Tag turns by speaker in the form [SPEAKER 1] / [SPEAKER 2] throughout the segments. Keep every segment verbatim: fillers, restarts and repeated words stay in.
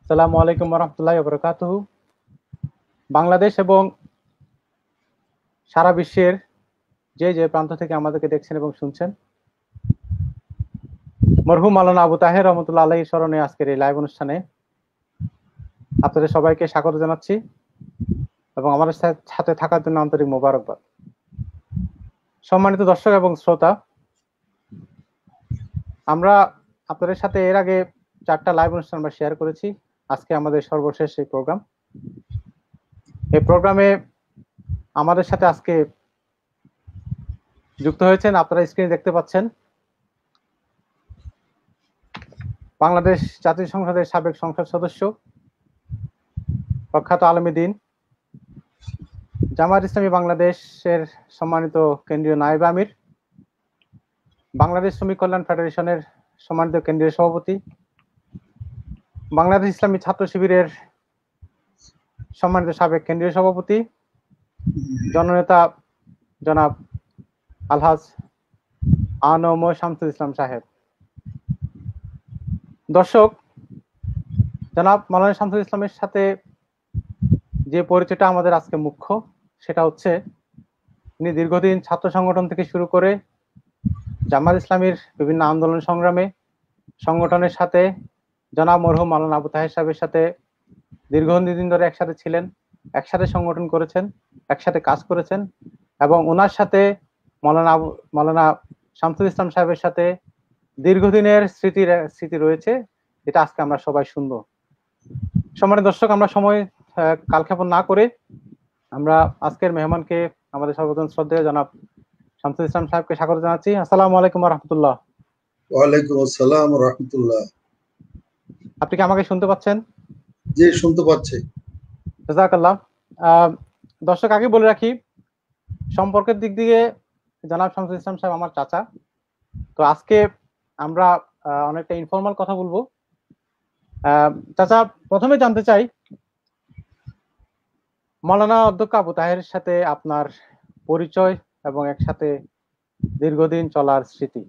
[SPEAKER 1] আসসালামু আলাইকুম ওয়া রাহমাতুল্লাহি ওয়া বারাকাতুহু। বাংলাদেশ এবং সারা বিশ্বের যে যে প্রান্ত থেকে আমাদেরকে দেখছেন এবং শুনছেন, মরহুম মাওলানা আবু তাহের রহমতুল্লাহ আলাইহির স্মরণে আজকের এই লাইভ অনুষ্ঠানে আপনাদের সবাইকে স্বাগত জানাচ্ছি এবং আমাদের সাথে থাকার জন্য আন্তরিক মোবারকবাদ। সম্মানিত দর্শক এবং শ্রোতা, আমরা আপনাদের সাথে এর আগে চারটা লাইভ অনুষ্ঠান আমরা শেয়ার করেছি। আজকে আমাদের সর্বশেষ এই প্রোগ্রাম। এই প্রোগ্রামে আমাদের সাথে আজকে যুক্ত হয়েছেন, আপনারা স্ক্রিনে দেখতে পাচ্ছেন, বাংলাদেশ জাতীয় সংসদের সাবেক সংসদ সদস্য প্রখ্যাত আলেম দ্বীন, জামায়াত ইসলামী বাংলাদেশের সম্মানিত কেন্দ্রীয় নায়েব আমির, বাংলাদেশ শ্রমিক কল্যাণ ফেডারেশনের সম্মানিত কেন্দ্রীয় সভাপতি, বাংলাদেশ ইসলামী ছাত্র শিবিরের সম্মানিত সাবেক কেন্দ্রীয় সভাপতি, জননেতা জনাব আলহাজ আনম শামসুল ইসলাম সাহেব। দর্শক, জনাব মাওলানা শামসুল ইসলামের সাথে যে পরিচয়টা আমাদের আজকে মুখ্য, সেটা হচ্ছে তিনি দীর্ঘদিন ছাত্র সংগঠন থেকে শুরু করে জামায়াত ইসলামীর বিভিন্ন আন্দোলন সংগ্রামে সংগঠনের সাথে জনাব মরহুম মাওলানা আবু তাহের সাহেবের সাথে দীর্ঘদিন ধরে একসাথে ছিলেন, একসাথে সংগঠন করেছেন, একসাথে কাজ করেছেন এবং ওনার সাথে মাওলানা আবু মাওলানা শামসুল ইসলাম সাহেবের সাথে দীর্ঘদিনের স্মৃতি স্মৃতি রয়েছে, এটা আজকে আমরা সবাই শুনবো। সম্মানিত দর্শক, আমরা সময় কালক্ষেপণ না করে আমরা আজকের মেহমানকে আমাদের সর্বজন শ্রদ্ধেয় জনাব শামসুল ইসলাম সাহেবকে স্বাগত জানাচ্ছি। আসসালামু আলাইকুম ওয়া রাহমাতুল্লাহ।
[SPEAKER 2] ওয়া আলাইকুম আসসালাম ওয়া রাহমাতুল্লাহ।
[SPEAKER 1] আপনি কি আমাকে শুনতে পাচ্ছেন?
[SPEAKER 2] জি, শুনতে পাচ্ছি।
[SPEAKER 1] জাযাকাল্লাহ। দর্শক, আগে বলে রাখি, সম্পর্কের দিক দিয়ে জনাব শামসুল ইসলাম সাহেব আমার চাচা। তো আজকে আমরা অনেকটা ইনফর্মাল কথা বলবো। চাচা, প্রথমে জানতে চাই মাওলানা অধ্যক্ষ আবু তাহেরের সাথে আপনার পরিচয় এবং একসাথে দীর্ঘদিন চলার স্মৃতি।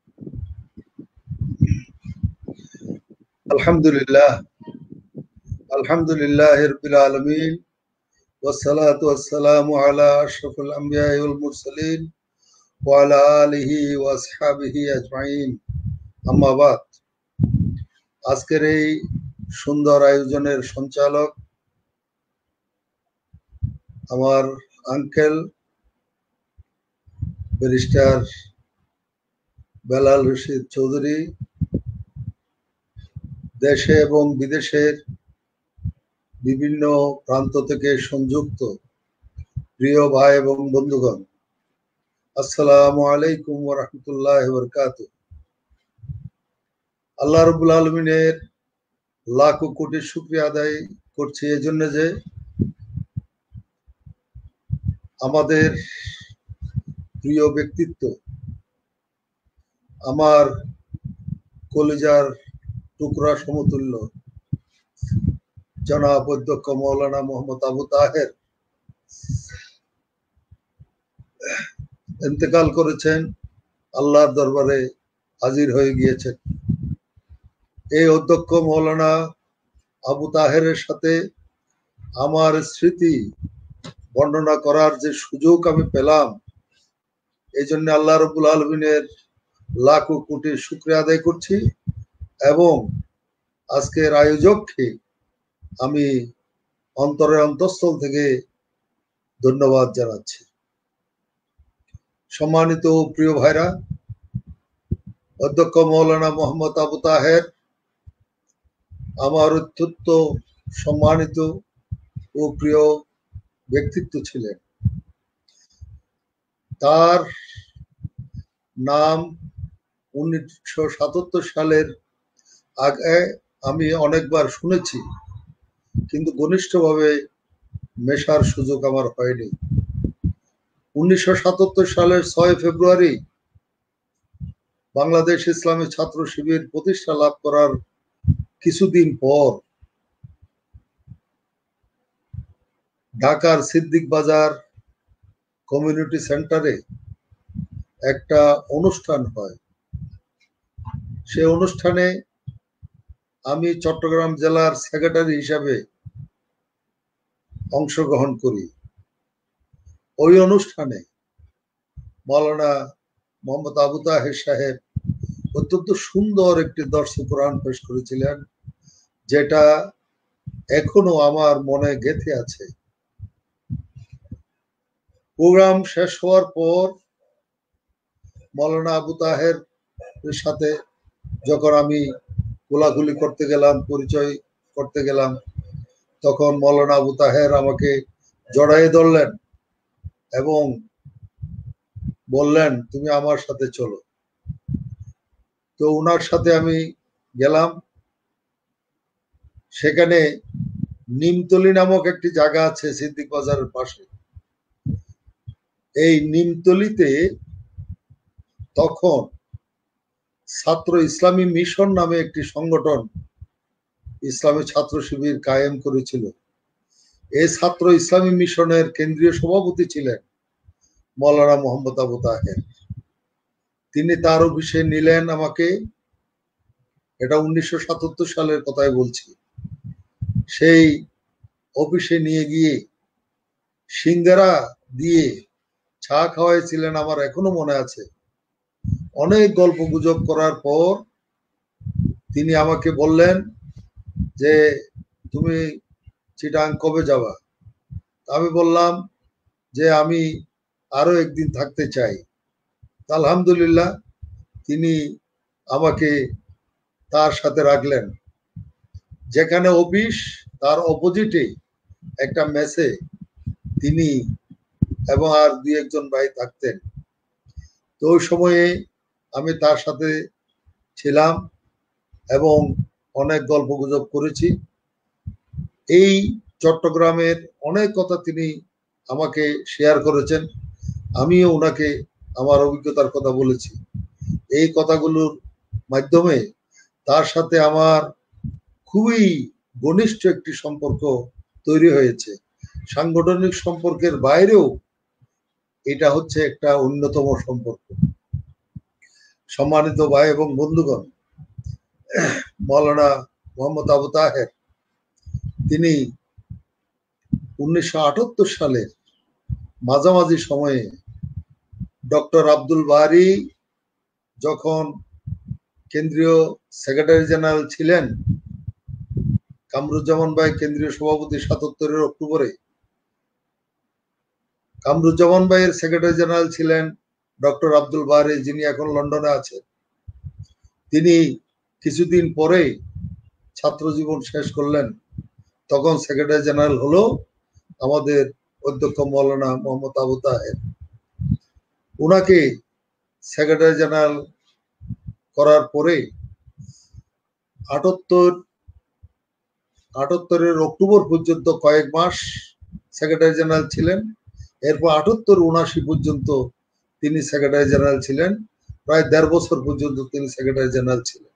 [SPEAKER 2] আলহামদুলিল্লাহ আলহামদুলিল্লাহ রাব্বিল আলামিন ওয়াসসালাতু ওয়াসসালামু আলা আশরাফিল আমবিয়া ওয়াল মুরসালিন ওয়া আলা আলিহি ওয়া আসহাবিহি আজমাইন, আম্মা বাদ। আজকের এই সুন্দর আয়োজনের সঞ্চালক আমার আঙ্কেল ব্যারিস্টার বেলাল রশিদ চৌধুরী, দেশে এবং বিদেশের বিভিন্ন প্রান্ত থেকে সংযুক্ত প্রিয় ভাই এবং বন্ধুগণ, আসসালামু আলাইকুম ওয়া রাহমাতুল্লাহি ওয়া বারাকাতুহু। আল্লাহ রাব্বুল আলামিনের লাখো কোটি শুকরিয়া আদায় করছি এজন্য যে আমাদের প্রিয় ব্যক্তিত্ব, আমার কলিজার টুকরা সমতুল্য জনাব অধ্যক্ষ মাওলানা মোহাম্মদ আবু তাহের ইন্তেকাল করেছেন, আল্লাহর দরবারে হাজির হয়ে গিয়েছেন। এই অধ্যক্ষ মাওলানা আবু তাহেরের সাথে আমার স্মৃতি বর্ণনা করার যে সুযোগ আমি পেলাম, এই জন্য আল্লাহ রাব্বুল আলামিনের লাখো কোটি শুকরিয়া আদায় করছি এবং আজকের আয়োজককে আমি অন্তরের অন্তঃস্থল থেকে ধন্যবাদ জানাচ্ছি। সম্মানিত প্রিয় ভাইরা, অধ্যক্ষ মাওলানা মোহাম্মদ আবু তাহের আমার অত্যন্ত সম্মানিত ও প্রিয় ব্যক্তিত্ব ছিলেন। তার নাম উনিশশো সাতাত্তর সালের আগে আমি অনেকবার শুনেছি, কিন্তু ঘনিষ্ঠভাবে মেশার সুযোগ আমার হয়নি। উনিশশো সাতাত্তর সালের ছয় ফেব্রুয়ারি বাংলাদেশ ইসলামী ছাত্র শিবির প্রতিষ্ঠা লাভ করার কিছুদিন পর ঢাকার সিদ্দিক বাজার কমিউনিটি সেন্টারে একটা অনুষ্ঠান হয়। সে অনুষ্ঠানে আমি চট্টগ্রাম জেলার সেক্রেটারি হিসাবে অংশগ্রহণ করি। ওই অনুষ্ঠানে মাওলানা মোহাম্মদ আবু তাহের সাহেব অত্যন্ত সুন্দর একটি দর্শ কোরআন পেশ করেছিলেন, যেটা এখনো আমার মনে গেঁথে আছে। প্রোগ্রাম শেষ হওয়ার পর মাওলানা আবু তাহের সাথে যখন আমি কোলাকুলি করতে গেলাম, পরিচয় করতে গেলাম, তখন মাওলানা আবু তাহের আমাকে জড়াইয়ে ধরলেন এবং বললেন, তুমি আমার সাথে চলো। তো ওনার সাথে আমি গেলাম। সেখানে নিমতলি নামক একটি জায়গা আছে সিদ্দিক বাজারের পাশে। এই নিমতলিতে তখন ছাত্র ইসলামী মিশন নামে একটি সংগঠন ইসলামী ছাত্র শিবির কায়েম করেছিল। এই ছাত্র ইসলামী মিশনের কেন্দ্রীয় সভাপতি ছিলেন মাওলানা মোহাম্মদ আবু তাহের। তিনি তার অফিসে নিলেন আমাকে। এটা উনিশশো সাতাত্তর সালের কথাই বলছি। সেই অফিসে নিয়ে গিয়ে সিঙ্গারা দিয়ে চা খাওয়াইছিলেন, আমার এখনো মনে আছে। অনেক গল্প গুজব করার পর তিনি আমাকে বললেন যে তুমি চিটাং কবে যাবা? আমি বললাম যে আমি আরো একদিন থাকতে চাই। আলহামদুলিল্লাহ তিনি আমাকে তার সাথে রাখলেন। যেখানে অফিস তার অপোজিটে একটা মেসে তিনি এবং আর দুই একজন ভাই থাকতেন। তো ওই সময়ে আমি তার সাথে ছিলাম এবং অনেক গল্প গুজব করেছি। এই চট্টগ্রামের অনেক কথা তিনি আমাকে শেয়ার করেছেন, আমিও ওনাকে আমার অভিজ্ঞতার কথা বলেছি। এই কথাগুলোর মাধ্যমে তার সাথে আমার খুবই ঘনিষ্ঠ একটি সম্পর্ক তৈরি হয়েছে। সাংগঠনিক সম্পর্কের বাইরেও এটা হচ্ছে একটা অন্যতম সম্পর্ক। সম্মানিত ভাই এবং বন্ধুগণ, মাওলানা মোহাম্মদ আবু তাহের তিনি উনিশশো আটাত্তর সালের মাঝামাঝি সময়ে ডক্টর আব্দুল বারি যখন কেন্দ্রীয় সেক্রেটারি জেনারেল ছিলেন, কামরুজ্জামান ভাই কেন্দ্রীয় সভাপতি সাতাত্তরের অক্টোবরে, কামরুজ্জামান ভাইয়ের সেক্রেটারি জেনারেল ছিলেন ডক্টর আব্দুল বারি, যিনি এখন লন্ডনে আছেন। তিনি কিছুদিন পরে ছাত্র জীবন শেষ করলেন। তখন সেক্রেটারি জেনারেল হলো আমাদের অধ্যক্ষ মাওলানা মোহাম্মদ আবু তাহের। উনাকে সেক্রেটারি জেনারেল করার পরে আটাত্তর আটাত্তরের অক্টোবর পর্যন্ত কয়েক মাস সেক্রেটারি জেনারেল ছিলেন। এরপর আটাত্তর উনাশি পর্যন্ত তিনি সেক্রেটারি জেনারেল ছিলেন। প্রায় দেড় বছর পর্যন্ত তিনি সেক্রেটারি জেনারেল ছিলেন।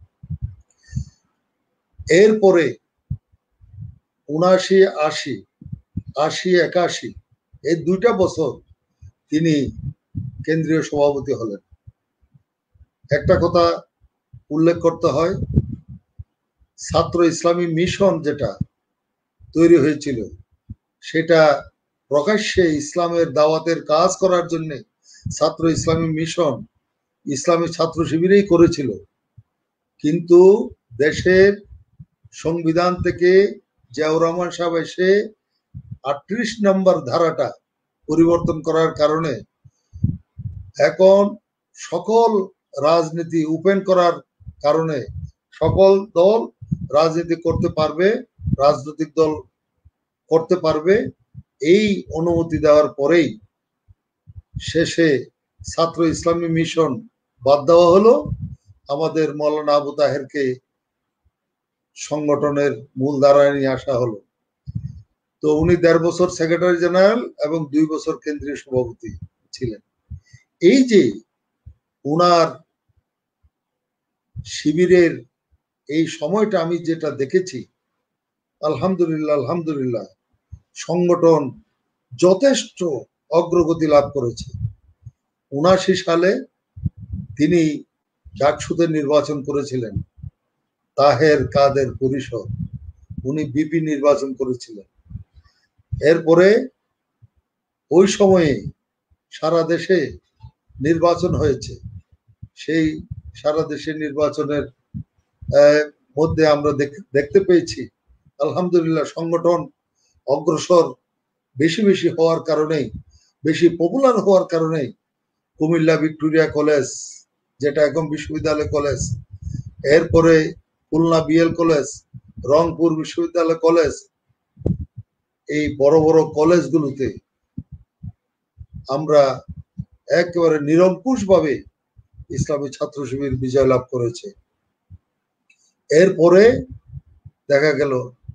[SPEAKER 2] এরপরে উনাশি আশি আশি একাশি এই দুইটা বছর তিনি কেন্দ্রীয় সভাপতি হলেন। একটা কথা উল্লেখ করতে হয়, ছাত্র ইসলামী মিশন যেটা তৈরি হয়েছিল সেটা প্রকাশ্যে ইসলামের দাওয়াতের কাজ করার জন্য ছাত্র ইসলামী মিশন ইসলামী ছাত্র শিবিরেই করেছিল। কিন্তু দেশের সংবিধান থেকে জিয়াউর রহমান সাহেব এসে আটত্রিশ নম্বর ধারাটা পরিবর্তন করার কারণে এখন সকল রাজনীতি ওপেন করার কারণে সকল দল রাজনীতি করতে পারবে, রাজনৈতিক দল করতে পারবে। এই অনুমতি দেওয়ার পরেই শেষে ছাত্র ইসলামী মিশন বাদ দেওয়া হলো। আমাদের মাওলানা আবু তাহেরকে সংগঠনের মূল ধারায় নিয়ে আসা হলো। তো উনি দেড় বছর সেক্রেটারি জেনারেল এবং দুই বছর কেন্দ্রীয় সভাপতি ছিলেন। এই যে উনার শিবিরের এই সময়টা আমি যেটা দেখেছি, আলহামদুলিল্লাহ আলহামদুলিল্লাহ সংগঠন যথেষ্ট অগ্রগতি লাভ করেছে। উনাশি সালে তিনি ডাকসুতে নির্বাচন করেছিলেন। তাহের কাদের পরিষদ, উনি বিপি নির্বাচন করেছিলেন। এরপরে ওই সময়ে সারা দেশে নির্বাচন হয়েছে। সেই সারা দেশে নির্বাচনের মধ্যে আমরা দেখতে পেয়েছি আলহামদুলিল্লাহ সংগঠন অগ্রসর বেশি বেশি হওয়ার কারণে, বেশি পপুলার হওয়ার কারণে কুমিল্লা ভিক্টোরিয়া কলেজ, যেটা এখন বিশ্ববিদ্যালয় কলেজ, এরপরে খুলনা বিএল কলেজ, রংপুর বিশ্ববিদ্যালয় কলেজ, এই বড় বড় কলেজগুলোতে আমরা একেবারে নিরঙ্কুশ ভাবে ইসলামী ছাত্র শিবির বিজয় লাভ করেছে। এরপরে দেখা গেল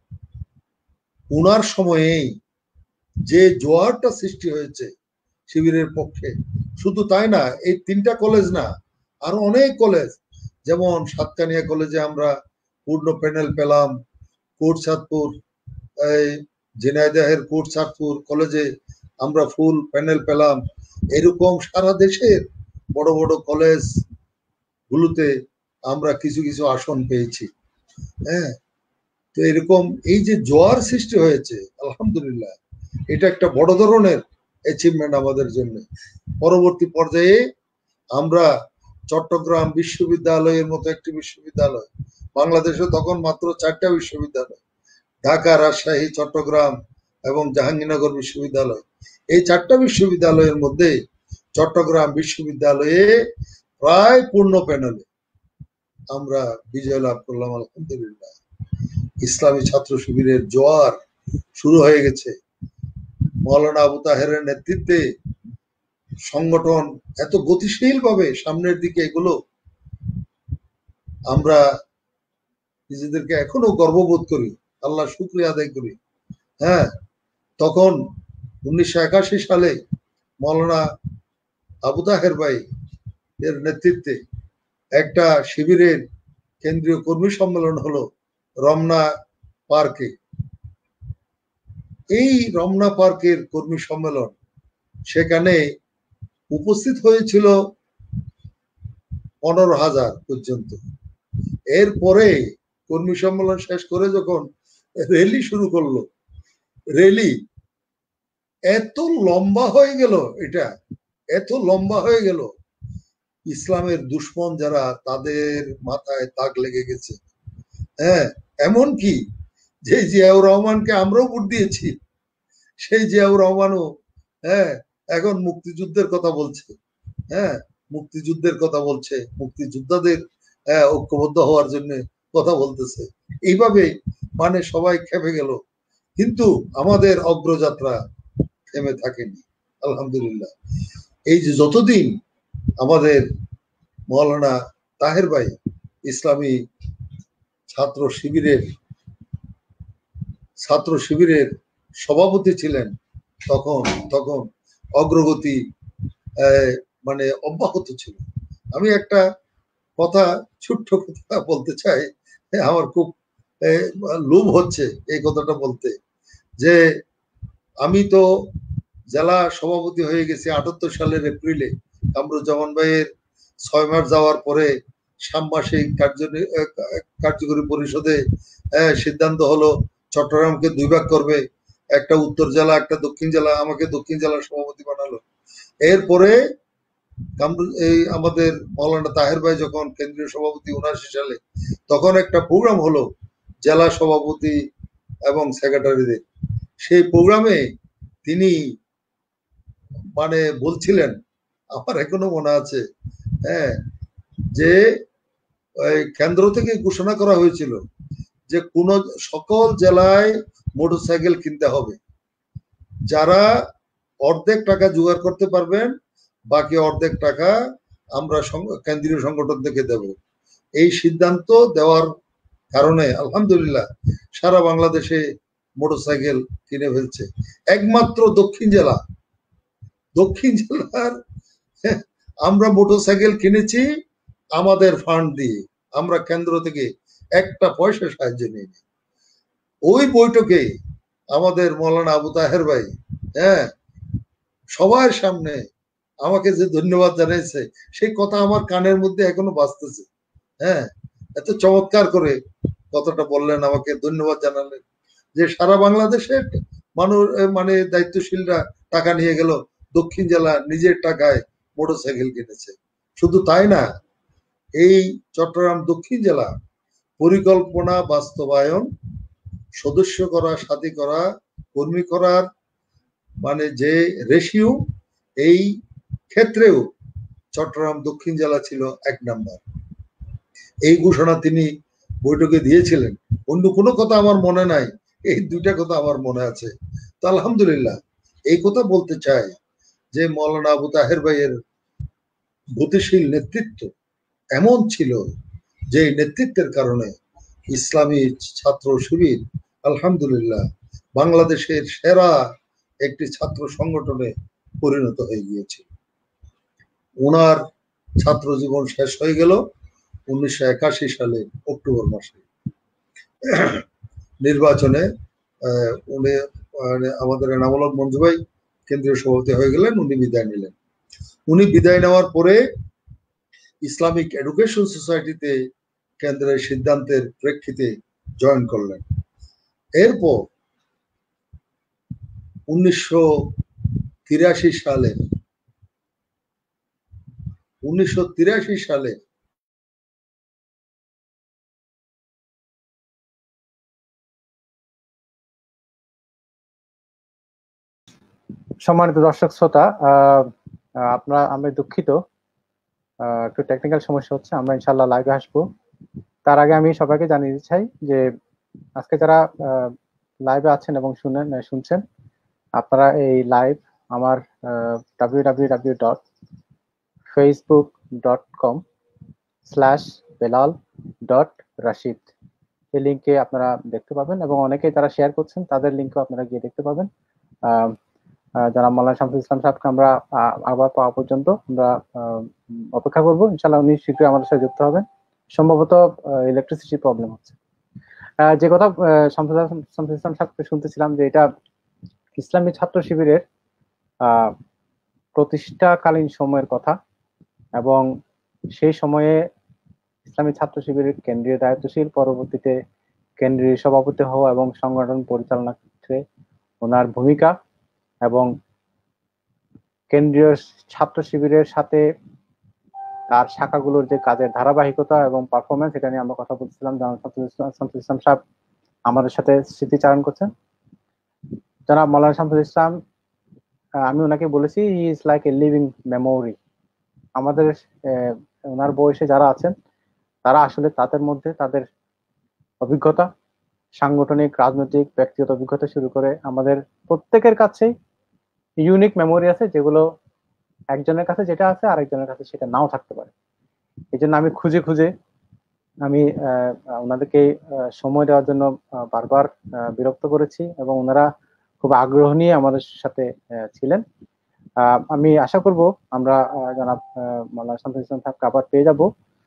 [SPEAKER 2] উনার সময়েই যে জোয়ারটা সৃষ্টি হয়েছে শিবিরের পক্ষে, শুধু তাই না, এই তিনটা কলেজ না, আরো অনেক কলেজ, যেমন সাতকানিয়া কলেজে আমরা পূর্ণ প্যানেল পেলাম, কোট চাঁদপুর এই ঝিনাইদহের কোট চাঁদপুর কলেজে আমরা ফুল প্যানেল পেলাম। এরকম সারা দেশের বড় বড় কলেজ গুলোতে আমরা কিছু কিছু আসন পেয়েছি। হ্যাঁ, তো এরকম এই যে জোয়ার সৃষ্টি হয়েছে আলহামদুলিল্লাহ, এটা একটা বড় ধরনের অ্যাচিভমেন্ট আমাদের জন্য। পরবর্তী পর্যায়ে আমরা চট্টগ্রাম বিশ্ববিদ্যালয়ের মতো একটি বিশ্ববিদ্যালয়, বাংলাদেশে তখন মাত্র চারটা বিশ্ববিদ্যালয়, ঢাকা, রাজশাহী, চট্টগ্রাম এবং জাহাঙ্গীরনগর বিশ্ববিদ্যালয়, এই চারটা বিশ্ববিদ্যালয়ের মধ্যে চট্টগ্রাম বিশ্ববিদ্যালয়ে প্রায় পূর্ণ প্যানেলে আমরা বিজয় লাভ করলাম আলহামদুলিল্লাহ। ইসলামী ছাত্র শিবিরের জোয়ার শুরু হয়ে গেছে। মৌলানা আবু তাহেরের নেতৃত্বে সংগঠন এত গতিশীল ভাবে সামনের দিকে এগুলো, আমরা নিজেদেরকে এখনো গর্ববোধ করি, আল্লাহ শুকরিয়া আদায় করি। হ্যাঁ, তখন উনিশশো একাশি সালে মৌলানা আবু তাহের ভাই এর নেতৃত্বে একটা শিবিরের কেন্দ্রীয় কর্মী সম্মেলন হলো রমনা পার্কে। এই রমনা পার্কের কর্মী সম্মেলন, সেখানে উপস্থিত হয়েছিল পনেরো হাজার পর্যন্ত। এরপরে কর্মী সম্মেলন শেষ করে যখন র্যালি শুরু করলো, র্যালি এত লম্বা হয়ে গেল, এটা এত লম্বা হয়ে গেল, ইসলামের দুশ্মন যারা তাদের মাথায় তাক লেগে গেছে। হ্যাঁ, এমন কি যে জিয়াউর রহমানকে আমরাও ভোট দিয়েছি, সেই জিয়াউর রহমানও হ্যাঁ এখন মুক্তিযুদ্ধের কথা বলছে। হ্যাঁ, মুক্তিযুদ্ধের কথা বলছে, মুক্তিযোদ্ধাদের হ্যাঁ ঐক্যবদ্ধ হওয়ার জন্য কথা বলতেছে। এইভাবে মানে সবাই খেপে গেল, কিন্তু আমাদের অগ্রযাত্রা থেমে থাকেনি আলহামদুলিল্লাহ। এই যে যতদিন আমাদের মৌলানা তাহের ভাই ইসলামী ছাত্র শিবিরের ছাত্র শিবিরের সভাপতি ছিলেন, তখন তখন অগ্রগতি মানে অব্যাহত ছিল। আমি একটা কথা, ছোট্ট কথা বলতে চাই, আমার খুব লোভ হচ্ছে এই কথাটা বলতে, যে আমি তো জেলা সভাপতি হয়ে গেছি আটাত্তর সালের এপ্রিলে। কামরুজ্জামান ভাইয়ের ছয় মাস যাওয়ার পরে ষান্মাসিক কার্যকরী পরিষদে সিদ্ধান্ত হলো চট্টগ্রামকে দুই ভাগ করবে, একটা উত্তর জেলা একটা দক্ষিণ জেলা, আমাকে দক্ষিণ জেলার সভাপতি বানালো। এরপরে এই আমাদের মৌলানা তাহের ভাই যখন কেন্দ্রীয় সভাপতি উনআশি সালে, তখন একটা প্রোগ্রাম হলো জেলা সভাপতি এবং সেক্রেটারিদের। সেই প্রোগ্রামে তিনি মানে বলছিলেন, আমার এখনো মনে আছে, হ্যাঁ, যে কেন্দ্র থেকে ঘোষণা করা হয়েছিল যে কোন সকল জেলায় মোটরসাইকেল কিনতে হবে, যারা অর্ধেক টাকা জোগাড় করতে পারবেন বাকি অর্ধেক টাকা আমরা কেন্দ্রীয় সংগঠন থেকে দেব। এই সিদ্ধান্ত দেওয়ার কারণে আলহামদুলিল্লাহ সারা বাংলাদেশে মোটরসাইকেল কিনে ফেলছে। একমাত্র দক্ষিণ জেলা দক্ষিণ জেলার আমরা মোটরসাইকেল কিনেছি আমাদের ফান্ড দিয়ে, আমরা কেন্দ্র থেকে একটা পয়সা সাহায্য নিইনি। ওই বৈঠকে আমাদের মৌলানা আবু তাহের ভাই হ্যাঁ সবার সামনে আমাকে যে ধন্যবাদ জানাইছে, সেই কথা আমার কানের মধ্যে এখনো বাজতেছে। হ্যাঁ, এত চমৎকার করে কথাটা বললেন, আমাকে ধন্যবাদ জানালেন যে সারা বাংলাদেশে মানুষ মানে দায়িত্বশীলরা টাকা নিয়ে গেল, দক্ষিণ জেলা নিজের টাকায় মোটরসাইকেল কিনেছে। শুধু তাই না, এই চট্টগ্রাম দক্ষিণ জেলা পরিকল্পনা বাস্তবায়ন, সদস্য করা, সাথী করা, কর্মী করার মানে যে রেশিও, এই ক্ষেত্রেও চট্টগ্রাম দক্ষিণ জেলা ছিল এক নাম্বার। এই ঘোষণা তিনি বৈঠকে দিয়েছিলেন। অন্য কোনো কথা আমার মনে নাই, এই দুইটা কথা আমার মনে আছে। তো আলহামদুলিল্লাহ, এই কথা বলতে চাই যে মৌলানা আবু তাহের ভাইয়ের গতিশীল নেতৃত্ব এমন ছিল যে নেতৃত্বের কারণে ইসলামী ছাত্র শিবির আলহামদুলিল্লাহ বাংলাদেশের সেরা একটি ছাত্র সংগঠনে পরিণত হয়ে গিয়েছিল। ওনার ছাত্র জীবন শেষ হয়ে গেল উনিশশো একাশি সালে অক্টোবর মাসে। নির্বাচনে উনি আমাদের এনামুল হক মঞ্জু ভাই কেন্দ্রীয় সভাপতি হয়ে গেলেন, উনি বিদায় নিলেন। উনি বিদায় নেওয়ার পরে ইসলামিক এডুকেশন সোসাইটিতে কেন্দ্রের সিদ্ধান্তের প্রেক্ষিতে জয়েন করলেন। এরপর উনিশশো তিরাশি সালে উনিশশো তিরাশি সালে
[SPEAKER 1] সম্মানিত দর্শক শ্রোতা, আপনারা, আমি দুঃখিত, একটু টেকনিক্যাল সমস্যা হচ্ছে। আমরা ইনশাল্লাহ লাইভে আসবো। তার আগে আমি সবাইকে জানিয়ে দিতে চাই যে আজকে যারা লাইভে আছেন এবং শুনেন শুনছেন, আপনারা এই লাইভ আমার W W W dot Facebook dot com slash Belal dot Rashid এই লিঙ্কে আপনারা দেখতে পাবেন, এবং অনেকেই তারা শেয়ার করছেন, তাদের লিঙ্কও আপনারা গিয়ে দেখতে পাবেন। আহ যারা মাওলানা শামসুল ইসলাম সাহেবকে আমরা আবার পাওয়া পর্যন্ত আমরা অপেক্ষা করবো। ইনশাল্লাহ উনি শীঘ্রই আমাদের সাথে যুক্ত হবেন। সম্ভবত ইলেকট্রিসিটি প্রবলেম হচ্ছে। যে কথা শামসুল শামসুল ইসলাম সাহেবকে শুনতেছিলাম, যে এটা ইসলামী ছাত্র শিবিরের আহ প্রতিষ্ঠাকালীন সময়ের কথা, এবং সেই সময়ে ইসলামী ছাত্র শিবিরের কেন্দ্রীয় দায়িত্বশীল, পরবর্তীতে কেন্দ্রীয় সভাপতি হওয়া এবং সংগঠন পরিচালনার ক্ষেত্রে ওনার ভূমিকা, এবং কেন্দ্রীয় ছাত্র শিবিরের সাথে তার শাখাগুলোর যে কাজের ধারাবাহিকতা এবং পারফরমেন্স, এটা নিয়ে আমরা কথা বলছিলাম। জনাব শামসুল ইসলাম সাহেব আমাদের সাথে স্মৃতিচারণ করছেন। জনাব মাওলানা শামসুল ইসলাম, আমি ওনাকে বলেছি he is like a living memory. আমাদের ওনার বয়সে যারা আছেন তারা আসলে তাদের মধ্যে তাদের অভিজ্ঞতা, সাংগঠনিক, রাজনৈতিক, ব্যক্তিগত অভিজ্ঞতা শুরু করে আমাদের প্রত্যেকের কাছেই ইউনিক মেমোরি আছে, যেগুলো একজনের কাছে যেটা আছে আরেকজনের কাছে সেটা নাও থাকতে পারে। এই জন্য আমি খুঁজে খুঁজে আমি ওনাদেরকে সময় দেওয়ার জন্য বারবার বিরক্ত করেছি, এবং ওনারা খুব আগ্রহ নিয়ে আমাদের সাথে ছিলেন। আমি আশা করব আমরা জনাব মাওলানা শামসুল ইসলাম সাহেবকে আবার পেয়ে যাব।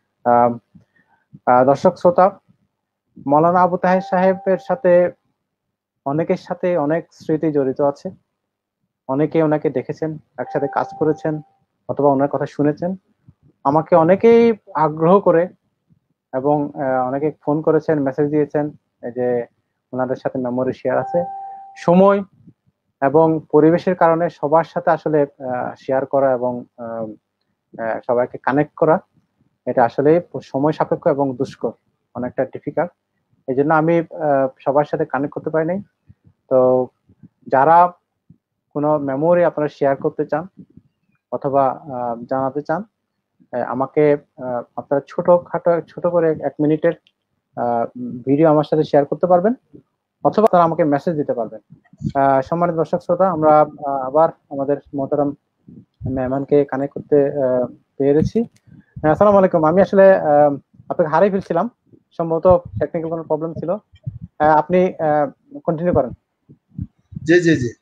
[SPEAKER 1] দর্শক শ্রোতা, মাওলানা আবু তাহের সাহেবের সাথে অনেকের সাথে অনেক স্মৃতি জড়িত আছে। অনেকে ওনাকে দেখেছেন, একসাথে কাজ করেছেন, অথবা ওনার কথা শুনেছেন। আমাকে অনেকেই আগ্রহ করে এবং অনেকে ফোন করেছেন, মেসেজ দিয়েছেন যে ওনাদের সাথে মেমোরি শেয়ার আছে। সময় এবং পরিবেশের কারণে সবার সাথে আসলে শেয়ার করা এবং সবাইকে কানেক্ট করা, এটা আসলে সময় সাপেক্ষ এবং দুষ্কর, অনেকটা ডিফিকাল্ট। এই জন্য আমি সবার সাথে কানেক্ট করতে পারি নাই। তো যারা কোনো মেমোরি আপনারা শেয়ার করতে চান অথবা জানাতে চান, আমাকে আপনারা ছোট খাটো ছোট করে এক মিনিটের ভিডিও আমার সাথে শেয়ার করতে পারবেন, অথবা তারা আমাকে মেসেজ দিতে পারবেন। সম্মানিত দর্শক শ্রোতা, আমরা আবার আমাদের মোহতারাম মেহমানকে কানেক্ট করতে পেরেছি। আসসালামু আলাইকুম। আমি আসলে আপনাকে হারিয়ে ফেলছিলাম, সম্ভবত টেকনিক্যাল কোনো প্রবলেম ছিল। আপনি কন্টিনিউ করেন।
[SPEAKER 2] জি জি জি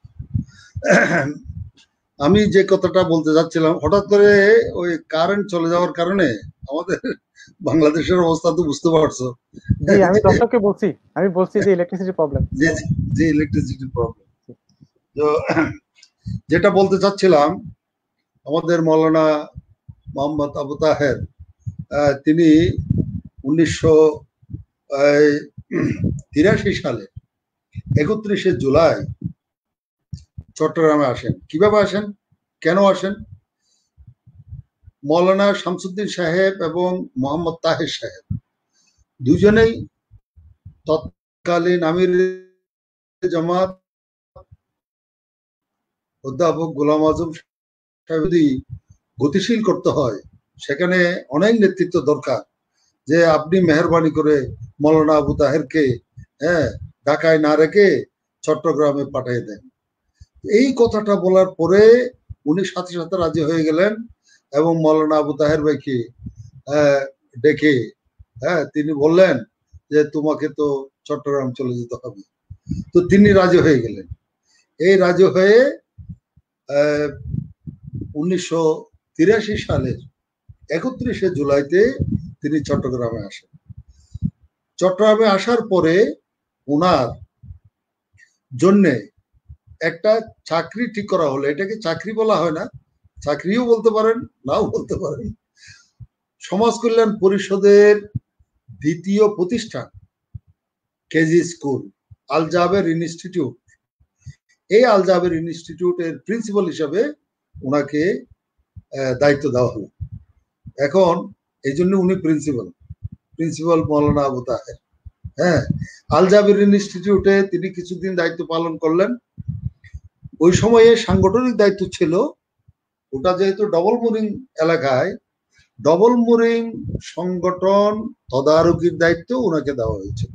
[SPEAKER 2] আমি যে কথাটা বলতে যাচ্ছিলাম, হঠাৎ করে ওই কারেন্ট চলে যাওয়ার কারণে আমাদের বাংলাদেশের অবস্থা তো বুঝতে পারছো।
[SPEAKER 1] জি, আমি দর্শককে বলছি, আমি বলছি যে ইলেকট্রিসিটি প্রবলেম।
[SPEAKER 2] জি জি ইলেকট্রিসিটি প্রবলেম। তো যেটা বলতে চাচ্ছিলাম, আমাদের মৌলানা মোহাম্মদ আবু তাহের তিনি উনিশশো তিরাশি সালে একত্রিশে জুলাই চট্টগ্রামে আসেন। কিভাবে আসেন, কেন আসেন? মৌলানা শামসুদ্দিন সাহেব এবং মোহাম্মদ তাহের সাহেব দুজনেই তৎকালীন আমির জামাত অধ্যাপক গোলাম আজম সাহেব যদি গতিশীল করতে হয় সেখানে অনেক নেতৃত্ব দরকার, যে আপনি মেহরবানি করে মৌলানা আবু তাহেরকে হ্যাঁ ঢাকায় না রেখে চট্টগ্রামে পাঠিয়ে দেন। এই কথাটা বলার পরে উনি সাথে সাথে রাজি হয়ে গেলেন এবং মৌলানা আবু তাহের ভাইকে ডেকে হ্যাঁ তিনি বললেন যে তোমাকে তো চট্টগ্রাম চলে যেতে হবে। তো তিনি রাজি হয়ে গেলেন। এই রাজি হয়ে আহ উনিশশো তিরাশি সালের একত্রিশে জুলাইতে তিনি চট্টগ্রামে আসেন। চট্টগ্রামে আসার পরে ওনার জন্যে একটা চাকরি ঠিক করা হলো। এটাকে চাকরি বলা হয় না, চাকরিও বলতে পারেন, নাও বলতে পারেন। সমাজ কল্যাণ পরিষদের দ্বিতীয় প্রতিষ্ঠান KG school Al Jaber institute, এই আল জাবের ইনস্টিটিউটের প্রিন্সিপাল হিসাবে ওনাকে দায়িত্ব দেওয়া হলো। এখন এই জন্য উনি প্রিন্সিপাল প্রিন্সিপাল মৌলানা আবু তাহের। হ্যাঁ, আল জাবের ইনস্টিটিউটে তিনি কিছুদিন দায়িত্ব পালন করলেন। ওই সময়ে সাংগঠনিক দায়িত্ব ছিল, ওটা যেহেতু ডবল মুরিং এলাকায়, ডবল মুরিং সংগঠন তদারকির দায়িত্ব ওনাকে দেওয়া হয়েছিল।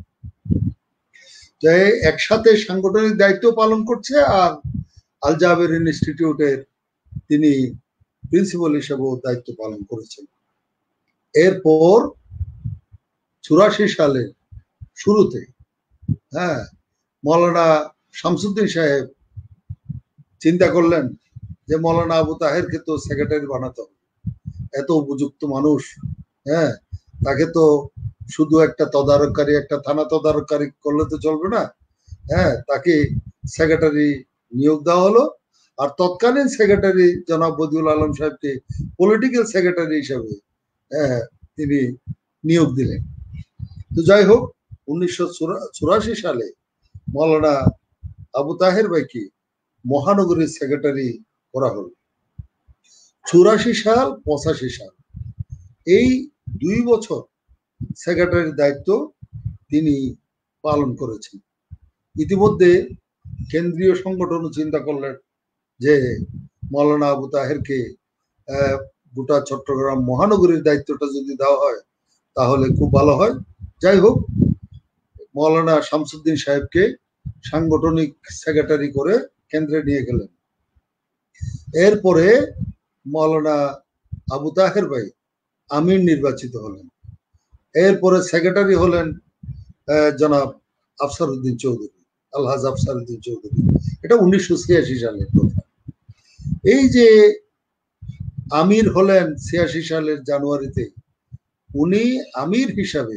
[SPEAKER 2] একসাথে সাংগঠনিক দায়িত্ব পালন করছে আর আল জাবের ইনস্টিটিউটের তিনি প্রিন্সিপাল হিসেবেও দায়িত্ব পালন করেছেন। এরপর চুরাশি সালের শুরুতে হ্যাঁ মৌলানা শামসুদ্দিন সাহেব চিন্তা করলেন যে মৌলানা আবু তাহেরকে তো সেক্রেটারি বানাতে হবে, এত উপযুক্ত মানুষ, হ্যাঁ তাকে তো শুধু একটা তদারককারী, একটা থানা তদারককারী করলে তো চলবে না। হ্যাঁ, তাকে সেক্রেটারি নিয়োগ দেওয়া হলো। আর তৎকালীন সেক্রেটারি জনাব বদিউল আলম সাহেবকে পলিটিক্যাল সেক্রেটারি হিসাবে হ্যাঁ তিনি নিয়োগ দিলেন। তো যাই হোক, উনিশশো চুরাশি সালে মৌলানা আবু তাহের ভাইকে মহানগরীর সেক্রেটারি করা হলো। চুরাশি সাল পঁচাশি সাল এই দুই বছর সেক্রেটারির দায়িত্ব তিনি পালন করেছেন। ইতিমধ্যে কেন্দ্রীয় সংগঠন চিন্তা করলেন যে মৌলানা আবু তাহেরকে গোটা চট্টগ্রাম মহানগরীর দায়িত্বটা যদি দেওয়া হয় তাহলে খুব ভালো হয়। যাই হোক, মৌলানা শামসুদ্দিন সাহেবকে সাংগঠনিক সেক্রেটারি করে কেন্দ্রে নিয়ে গেলেন। এরপরে মৌলানা আবু তাহের ভাই আমির নির্বাচিত হলেন। এরপরে সেক্রেটারি হলেন জনাব আফসার উদ্দিন চৌধুরী, আলহাজ আফসার উদ্দিন চৌধুরী। এটা উনিশশো ছিয়াশি সালের কথা। এই যে আমির হলেন ছিয়াশি সালের জানুয়ারিতে, উনি আমির হিসাবে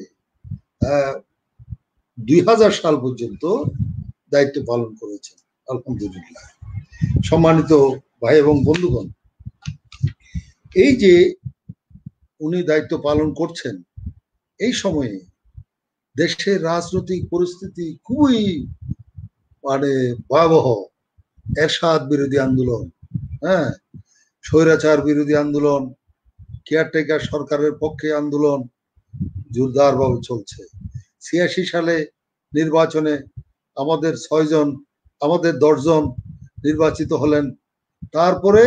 [SPEAKER 2] দুই হাজার সাল পর্যন্ত দায়িত্ব পালন করেছেন। আলহামদুলিল্লাহ। সম্মানিত ভাই এবং বন্ধুগণ, এই যে উনি দায়িত্ব পালন করছেন, এই সময়ে দেশের রাজনৈতিক পরিস্থিতি খুবই মানে ভয়াবহ। এরশাদ বিরোধী আন্দোলন, হ্যাঁ স্বৈরাচার বিরোধী আন্দোলন, কেয়ারটেকার সরকারের পক্ষে আন্দোলন জোরদার ভাবে চলছে। ছিয়াশি সালে নির্বাচনে আমাদের ছয়জন আমাদের দশজন নির্বাচিত হলেন। তারপরে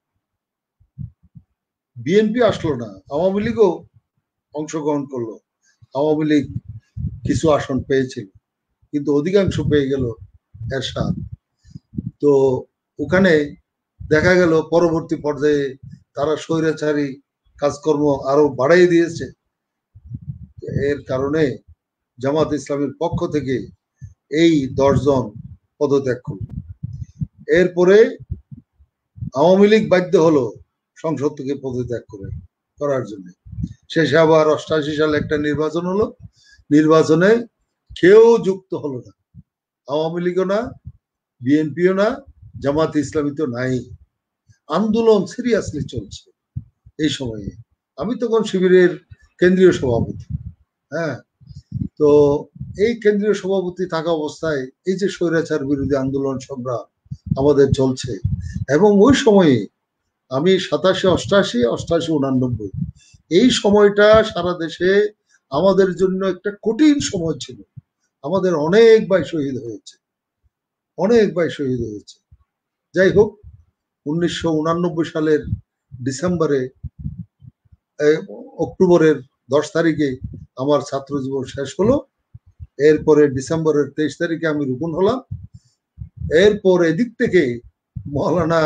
[SPEAKER 2] বিএনপি আসলো না, আওয়ামী লীগও অংশগ্রহণ করলো। আওয়ামী লীগ কিছু আসন পেয়েছিল, কিন্তু অধিকাংশ পেয়ে গেল এরশাদ। তো ওখানে দেখা গেল পরবর্তী পর্যায়ে তারা স্বৈরাচারী কাজকর্ম আরো বাড়াই দিয়েছে। এর কারণে জামাত ইসলামের পক্ষ থেকে এই দশজন পদত্যাগ করল। এরপরে আওয়ামী লীগ বাধ্য হলো সংসদ থেকে পদত্যাগ করে করার জন্য। শেষে আবার অষ্টাশি সালে একটা নির্বাচন হলো, নির্বাচনে কেউ যুক্ত হলো না, আওয়ামী লীগও না, বিএনপিও না, জামাত ইসলামী তো নাই। আন্দোলন সিরিয়াসলি চলছে এই সময়ে। আমি তখন শিবিরের কেন্দ্রীয় সভাপতি। হ্যাঁ, তো এই কেন্দ্রীয় সভাপতি থাকা অবস্থায় এই যে স্বৈরাচার বিরোধী আন্দোলন সংগ্রাম আমাদের চলছে, এবং ওই সময়ে আমি সাতাশি অষ্টাশি অষ্টাশি উনানব্বই এই সময়টা সারা দেশে আমাদের জন্য একটা কঠিন সময় ছিল। আমাদের অনেক ভাই শহীদ হয়েছে, অনেক ভাই শহীদ হয়েছে। যাই হোক, উনিশশো উনানব্বই সালের ডিসেম্বরে অক্টোবরের দশ তারিখে আমার ছাত্র জীবন শেষ হলো। এরপরে ডিসেম্বরের তেইশ তারিখে আমি রুকন হলাম। এরপর এদিক থেকে মৌলানা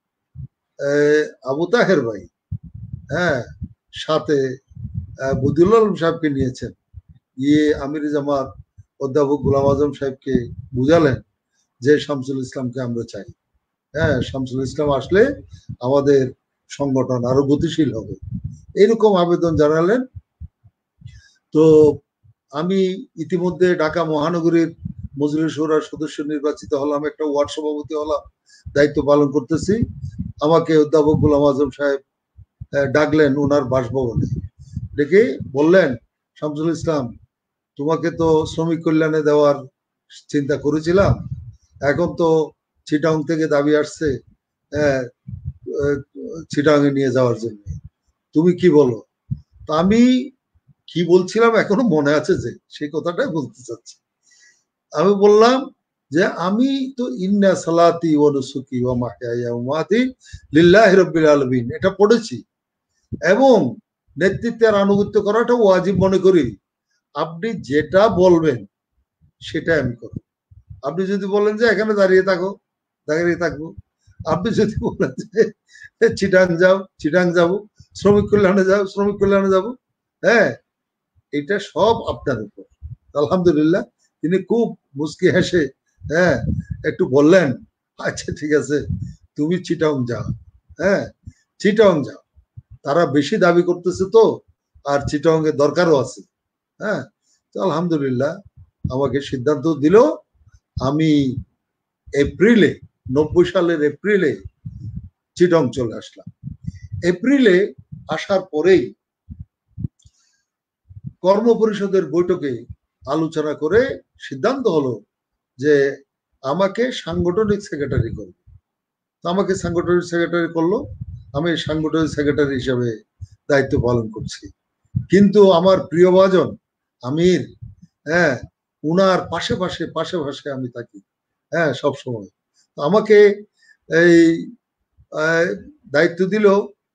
[SPEAKER 2] আবু তাহের ভাই, হ্যাঁ, সাথে বদিউল আলম সাহেবকে নিয়েছেন, গিয়ে আমির জামাত অধ্যাপক গোলাম আজম সাহেবকে বুঝালেন যে শামসুল ইসলামকে আমরা চাই। হ্যাঁ, শামসুল ইসলাম আসলে আমাদের সংগঠন আরো গতিশীল হবে, এরকম আবেদন জানালেন। তো আমি ইতিমধ্যে ঢাকা মহানগরীর মজলিস শুরার সদস্য নির্বাচিত হলাম, একটা ওয়ার্ড সভাপতি হলাম, দায়িত্ব পালন করতেছি। আমাকে অধ্যাপক গোলাম আজম সাহেব ডাকলেন ওনার বাসভবনে, ডেকে বললেন, শামসুল ইসলাম, তোমাকে তো শ্রমিক কল্যাণে দেওয়ার চিন্তা করেছিলাম, এখন তো চিটাং থেকে দাবি আসছে চিটাং এ নিয়ে যাওয়ার জন্য, তুমি কি বলো? তা আমি কি বলছিলাম এখনো মনে আছে, যে সেই কথাটাই বলতে চাচ্ছি। আমি বললাম যে আমি তো ইন্না সালাতি ওয়া নুসুকি ওয়া মাহইয়ায়া ওয়া মামাতি লিল্লাহি রাব্বিল আলামিন এটা পড়েছি, এবং নেতৃত্বের আনুগত্য করাটা ওয়াজিব মনে করি। আপনি যেটা বলবেন সেটাই আমি করব। আপনি যদি বলেন যে এখানে দাঁড়িয়ে থাকো, দাঁড়িয়ে থাকবো। আপনি যদি বলেন যে চিটাং যাও, চিটাং যাবো, শ্রমিক কল্যাণে যাও, শ্রমিক কল্যাণে যাবো। হ্যাঁ, এটা সব আপনার উপর। আলহামদুলিল্লাহ, তিনি খুব মুচকি হেসে হ্যাঁ একটু বললেন, আচ্ছা ঠিক আছে, তুমি চিটাং যাও। হ্যাঁ, চিটাং যাও, তারা বেশি দাবি করতেছে তো, আর চিটাং এর দরকারও আছে। হ্যাঁ, তো আলহামদুলিল্লাহ আমাকে সিদ্ধান্ত দিল। আমি এপ্রিলে, নব্বই সালের এপ্রিলে চিটাং চলে আসলাম। এপ্রিলে আসার পরেই কর্ম পরিষদের বৈঠকে আলোচনা করে সিদ্ধান্ত হলো যে আমাকে সাংগঠনিক সেক্রেটারি করবে। তো আমাকে সাংগঠনিক সেক্রেটারি করলো, আমি সাংগঠনিক সেক্রেটারি হিসেবে দায়িত্ব পালন করছি। কিন্তু আমার প্রিয় ভাজন আমির, হ্যাঁ, উনার পাশে পাশে পাশে পাশে আমি থাকি, হ্যাঁ, সব সময়। আমাকে এই দায়িত্ব দিল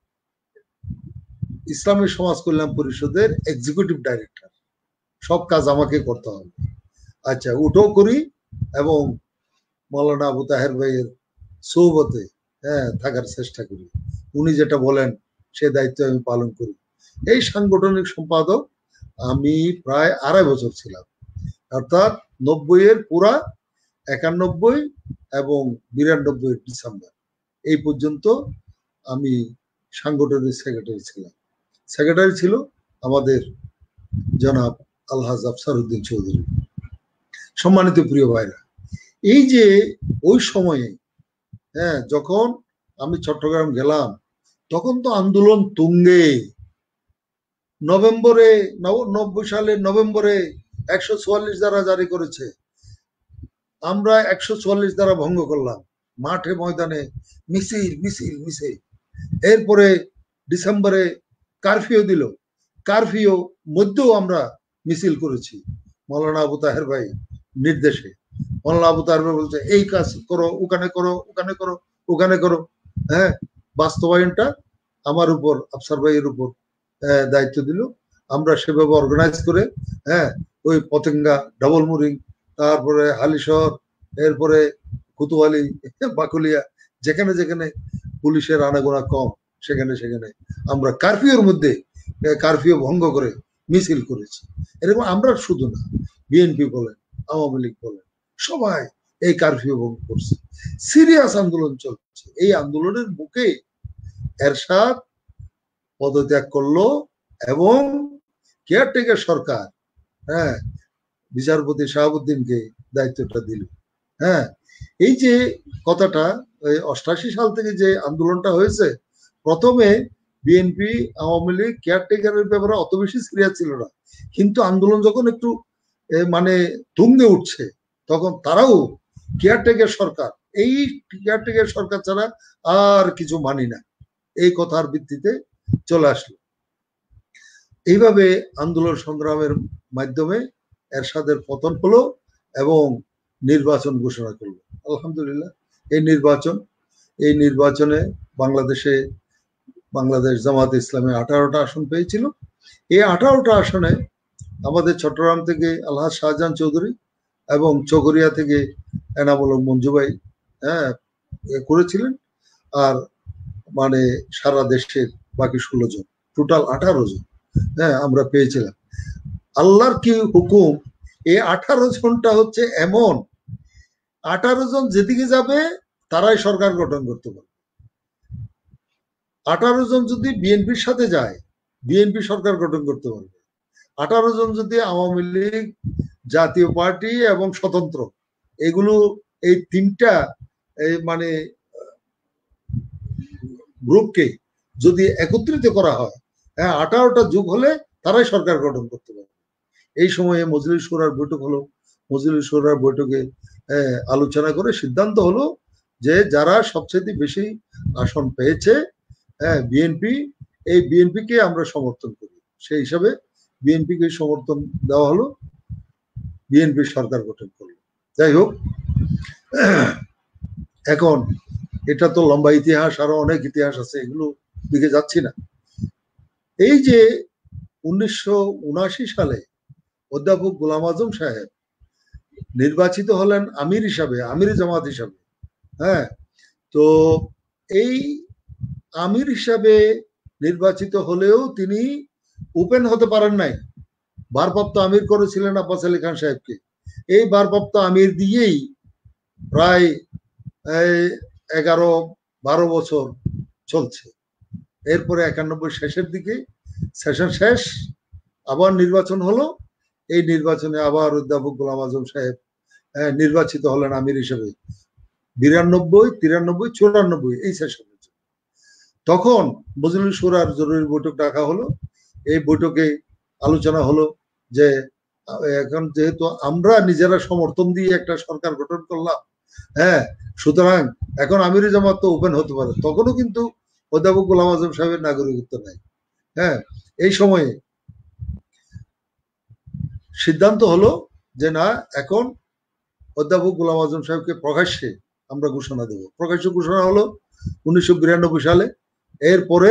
[SPEAKER 2] ইসলামী সমাজ কল্যাণ পরিষদের এক্সিকিউটিভ ডাইরেক্টর, সব কাজ আমাকে করতে হবে। আচ্ছা, উঠো করি, এবং মৌলানা আবু তাহের ভাইয়ের সৌবতে হ্যাঁ থাকার চেষ্টা করি। উনি যেটা বলেন সে দায়িত্ব আমি পালন করি। এই সাংগঠনিক সম্পাদক আমি প্রায় আড়াই বছর ছিলাম, অর্থাৎ নব্বই এর পুরা একানব্বই এবং বিরানব্বই ডিসেম্বর এই পর্যন্ত আমি সাংগঠনিক সেক্রেটারি ছিলাম। সেক্রেটারি ছিল আমাদের জনাব আলহাজ আফসার উদ্দিন চৌধুরী। সম্মানিত প্রিয় ভাইরা, এই যে ওই সময়ে হ্যাঁ যখন আমি চট্টগ্রাম গেলাম, তখন তো আন্দোলন তুঙ্গে। নভেম্বরে নব্বই সালের নভেম্বরে একশো চুয়াল্লিশ ধারা জারি করেছে, আমরা একশো চুয়াল্লিশ ধারা ভঙ্গ করলাম, মাঠে ময়দানে মিছিল মিছিল মিছিল। এরপরে ডিসেম্বরে কারফিউ দিল, কারফিউ মধ্যেও আমরা মিছিল করেছি মৌলানা আবু তাহের ভাই নির্দেশে। মৌলানা আবু তাহের ভাই বলছে এই কাজ করো, ওখানে করো, ওখানে করো, ওখানে করো। হ্যাঁ, বাস্তবায়নটা আমার উপর, আফসার ভাইয়ের উপর দায়িত্ব দিল। আমরা সেভাবে অর্গানাইজ করে হ্যাঁ ওই পতেঙ্গা, ডাবল মুরিং, তারপরে হালিশহর, এরপরে কুতুয়ালি, বাকুলিয়া, যেখানে যেখানে পুলিশের আনাগোনা কম সেখানে সেখানে আমরা কারফিউর মধ্যে কারফিউ ভঙ্গ করে মিছিল করেছি। এরকম আমরা শুধু না, বিএনপি বলেন, আওয়ামী লীগ বলেন, সবাই এই কারফিউ ভঙ্গ করছে। সিরিয়াস আন্দোলন চলছে। এই আন্দোলনের বুকে এরশাদ পদত্যাগ করলো এবং কেয়ারটেকার সরকার হ্যাঁ বিচারপতি শাহাবুদ্দিনকে দায়িত্বটা দিল। হ্যাঁ, এই যে কথাটা অষ্টাশি সাল থেকে যে আন্দোলনটা হয়েছে, প্রথমে বিএনপি আওয়ামী লীগ কেয়ারটেকারের ব্যাপারে অত বেশি সিরিয়াস ছিল না, কিন্তু আন্দোলন যখন একটু মানে তুঙ্গে উঠছে তখন তারাও কেয়ারটেকার সরকার, এই কেয়ারটেকার সরকার ছাড়া আর কিছু মানি না, এই কথার ভিত্তিতে চলে আসলো। এইভাবে আন্দোলন সংগ্রামের মাধ্যমে এরশাদের পতন হলো এবং নির্বাচন ঘোষণা করলো। আলহামদুলিল্লাহ এই নির্বাচন এই নির্বাচনে বাংলাদেশে বাংলাদেশ জামাত ইসলামী আঠারোটা আসন পেয়েছিল। এই আঠারোটা আসনে আমাদের চট্টগ্রাম থেকে আলহাজ শাহজাহান চৌধুরী এবং চকরিয়া থেকে এনামুল হক মঞ্জু ভাই হ্যাঁ করেছিলেন, আর মানে সারা দেশের বাকি ষোলো জন, টোটাল আঠারো জন হ্যাঁ আমরা পেয়েছিলাম। আল্লাহর কি হুকুম, এই আঠারো জনটা হচ্ছে এমন, আঠারো জন যেদিকে যাবে তারাই সরকার গঠন করতে পারবে। আঠারো জন যদি বিএনপির সাথে যায় বিএনপি সরকার গঠন করতে পারবে। আঠারো জন যদি আওয়ামী লীগ, জাতীয় পার্টি এবং স্বতন্ত্র, এগুলো এই তিনটা এই মানে গ্রুপকে যদি একত্রিত করা হয়, হ্যাঁ আঠারোটা যুগ হলে তারাই সরকার গঠন করতে পারবে। এই সময়ে মজলিস শুরার বৈঠক হলো। মজলিস শুরার বৈঠকে আলোচনা করে সিদ্ধান্ত হলো যে যারা সবচেয়ে বেশি আসন পেয়েছে হ্যাঁ বিএনপি, এই বিএনপি কে আমরা সমর্থন করি। সেই হিসাবে বিএনপি কে সমর্থন দেওয়া হলো, বিএনপি সরকার গঠন করলো। যাই হোক, এখন এটা তো লম্বা ইতিহাস, আরো অনেক ইতিহাস আছে, এগুলো দিকে যাচ্ছি না। এই যে উনিশশো উনআশি সালে অধ্যাপক গোলাম আজম সাহেব নির্বাচিত হলেন আমির হিসাবে, আমির জামাত হিসাবে, হ্যাঁ তো এই আমির হিসাবে নির্বাচিত হলেও তিনি ওপেন হতে পারেন নাই, ভারপ্রাপ্ত আমির করেছিলেন আব্বাস আলী খান সাহেবকে। এই ভারপ্রাপ্ত আমির দিয়েই প্রায় এগারো বারো বছর চলছে। এরপরে একানব্বই শেষের দিকে সেশন শেষ, আবার নির্বাচন হলো। এই নির্বাচনে আবার অধ্যাপক গোলাম আজম সাহেব নির্বাচিত হলেন আমির হিসেবে বিরানব্বই তিরানব্বই চুরানব্বই এই সেশনের জন্য। তখন মজলিস শুরার জরুরি বৈঠক ডাকা হলো। এই বৈঠকে আলোচনা হলো যে এখন যেহেতু আমরা নিজেরা সমর্থন দিয়ে একটা সরকার গঠন করলাম, হ্যাঁ সুতরাং এখন আমির জামাত তো ওপেন হতে পারে। তখনও কিন্তু অধ্যাপক গোলাম আজম সাহেবের নাগরিকত্ব নাই। হ্যাঁ এই সময়ে সিদ্ধান্ত হলো যে না, এখন অধ্যাপক গোলাম আজম সাহেবকে প্রকাশ্যে আমরা ঘোষণা দেব। প্রকাশ্য ঘোষণা হলো উনিশশো বিরানব্বই সালে। এরপরে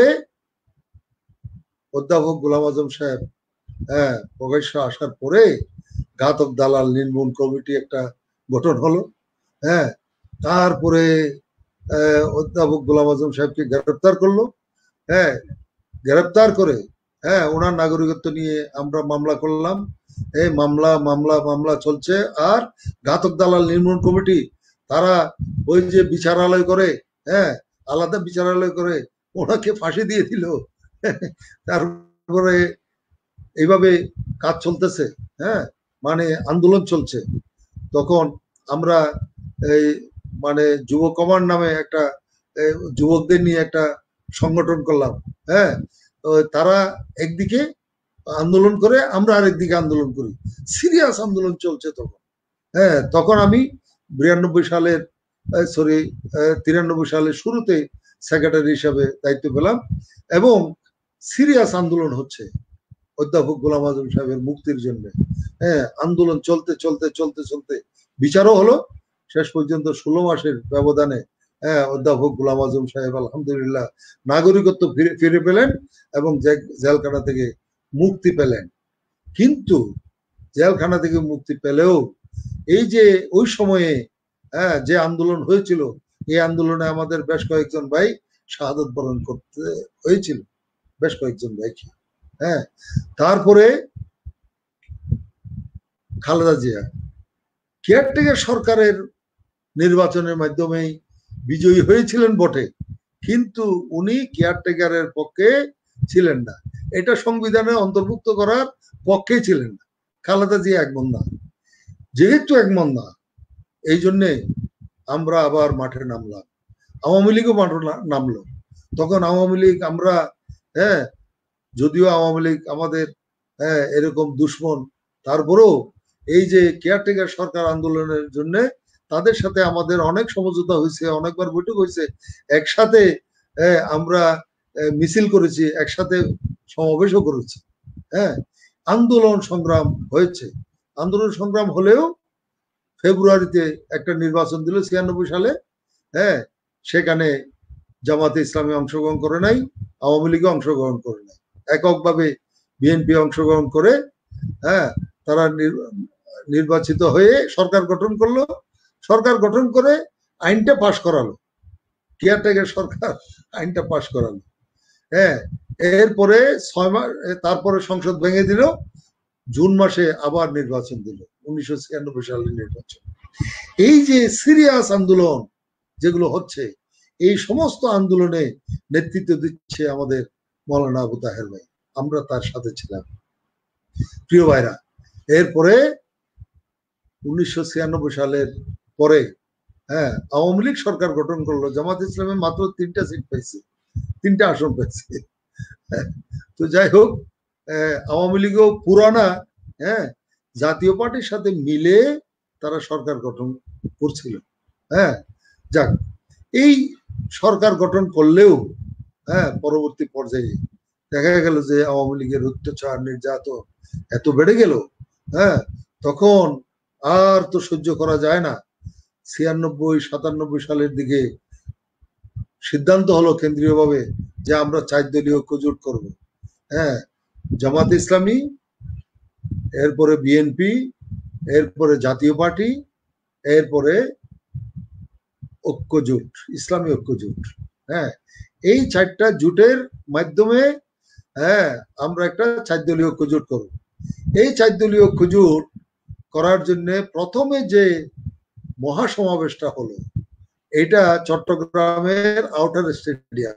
[SPEAKER 2] অধ্যাপক গোলাম আজম সাহেব হ্যাঁ প্রকাশ্য আসার পরে ঘাতক দালাল নির্মূল কমিটি একটা গঠন হলো। হ্যাঁ তারপরে অধ্যাপক গোলাম আজম সাহেবকে গ্রেপ্তার করলো। হ্যাঁ গ্রেপ্তার করে হ্যাঁ ওনার নাগরিকত্ব নিয়ে আমরা মামলা করলাম। এই মামলা মামলা মামলা চলছে। আর ঘাতক দালাল নির্মূল কমিটি তারা ওই যে বিচারালয় করে, হ্যাঁ আলাদা বিচারালয় করে ওনাকে ফাঁসি দিয়ে দিল। তারপরে এইভাবে কাজ চলতেছে, হ্যাঁ মানে আন্দোলন চলছে। তখন আমরা এই মানে যুব কমান্ড নামে একটা যুবকদের নিয়ে একটা সংগঠন করলাম। হ্যাঁ তারা একদিকে আন্দোলন করে, আমরা আরেকদিকে আন্দোলন করি। সিরিয়াস আন্দোলন চলছে তখন। হ্যাঁ তখন আমি বিরানব্বই সালের সরি তিরানব্বই সালের শুরুতে সেক্রেটারি হিসাবে দায়িত্ব পেলাম এবং সিরিয়াস আন্দোলন হচ্ছে অধ্যাপক গোলাম আজম সাহেবের মুক্তির জন্য। হ্যাঁ আন্দোলন চলতে চলতে চলতে চলতে বিচারও হলো। শেষ পর্যন্ত ষোলো মাসের ব্যবধানে হ্যাঁ অধ্যাপক গোলাম আজম সাহেব আলহামদুলিল্লাহ নাগরিকত্ব ফিরে পেলেন এবং জেলখানা থেকে মুক্তি পেলেন। কিন্তু জেলখানা থেকে মুক্তি পেলেও এই যে ওই সময়ে হ্যাঁ যে আন্দোলন হয়েছিল, এই আন্দোলনে আমাদের বেশ কয়েকজন ভাই শাহাদত বরণ করতে হয়েছিল, বেশ কয়েকজন ভাইকে। হ্যাঁ তারপরে খালেদা জিয়া কেয়ারটেকার সরকারের নির্বাচনের মাধ্যমেই বিজয়ী হয়েছিলেন বটে, কিন্তু উনি কেয়ারটেকারের পক্ষে ছিলেন না, এটা সংবিধানে অন্তর্ভুক্ত করার পক্ষে ছিলেন না। খালেদা জিয়া একমত না, যেহেতু একমত না এই জন্যে আমরা আবার মাঠে নামলাম। আওয়ামী লীগও মাঠে নামলো। তখন আওয়ামী লীগ আমরা হ্যাঁ, যদিও আওয়ামী লীগ আমাদের হ্যাঁ এরকম দুশ্মন, তারপরেও এই যে কেয়ারটেকার সরকার আন্দোলনের জন্য তাদের সাথে আমাদের অনেক সমঝোতা হয়েছে, অনেকবার বৈঠক হয়েছে, একসাথে আমরা মিছিল করেছি, একসাথে সমাবেশও করেছি। হ্যাঁ, আন্দোলন সংগ্রাম হয়েছে। আন্দোলন সংগ্রাম হলেও ফেব্রুয়ারিতে একটা নির্বাচন দিল ছিয়ানব্বই সালে। হ্যাঁ, সেখানে জামাতে ইসলামী অংশগ্রহণ করে নাই, আওয়ামী লীগও অংশগ্রহণ করে নাই, এককভাবে বিএনপি অংশগ্রহণ করে হ্যাঁ তারা নির্বাচিত হয়ে সরকার গঠন করলো। সরকার গঠন করে আইনটা পাশ করালো, কেয়ারটেকার সরকার আইনটা পাশ করালো। হ্যাঁ, এরপরে ছয় মাস তারপরে সংসদ ভেঙে দিল, জুন মাসে আবার নির্বাচন দিল, উনিশশো ছিয়ানব্বই সালের নির্বাচন। এই যে সিরিয়াস আন্দোলন যেগুলো হচ্ছে, এই সমস্ত আন্দোলনে নেতৃত্ব দিচ্ছে আমাদের মৌলানা আবু তাহের ভাই, আমরা তার সাথে ছিলাম। প্রিয় ভাইরা, এরপরে উনিশশো ছিয়ানব্বই সালের পরে হ্যাঁ আওয়ামী লীগ সরকার গঠন করলো, জামাত ইসলামে মাত্র তিনটা সিট পাইছে, তিনটা আসন পাইছে। তো যাই হোক, আওয়ামী লীগও পুরানা হ্যাঁ জাতীয় পার্টির সাথে মিলে তারা সরকার গঠন করছিল। হ্যাঁ, যাক, এই সরকার গঠন করলেও হ্যাঁ পরবর্তী পর্যায়ে দেখা গেল যে আওয়ামী লীগের অত্যাচার নির্যাতন এত বেড়ে গেল, হ্যাঁ তখন আর তো সহ্য করা যায় না। ছিয়ানব্বই সাতানব্বই সালের দিকে সিদ্ধান্ত হলো কেন্দ্রীয় ভাবে যে আমরা চার দলীয় ঐক্যজোট করব। হ্যাঁ, জামাত ইসলামী, এরপরে বিএনপি, এরপরে জাতীয় পার্টি, এরপরে ঐক্যজোট, ইসলামী ঐক্যজোট। হ্যাঁ, এই চারটা জোটের মাধ্যমে হ্যাঁ আমরা একটা চার দলীয় ঐক্যজোট করব। এই চার দলীয় ঐক্যজোট করার জন্য প্রথমে যে মহাসমাবেশটা হলো, এটা চট্টগ্রামের আউটার স্টেডিয়াম।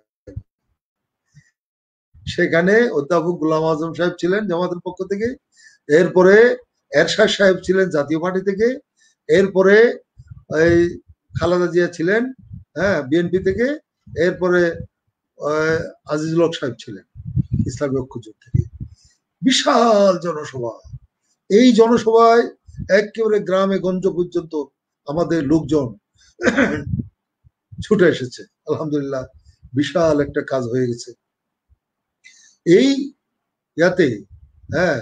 [SPEAKER 2] সেখানে অধ্যাপক গোলাম আজম সাহেব ছিলেন জামাতের পক্ষ থেকে, এরপরে এরশাদ সাহেব ছিলেন জাতীয় পার্টি থেকে, এরপরে এই খালেদা জিয়া ছিলেন হ্যাঁ বিএনপি থেকে, এরপরে আজিজুল হক সাহেব ছিলেন ইসলামী ঐক্যজোট থেকে। বিশাল জনসভা। এই জনসভায় একেবারে গ্রামে গঞ্জ পর্যন্ত আমাদের লোকজন ছুটে এসেছে। আলহামদুলিল্লাহ, বিশাল একটা কাজ হয়ে গেছে। এই ইয়াতে হ্যাঁ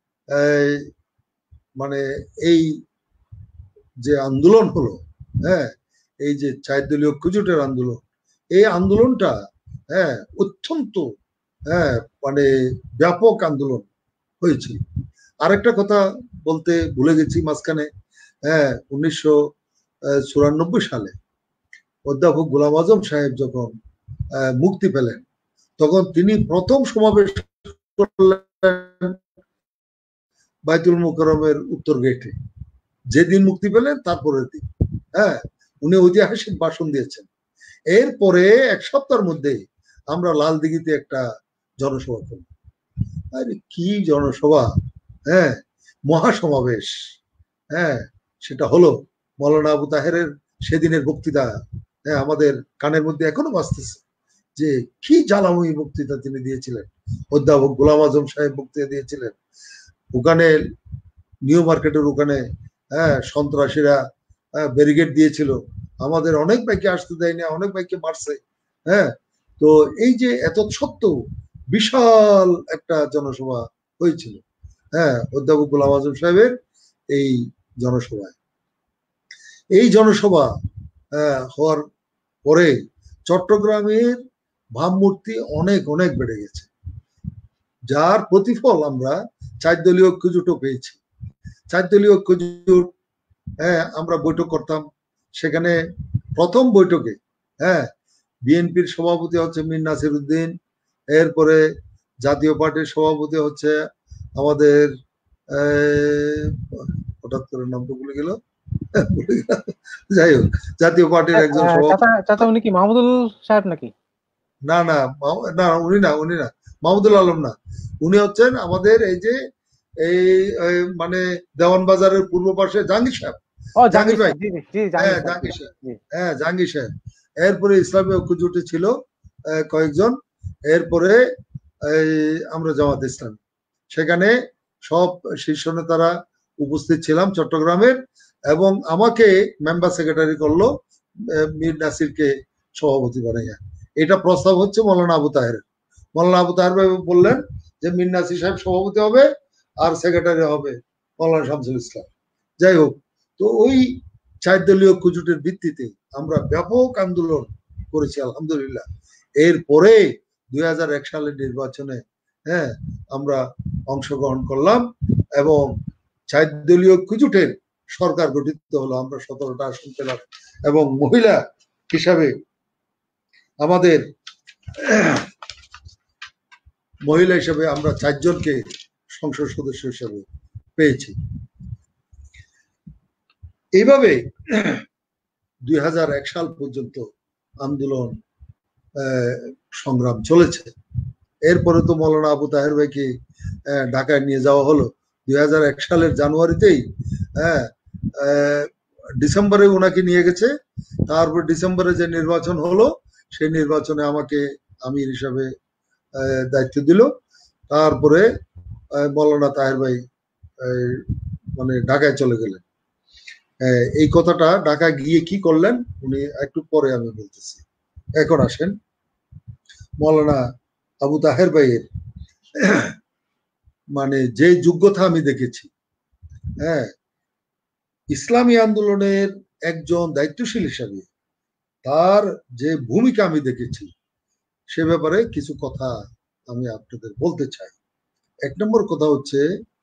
[SPEAKER 2] মানে এই যে আন্দোলন হলো, হ্যাঁ এই যে চার দলীয় ঐক্যজোটের আন্দোলন, এই আন্দোলনটা হ্যাঁ অত্যন্ত হ্যাঁ মানে ব্যাপক আন্দোলন হয়েছিল। আরেকটা কথা বলতে ভুলে গেছি মাঝখানে, হ্যাঁ উনিশশো চুরানব্বই সালে অধ্যাপক গোলাম আজম সাহেব যখন মুক্তি পেলেন, তখন তিনি প্রথম সমাবেশ করলেন বাইতুল মুকাররমের উত্তর গেটে। যেদিন মুক্তি পেলেন তারপরের দিন হ্যাঁ উনি ঐতিহাসিক ভাষণ দিয়েছেন। এরপরে এক সপ্তাহের মধ্যে আমরা লালদিঘিতে একটা জনসভা করলাম। আরে কি জনসভা, হ্যাঁ মহাসমাবেশ। হ্যাঁ, সেটা হলো মৌলানা আবু তাহেরের সেদিনের বক্তৃতা হ্যাঁ আমাদের কানের মধ্যে এখনো বাজতেছে, যে কি জ্বালাময়ী বক্তৃতা তিনি দিয়েছিলেন। অধ্যাপক গোলাম আজম সাহেব বক্তৃতা দিয়েছিলেন। ওখানে নিউ মার্কেটের ওখানে হ্যাঁ সন্ত্রাসীরা ব্যারিকেড দিয়েছিল, আমাদের অনেক বাইকে আসতে দেয়নি, অনেক বাইকে মারছে। হ্যাঁ, তো এই যে এত সত্ত্বেও বিশাল একটা জনসভা হয়েছিল হ্যাঁ অধ্যাপক গোলাম আজম সাহেবের এই জনসভায়। এই জনসভা হওয়ার পরে চট্টগ্রামের ভাবমূর্তি অনেক অনেক বেড়ে গেছে, যার প্রতিফল আমরা চার দলীয় ঐক্যজোটও পেয়েছি। চার দলীয় ঐক্যজোট হ্যাঁ আমরা বৈঠক করতাম, সেখানে প্রথম বৈঠকে হ্যাঁ বিএনপির সভাপতি হচ্ছে মীর নাসির উদ্দিন, এরপরে জাতীয় পার্টির সভাপতি হচ্ছে আমাদের হঠাৎ করে নামটা ভুলে গেল, যাই হোক জাতীয় পার্টির একজন
[SPEAKER 1] চাচা। উনি কি মাহমুদুল সাহেব নাকি?
[SPEAKER 2] না না না উনি না উনি না মাহমুদুল আলম না, উনি হচ্ছেন আমাদের এই যে এই মানে দেওয়ান বাজারের পূর্ব পাশে জাহাঙ্গীর সাহেব। জাহাঙ্গীর ভাই, হ্যাঁ জাহাঙ্গীর সাহেব, হ্যাঁ জাহাঙ্গীর সাহেব। এরপরে ইসলামী ঐক্যজোটে ছিল কয়েকজন, এরপরে এই আমরা জামাত ইসলাম, সেখানে সব শীর্ষ নেতারা উপস্থিত ছিলাম চট্টগ্রামের, এবং আমাকে মেম্বার সেক্রেটারি করলো মীর নাসিরকে সভাপতি বানাইয়া। এটা প্রস্তাব হচ্ছে মৌলানা আবু তাহের। মৌলানা আবু তাহের ভাই বললেন যে মীর নাসির সাহেব সভাপতি হবে আর সেক্রেটারি হবে মৌলানা শামসুল ইসলাম। যাই হোক, তো ওই চার দলীয় কুজুটের ভিত্তিতে আমরা ব্যাপক আন্দোলন করেছি আলহামদুলিল্লাহ। এরপরে দুই হাজার এক সালের নির্বাচনে হ্যাঁ আমরা অংশগ্রহণ করলাম এবং চার দলীয় কুজুটের সরকার গঠিত হলো। আমরা সতেরোটা আসন পেলাম এবং মহিলা হিসাবে আমাদের মহিলা হিসাবে আমরা চারজনকে সংসদ সদস্য হিসাবে পেয়েছি। এইভাবে দুই হাজার এক সাল পর্যন্ত আন্দোলন সংগ্রাম চলেছে। এরপরে তো মৌলানা আবু তাহের ভাইকে ঢাকায় নিয়ে যাওয়া হলো দুই হাজার এক সালের জানুয়ারিতেই। হ্যাঁ, ডিসেম্বরে ওনাকে নিয়ে গেছে। তারপর ডিসেম্বরে যে নির্বাচন হলো সেই নির্বাচনে আমাকে আমির হিসাবে দায়িত্ব দিল। তারপরে মৌলানা তাহের ভাই মানে ঢাকায় চলে গেলেন। এই কথাটা ঢাকা গিয়ে কি করলেন উনি একটু পরে আমি বলতেছি। এখন আসেন মৌলানা আবু তাহের ভাইয়ের মানে যে যোগ্যতা আমি দেখেছি, হ্যাঁ, ইসলামী আন্দোলনের একজন দায়িত্বশীল হিসাবে তার যে ভূমিকা আমি দেখেছি সে ব্যাপারে কিছু কথা আমি আপনাদের বলতে চাই। এক নম্বর কথা হচ্ছে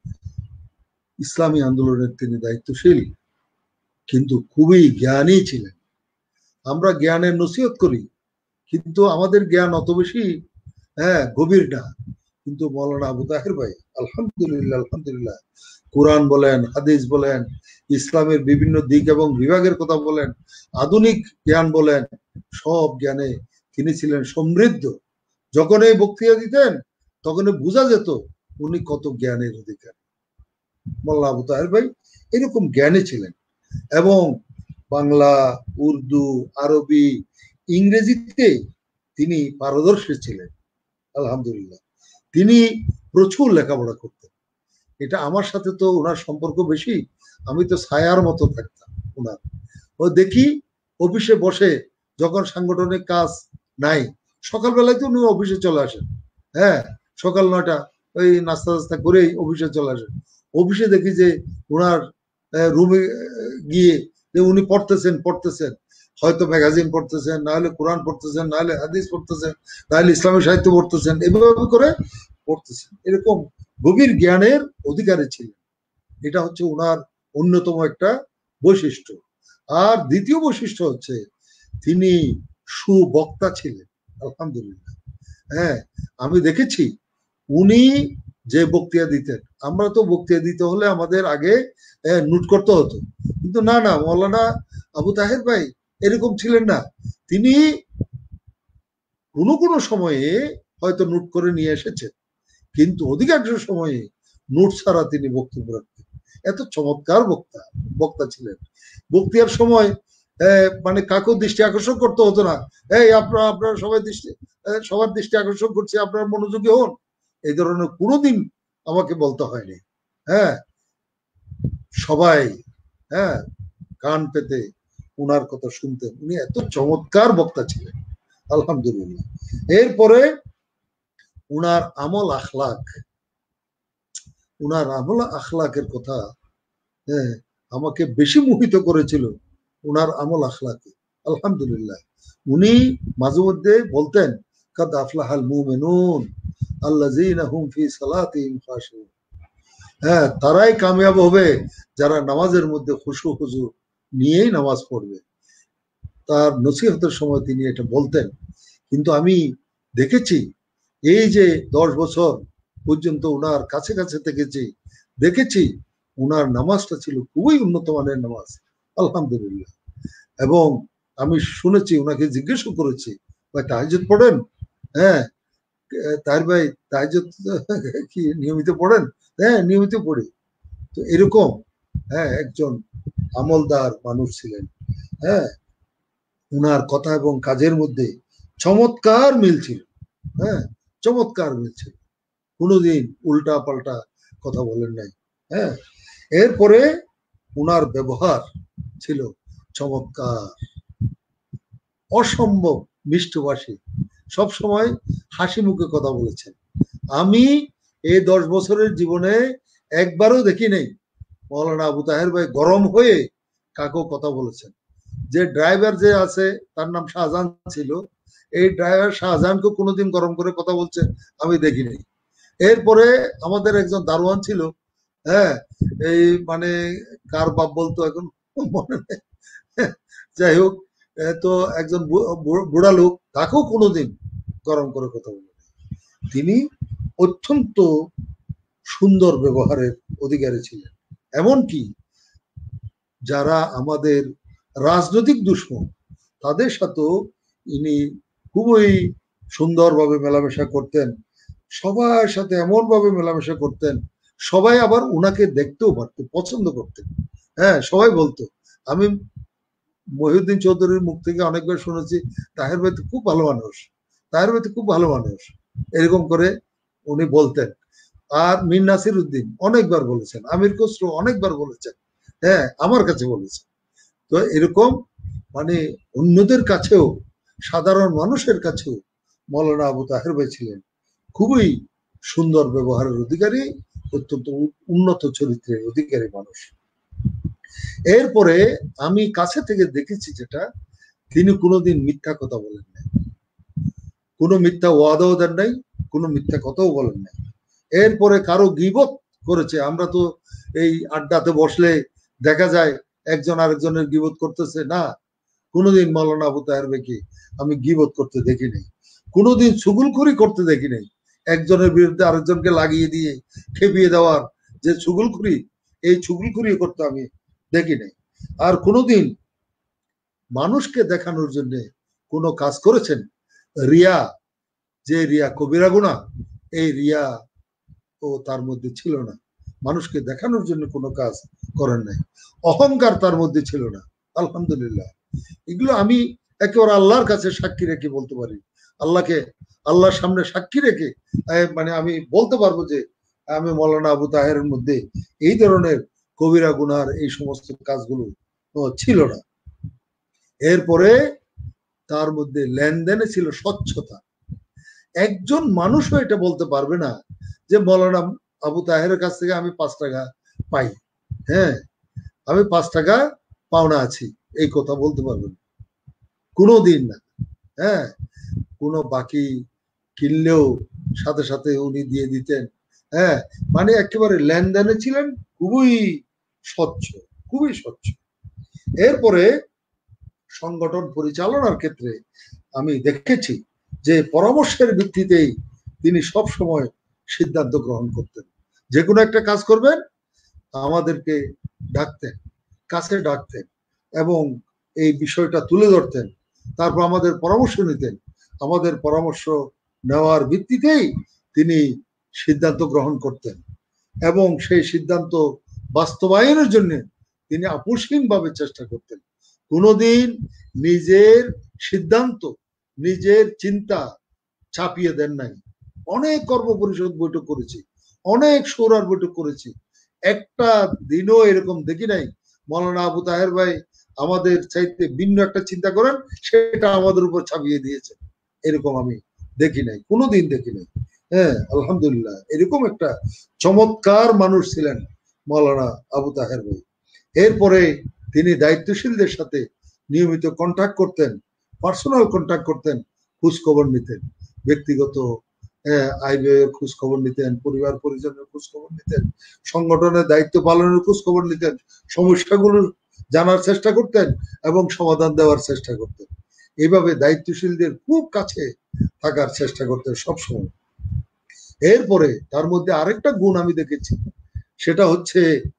[SPEAKER 2] ইসলামী আন্দোলনের তিনি দায়িত্বশীল কিন্তু খুবই জ্ঞানী ছিলেন। আমরা জ্ঞানের নসিহত করি কিন্তু আমাদের জ্ঞান অত বেশি হ্যাঁ গভীর না। কিন্তু মৌলানা আবু তাহের ভাই আলহামদুলিল্লাহ আলহামদুলিল্লাহ কোরআন বলেন, হাদিস বলেন, ইসলামের বিভিন্ন দিক এবং বিভাগের কথা বলেন, আধুনিক জ্ঞান বলেন, সব জ্ঞানে তিনি ছিলেন সমৃদ্ধ। যখন এই বক্তৃতা দিতেন তখন বোঝা যেত উনি কত জ্ঞানের অধিকারী। মৌলানা আবু তাহের ভাই এরকম জ্ঞানী ছিলেন এবং বাংলা, উর্দু, আরবি, ইংরেজিতে তিনি পারদর্শী ছিলেন আলহামদুলিল্লাহ। তিনি প্রচুর লেখাপড়া করতেন। এটা আমার সাথে তো ওনার সম্পর্ক বেশি, আমি তো ছায়ার মতো থাকতাম ওনার। ও দেখি অফিসে বসে যখন সাংগঠনিক কাজ নাই সকালবেলায় তো উনি অফিসে চলে আসেন। হ্যাঁ, সকাল নয়টা ওই নাস্তা টাস্তা করেই অফিসে চলে আসেন। অফিসে দেখি যে ওনার রুমে গিয়ে যে উনি পড়তেছেন পড়তেছেন হয়তো ম্যাগাজিন পড়তেছেন, না হলে কোরআন পড়তেছেন, না হলে হাদিস পড়তেছেন, না হলে ইসলামী সাহিত্য পড়তেছেন, এভাবে করে পড়তেছেন। এরকম গভীর জ্ঞানের অধিকারী ছিলেন। এটা হচ্ছে ওনার অন্যতম একটা বৈশিষ্ট্য। আর দ্বিতীয় বৈশিষ্ট্য হচ্ছে তিনি সুবক্তা ছিলেন আলহামদুলিল্লাহ। হ্যাঁ, আমি দেখেছি উনি যে বক্তৃতা দিতেন, আমরা তো বক্তৃতা দিতে হলে আমাদের আগে নোট করতে হতো, কিন্তু না না মৌলানা আবু তাহের ভাই এরকম ছিলেন না। তিনি কোনো কোনো সময়ে হয়তো নোট করে নিয়ে এসেছেন কিন্তু অধিকাংশ সময়ে নোট ছাড়া তিনি বক্তব্য রাখতেন। এত চমৎকার বক্তা বক্তা ছিলেন। বক্তৃতার সময় মানে কাকুর দৃষ্টি আকর্ষণ করতে হতো না, এই আপনারা আপনারা সবাই দৃষ্টি সবার দৃষ্টি আকর্ষণ করছে, আপনারা মনোযোগী হন, এই ধরনের কোনোদিন আমাকে বলতে হয়নি। হ্যাঁ, সবাই হ্যাঁ কান পেতে উনার কথা শুনতেন। উনি এত চমৎকার বক্তা ছিলেন আলহামদুলিল্লাহ। এরপরে উনার আমল আখলাক, উনার আমল আখলাকের কথা হ্যাঁ আমাকে বেশি মোহিত করেছিল উনার আমল আখলাকে আলহামদুলিল্লাহ। উনি মাঝে মধ্যে বলতেন কাদ আফলাহাল মুমিনুন আল্লাযীনা হুম ফি সালাতিহিম খাশিউন। হ্যাঁ, তারাই কামিয়াব হবে যারা নামাজের মধ্যে খুশু খুজু নিয়েই নামাজ পড়বে। তার নসিহতের সময় তিনি এটা বলতেন। কিন্তু আমি দেখেছি এই যে দশ বছর পর্যন্ত উনার কাছে কাছে থেকেছি, দেখেছি উনার নামাজটা ছিল খুবই উন্নত মানের নামাজ আলহামদুলিল্লাহ। এবং আমি শুনেছি উনাকে জিজ্ঞেসও করেছি ভাই তাহাজ্জুদ পড়েন? হ্যাঁ, তাহের ভাই তাহাজ্জুদ কি নিয়মিত পড়েন? হ্যাঁ, নিয়মিত পড়ি। তো এরকম হ্যাঁ একজন আমলদার মানুষ ছিলেন। হ্যাঁ, উনার কথা এবং কাজের মধ্যে চমৎকার মিল ছিল। হ্যাঁ, চমৎকার হয়েছে, কোনোদিন উল্টা পাল্টা কথা বলেন নাই। হ্যাঁ, এরপরে উনার ব্যবহার ছিল চমৎকার, অসম্ভব মিষ্টভাষী, সব সময় হাসি মুখে কথা বলেছেন। আমি এই দশ বছরের জীবনে একবারও দেখি নাই মৌলানা আবু তাহের ভাই গরম হয়ে কাকেও কথা বলেছেন। যে ড্রাইভার যে আছে তার নাম শাহজাহান ছিল, এই ড্রাইভার শাহজাহানকে কোনোদিন গরম করে কথা বলছে আমি দেখি নাই। এরপরে আমাদের একজন দারোয়ান ছিল, হ্যাঁ, এই মানে কার বাপ বলতো এখন মনে নেই, যাই হোক, তো একজন বুড়া লোক, তাকেও কোনোদিন গরম করে কথা বলে। তিনি অত্যন্ত সুন্দর ব্যবহারের অধিকারী ছিলেন। এমনকি যারা আমাদের রাজনৈতিক দুশ্মন তাদের সাথেও ইনি খুবই সুন্দরভাবে মেলামেশা করতেন, সবার সাথে এমন ভাবে মেলামেশা করতেন, সবাই আবার উনাকে দেখতেও পারত, পছন্দ করতেন। হ্যাঁ, সবাই বলতো, আমি মহিউদ্দিন চৌধুরীর মুখ থেকে অনেকবার শুনেছি তাহের ভাই তো খুব ভালো মানুষ, তাহের ভাই তো খুব ভালো মানুষ, এরকম করে উনি বলতেন। আর মীর নাসির উদ্দিন অনেকবার বলেছেন, আমির খসরু অনেকবার বলেছেন, হ্যাঁ, আমার কাছে বলেছেন। তো এরকম মানে অন্যদের কাছেও, সাধারণ মানুষের কাছেও মৌলানা আবু তাহের ভাই ছিলেন খুবই সুন্দর ব্যবহারের অধিকারী, অত্যন্ত উন্নত চরিত্রের অধিকারী মানুষ। এরপরে আমি কাছে থেকে দেখেছি যেটা, তিনি কোনোদিন মিথ্যা কথা বলেন নাই, কোনো মিথ্যা ওয়াদাও দেন নাই, কোনো মিথ্যা কথাও বলেন নাই। এরপরে কারো গীবত করেছে, আমরা তো এই আড্ডাতে বসলে দেখা যায় একজন আরেকজনের গীবত করতেছে, না, কোনোদিন মৌলানা আবু তাহের ভাইকে আমি গীবত করতে দেখি নাই, কোনোদিন চুগলখড়ি করতে দেখি নাই, একজনের বিরুদ্ধে আরেকজনকে লাগিয়ে দিয়ে খেপিয়ে দেওয়ার যে চুগলখড়ি, এই চুগলখড়ি করতে আমি দেখি নাই। আর কোনোদিন মানুষকে দেখানোর জন্য কোনো কাজ করেছেন, রিয়া, যে রিয়া কবিরা গুনাহ, এই রিয়া ও তার মধ্যে ছিল না, মানুষকে দেখানোর জন্য কোনো কাজ করেন নাই, অহংকার তার মধ্যে ছিল না। আলহামদুলিল্লাহ, এগুলো আমি একেবারে আল্লাহর কাছে সাক্ষী রেখে বলতে পারি, আল্লাহকে আল্লাহর সামনে সাক্ষী রেখে মানে আমি বলতে পারবো যে আমি মৌলানা আবু তাহেরের মধ্যে এই ধরনের কবিরা গুনার এই সমস্ত কাজগুলো ছিল না। এরপরে তার মধ্যে লেনদেনে ছিল স্বচ্ছতা। একজন মানুষও এটা বলতে পারবে না যে মৌলানা আবু তাহেরের কাছ থেকে আমি পাঁচ টাকা পাই, হ্যাঁ, আমি পাঁচ টাকা পাওনা আছি, এই কথা বলতে পারবে না, কোনো দিন না। হ্যাঁ, কোনো বাকি কিনলেও সাথে সাথে উনি দিয়ে দিতেন। হ্যাঁ, মানে একেবারে লেনদেনে ছিলেন খুবই স্বচ্ছ, খুবই স্বচ্ছ। এরপরে সংগঠন পরিচালনার ক্ষেত্রে আমি দেখেছি যে পরামর্শের ভিত্তিতেই তিনি সব সময় সিদ্ধান্ত গ্রহণ করতেন। যে কোনো একটা কাজ করবেন আমাদেরকে ডাকতেন, কাছে ডাকতেন এবং এই বিষয়টা তুলে ধরতেন, তারপর আমাদের পরামর্শ নিতেন। আমাদের পরামর্শ নেওয়ার ভিত্তিতেই তিনি সিদ্ধান্ত গ্রহণ করতেন এবং সেই সিদ্ধান্ত বাস্তবায়নের জন্য তিনি আপোষহীনভাবে চেষ্টা করতেন। কোনোদিন নিজের সিদ্ধান্ত, নিজের চিন্তা চাপিয়ে দেন নাই। অনেক কর্ম পরিষদ বৈঠক করেছি, অনেক শোরার বৈঠক করেছি, একটা দিনও এরকম দেখি নাই মৌলানা আবু তাহের ভাই আমাদের চাইতে ভিন্ন একটা চিন্তা করেন সেটা আমাদের উপর চাপিয়ে দিয়েছে, এরকম আমি দেখি নাই, কোনোদিন দেখি নাই। হ্যাঁ, আলহামদুলিল্লাহ, এরকম একটা চমৎকার মানুষ ছিলেন মৌলানা আবু তাহের ভাই। এরপরে তিনি দায়িত্বশীলদের সাথে নিয়মিত কন্ট্যাক্ট করতেন, পার্সোনাল কন্ট্যাক্ট করতেন, খোঁজ খবর নিতেন, ব্যক্তিগত আয় ব্যয়ের খোঁজ খবর নিতেন, পরিবার পরিজনের খোঁজ খবর নিতেন, সংগঠনের দায়িত্ব পালনের খোঁজ খবর নিতেন, সমস্যাগুলো জানার চেষ্টা করতেন এবং সমাধান দেওয়ার চেষ্টা করতেন। এইভাবে দায়িত্বশীলদের খুব কাছে থাকার চেষ্টা করতেন সবসময়। এরপরে তার মধ্যে আরেকটা গুণ আমি দেখেছি, সেটা হচ্ছে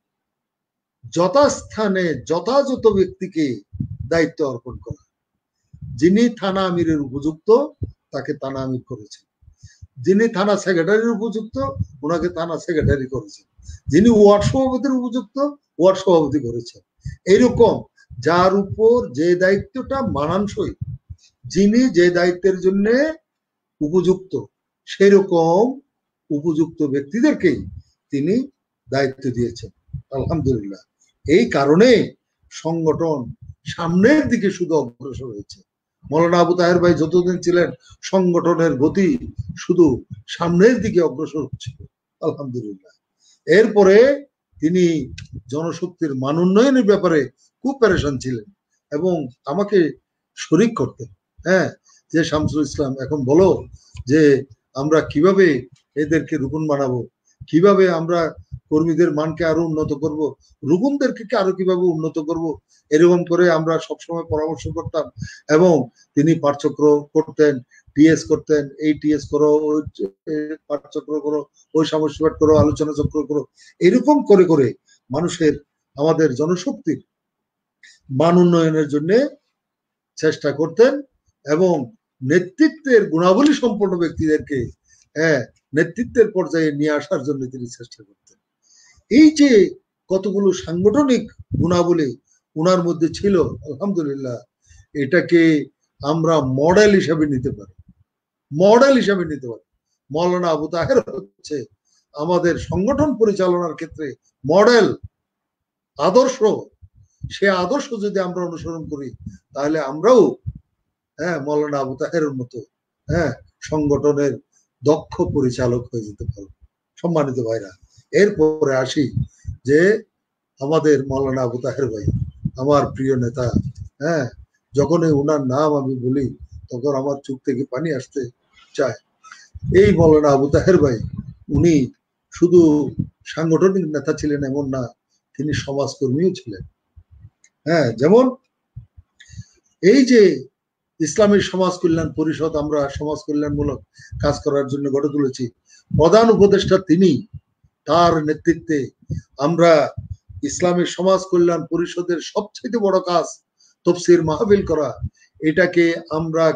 [SPEAKER 2] যথাস্থানে যথাযথ ব্যক্তিকে দায়িত্ব অর্পণ করা। যিনি থানা আমিরের উপযুক্ত তাকে থানা আমির করেছেন, যিনি থানা সেক্রেটারির উপযুক্ত ওনাকে থানা সেক্রেটারি করেছেন, যিনি ওয়ার্ড সভাপতির উপযুক্ত ওয়ার্ড সভাপতি করেছেন। এইরকম যার উপর যে দায়িত্বটা মানানসই, যিনি যে দায়িত্বের জন্য উপযুক্ত সেই রকম উপযুক্ত ব্যক্তিদেরকেই তিনি দায়িত্ব দিয়েছেন। আলহামদুলিল্লাহ, এই কারণে সংগঠন সামনের দিকে শুধু অগ্রসর হয়েছে। মৌলানা আবু তাহের ভাই যতদিন ছিলেন সংগঠনের গতি শুধু সামনের দিকে অগ্রসর হচ্ছিল। আলহামদুলিল্লাহ, এরপরে তিনি জনশক্তির মান উন্নয়নের ব্যাপারে খুব প্যারেশান ছিলেন এবং আমাকে শরিক করতেন। হ্যাঁ, যে শামসুল ইসলাম এখন বলো যে আমরা কিভাবে এদেরকে রুকুন বানাবো, কিভাবে আমরা কর্মীদের মানকে আরো উন্নত করব, রুকুনদেরকে আরো কিভাবে উন্নত করব, এরকম করে আমরা সবসময় পরামর্শ করতাম। এবং তিনি পাঠচক্র করতেন, টিএস করতেন, এই টিএস করো, ওই পাঠচক্র করো, ওই সমস্যা করো, আলোচনা চক্র করো, এরকম করে করে মানুষের, আমাদের জনশক্তির মান উন্নয়নের জন্য চেষ্টা করতেন এবং নেতৃত্বের গুণাবলী সম্পন্ন ব্যক্তিদেরকে হ্যাঁ নেতৃত্বের পর্যায়ে নিয়ে আসার জন্য তিনি চেষ্টা করতেন। এই যে কতগুলো সাংগঠনিক গুণাবলী উনার মধ্যে ছিল, আলহামদুলিল্লাহ, এটাকে আমরা মডেল হিসাবে নিতে পারি, মডেল হিসাবে নিতে পারি। মৌলানা আবু তাহের হচ্ছে আমাদের সংগঠন পরিচালনার ক্ষেত্রে মডেল, আদর্শ। সে আদর্শ যদি আমরা অনুসরণ করি তাহলে আমরাও হ্যাঁ মৌলানা আবু তাহের মতো হ্যাঁ সংগঠনের দক্ষ পরিচালক হয়ে যেতে পারবো। সম্মানিত ভাইরা, এরপরে আসি যে আমাদের মৌলানা আবু তাহের ভাই, আমার প্রিয় নেতা। হ্যাঁ, যখনই ওনার নাম আমি বলি তখন আমার চোখ থেকে পানি আসতে চায়। এই মৌলানা আবু তাহের ভাই, উনি শুধু সাংগঠনিক নেতা ছিলেন এমন না, তিনি সমাজকর্মীও ছিলেন। হ্যাঁ, যেমন এই যে ইসলামী সমাজ কল্যাণ পরিষদ আমরা সমাজ কল্যাণমূলক কাজ করার জন্য গড়ে তুলেছি, প্রধান উপদেষ্টা তিনি, তার নেতৃত্বে আমরা ইসলামী সমাজ কল্যাণ পরিষদের সবচেয়ে বড় কাজ তফসির মাহফিল করা, এটাকে আমরা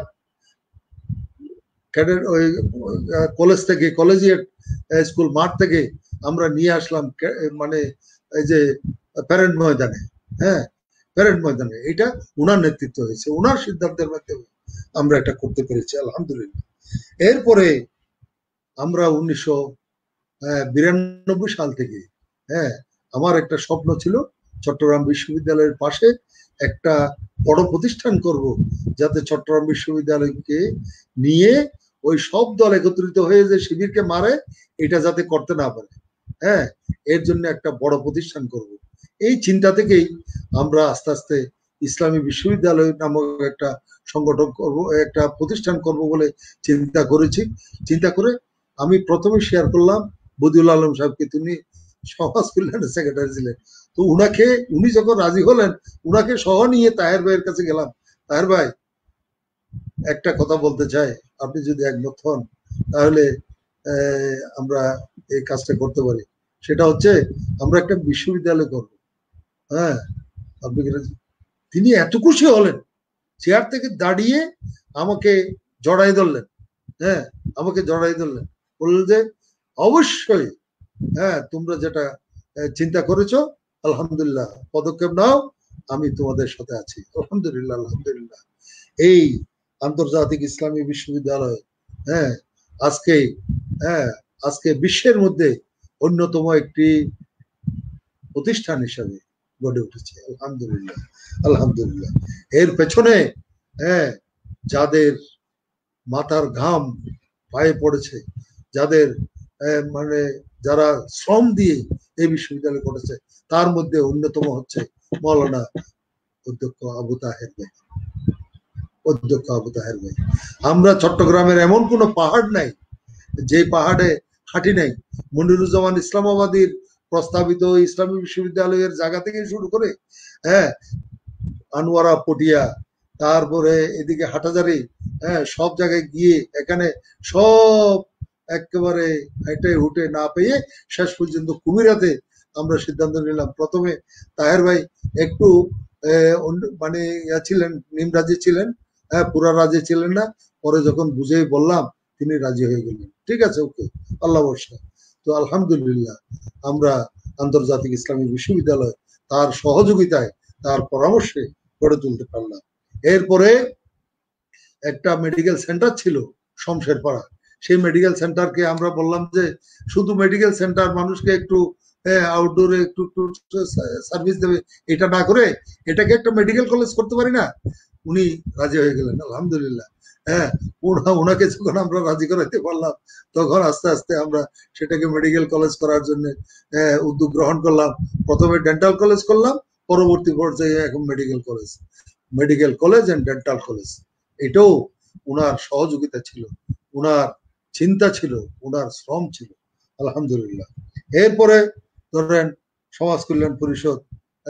[SPEAKER 2] কলেজ থেকে, কলেজিয়েট স্কুল মাঠ থেকে আমরা নিয়ে আসলাম মানে এই যে প্যারেড ময়দানে। হ্যাঁ, প্যারেড ময়দানে এটা উনার নেতৃত্ব হয়েছে, উনার সিদ্ধান্তের মাধ্যমে আমরা এটা করতে পেরেছি, আলহামদুলিল্লাহ। এরপরে আমরা উনিশশো বিরানব্বই সাল থেকে হ্যাঁ আমার একটা স্বপ্ন ছিল চট্টগ্রাম বিশ্ববিদ্যালয়ের পাশে একটা বড় প্রতিষ্ঠান করব, যাতে চট্টগ্রাম বিশ্ববিদ্যালয়কে নিয়ে ওই সব দল একত্রিত হয়ে যে শিবিরকে মারে এটা যাতে করতে না পারে। হ্যাঁ, এর জন্য একটা বড় প্রতিষ্ঠান করব। এই চিন্তা থেকেই আমরা আস্তে আস্তে ইসলামী বিশ্ববিদ্যালয় নামক একটা সংগঠন করব, একটা প্রতিষ্ঠান করব বলে চিন্তা করেছি। চিন্তা করে আমি প্রথমে শেয়ার করলাম বদিউল আলম সাহেবকে, তিনি সমাজ কল্যাণের সেক্রেটারি ছিলেন। তো উনাকে, উনি যখন রাজি হলেন, উনাকে সহ নিয়ে তাহের ভাইয়ের কাছে গেলাম। তাহের ভাই, একটা কথা বলতে চাই, আপনি যদি একমত হন তাহলে আমরা এই কাজটা করতে পারি। সেটা হচ্ছে আমরা একটা বিশ্ববিদ্যালয় করব। হ্যাঁ, আপনি তিনি এত খুশি হলেন, চেয়ার থেকে দাঁড়িয়ে আমাকে জড়াই ধরলেন। হ্যাঁ, আমাকে জড়াই ধরলেন, বললেন যে অবশ্যই হ্যাঁ তোমরা যেটা চিন্তা করেছো আলহামদুলিল্লাহ পদক্ষেপ নাও, আমি তোমাদের সাথে আছি। আলহামদুলিল্লাহ, আলহামদুলিল্লাহ। এই আন্তর্জাতিক ইসলামী বিশ্ববিদ্যালয় হ্যাঁ আজকে হ্যাঁ আজকে বিশ্বের মধ্যে অন্যতম একটি প্রতিষ্ঠান হিসাবে গড়ে উঠেছে। আলহামদুলিল্লাহ, আলহামদুলিল্লাহ। এর পেছনে হ্যাঁ যাদের মাথার ঘাম পায়ে পড়েছে, যাদের মানে যারা শ্রম দিয়ে এই বিশ্ববিদ্যালয় করেছে, তার মধ্যে অন্যতম হচ্ছে মৌলানা অধ্যক্ষ আবু তাহের ভাই। অধ্যক্ষ আবু তাহের ভাই, আমরা চট্টগ্রামের এমন কোনো পাহাড় নাই যে পাহাড়ে হাঁটি নাই। মনিরুজ্জামান ইসলামাবাদীর প্রস্তাবিত ইসলামী বিশ্ববিদ্যালয়ের জায়গা থেকে শুরু করে হ্যাঁ আনোয়ারা পটিয়া, তারপরে এদিকে হাটাজারি, হ্যাঁ সব জায়গায় গিয়ে এখানে সব একেবারে হেঁটে হুটে না পেয়ে শেষ পর্যন্ত কুমিরাতে আমরা সিদ্ধান্ত নিলাম। প্রথমে তাহের ভাই একটু মানে ইয়া ছিলেন, নিম রাজি ছিলেন, হ্যাঁ পুরা রাজি ছিলেন না। পরে যখন বুঝেই বললাম তিনি রাজি হয়ে গেলেন। ঠিক আছে, ওকে, আল্লাহ বর্ষা। তো আলহামদুলিল্লাহ আমরা আন্তর্জাতিক ইসলামী বিশ্ববিদ্যালয় তার সহযোগিতায়, তার পরামর্শে গড়ে তুলতে পারলাম। এরপরে একটা মেডিকেল সেন্টার ছিল শমশের পাড়া, সেই মেডিকেল সেন্টারকে আমরা বললাম যে শুধু মেডিকেল সেন্টার মানুষকে একটু আউটডোরে একটু সার্ভিস দেবে, এটা না করে এটাকে একটা মেডিকেল কলেজ করতে পারি না? উনি রাজি হয়ে গেলেন, আলহামদুলিল্লাহ। হ্যাঁ, ওনাকে যখন আমরা রাজি করাইতে পারলাম তখন আস্তে আস্তে আমরা সেটাকে মেডিকেল কলেজ করার জন্য উদ্যোগ গ্রহণ করলাম। প্রথমে ডেন্টাল কলেজ করলাম, পরবর্তী পর্যায়ে এখন medical college, medical college and dental college. এটাও উনার সহযোগিতা ছিল, উনার চিন্তা ছিল, উনার শ্রম ছিল, আলহামদুলিল্লাহ। এরপরে ধরেন সমাজ কল্যাণ পরিষদ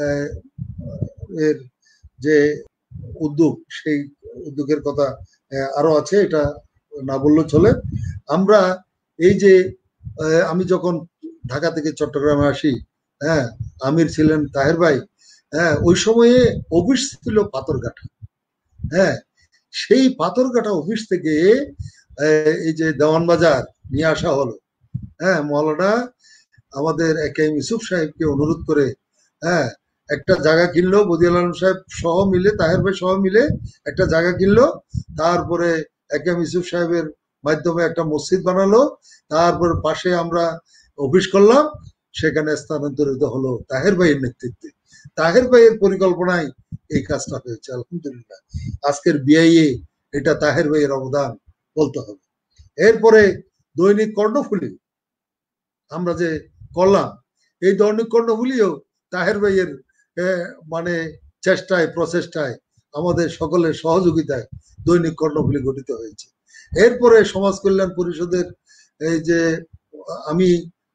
[SPEAKER 2] এর যে উদ্যোগ, সেই উদ্যোগের কথা আরো আছে, এটা না বললেও চলে। আমরা এই যে আমি যখন ঢাকা থেকে চট্টগ্রামে আসি, হ্যাঁ, আমির ছিলেন তাহের ভাই, হ্যাঁ, ওই সময়ে অফিস ছিল পাথরঘাটা। হ্যাঁ, সেই পাথরঘাটা অফিস থেকে এই যে দেওয়ানবাজার নিয়ে আসা হলো। হ্যাঁ, মৌলানা আমাদের একেএম ইউসুফ সাহেবকে অনুরোধ করে, হ্যাঁ, একটা জায়গা কিনলো, বদিউল আলম সাহেব সহ মিলে, তাহের ভাই সহ মিলে একটা জায়গা কিনলো। তারপরে একেএম ইউসুফ সাহেবের মাধ্যমে একটা মসজিদ বানালো। তারপর পাশে আমরা অফিস করলাম, সেখানে স্থানান্তরিত হলো তাহের ভাইয়ের নেতৃত্বে। তাহের ভাইয়ের পরিকল্পনায় এই কাজটা হয়েছে, আলহামদুলিল্লাহ। আজকের বিআইএ, এটা তাহের ভাইয়ের অবদান বলতে হবে। এরপরে দৈনিক কর্ণফুলী আমরা যে করলাম, এই দৈনিক কর্ণফুলীও তাহের ভাইয়ের মানে চেষ্টায়, প্রচেষ্টায়, আমাদের সকলের সহযোগিতায় দৈনিক কর্ণফুলী গঠিত হয়েছে। এরপরে সমাজ কল্যাণ পরিষদের এই যে আমি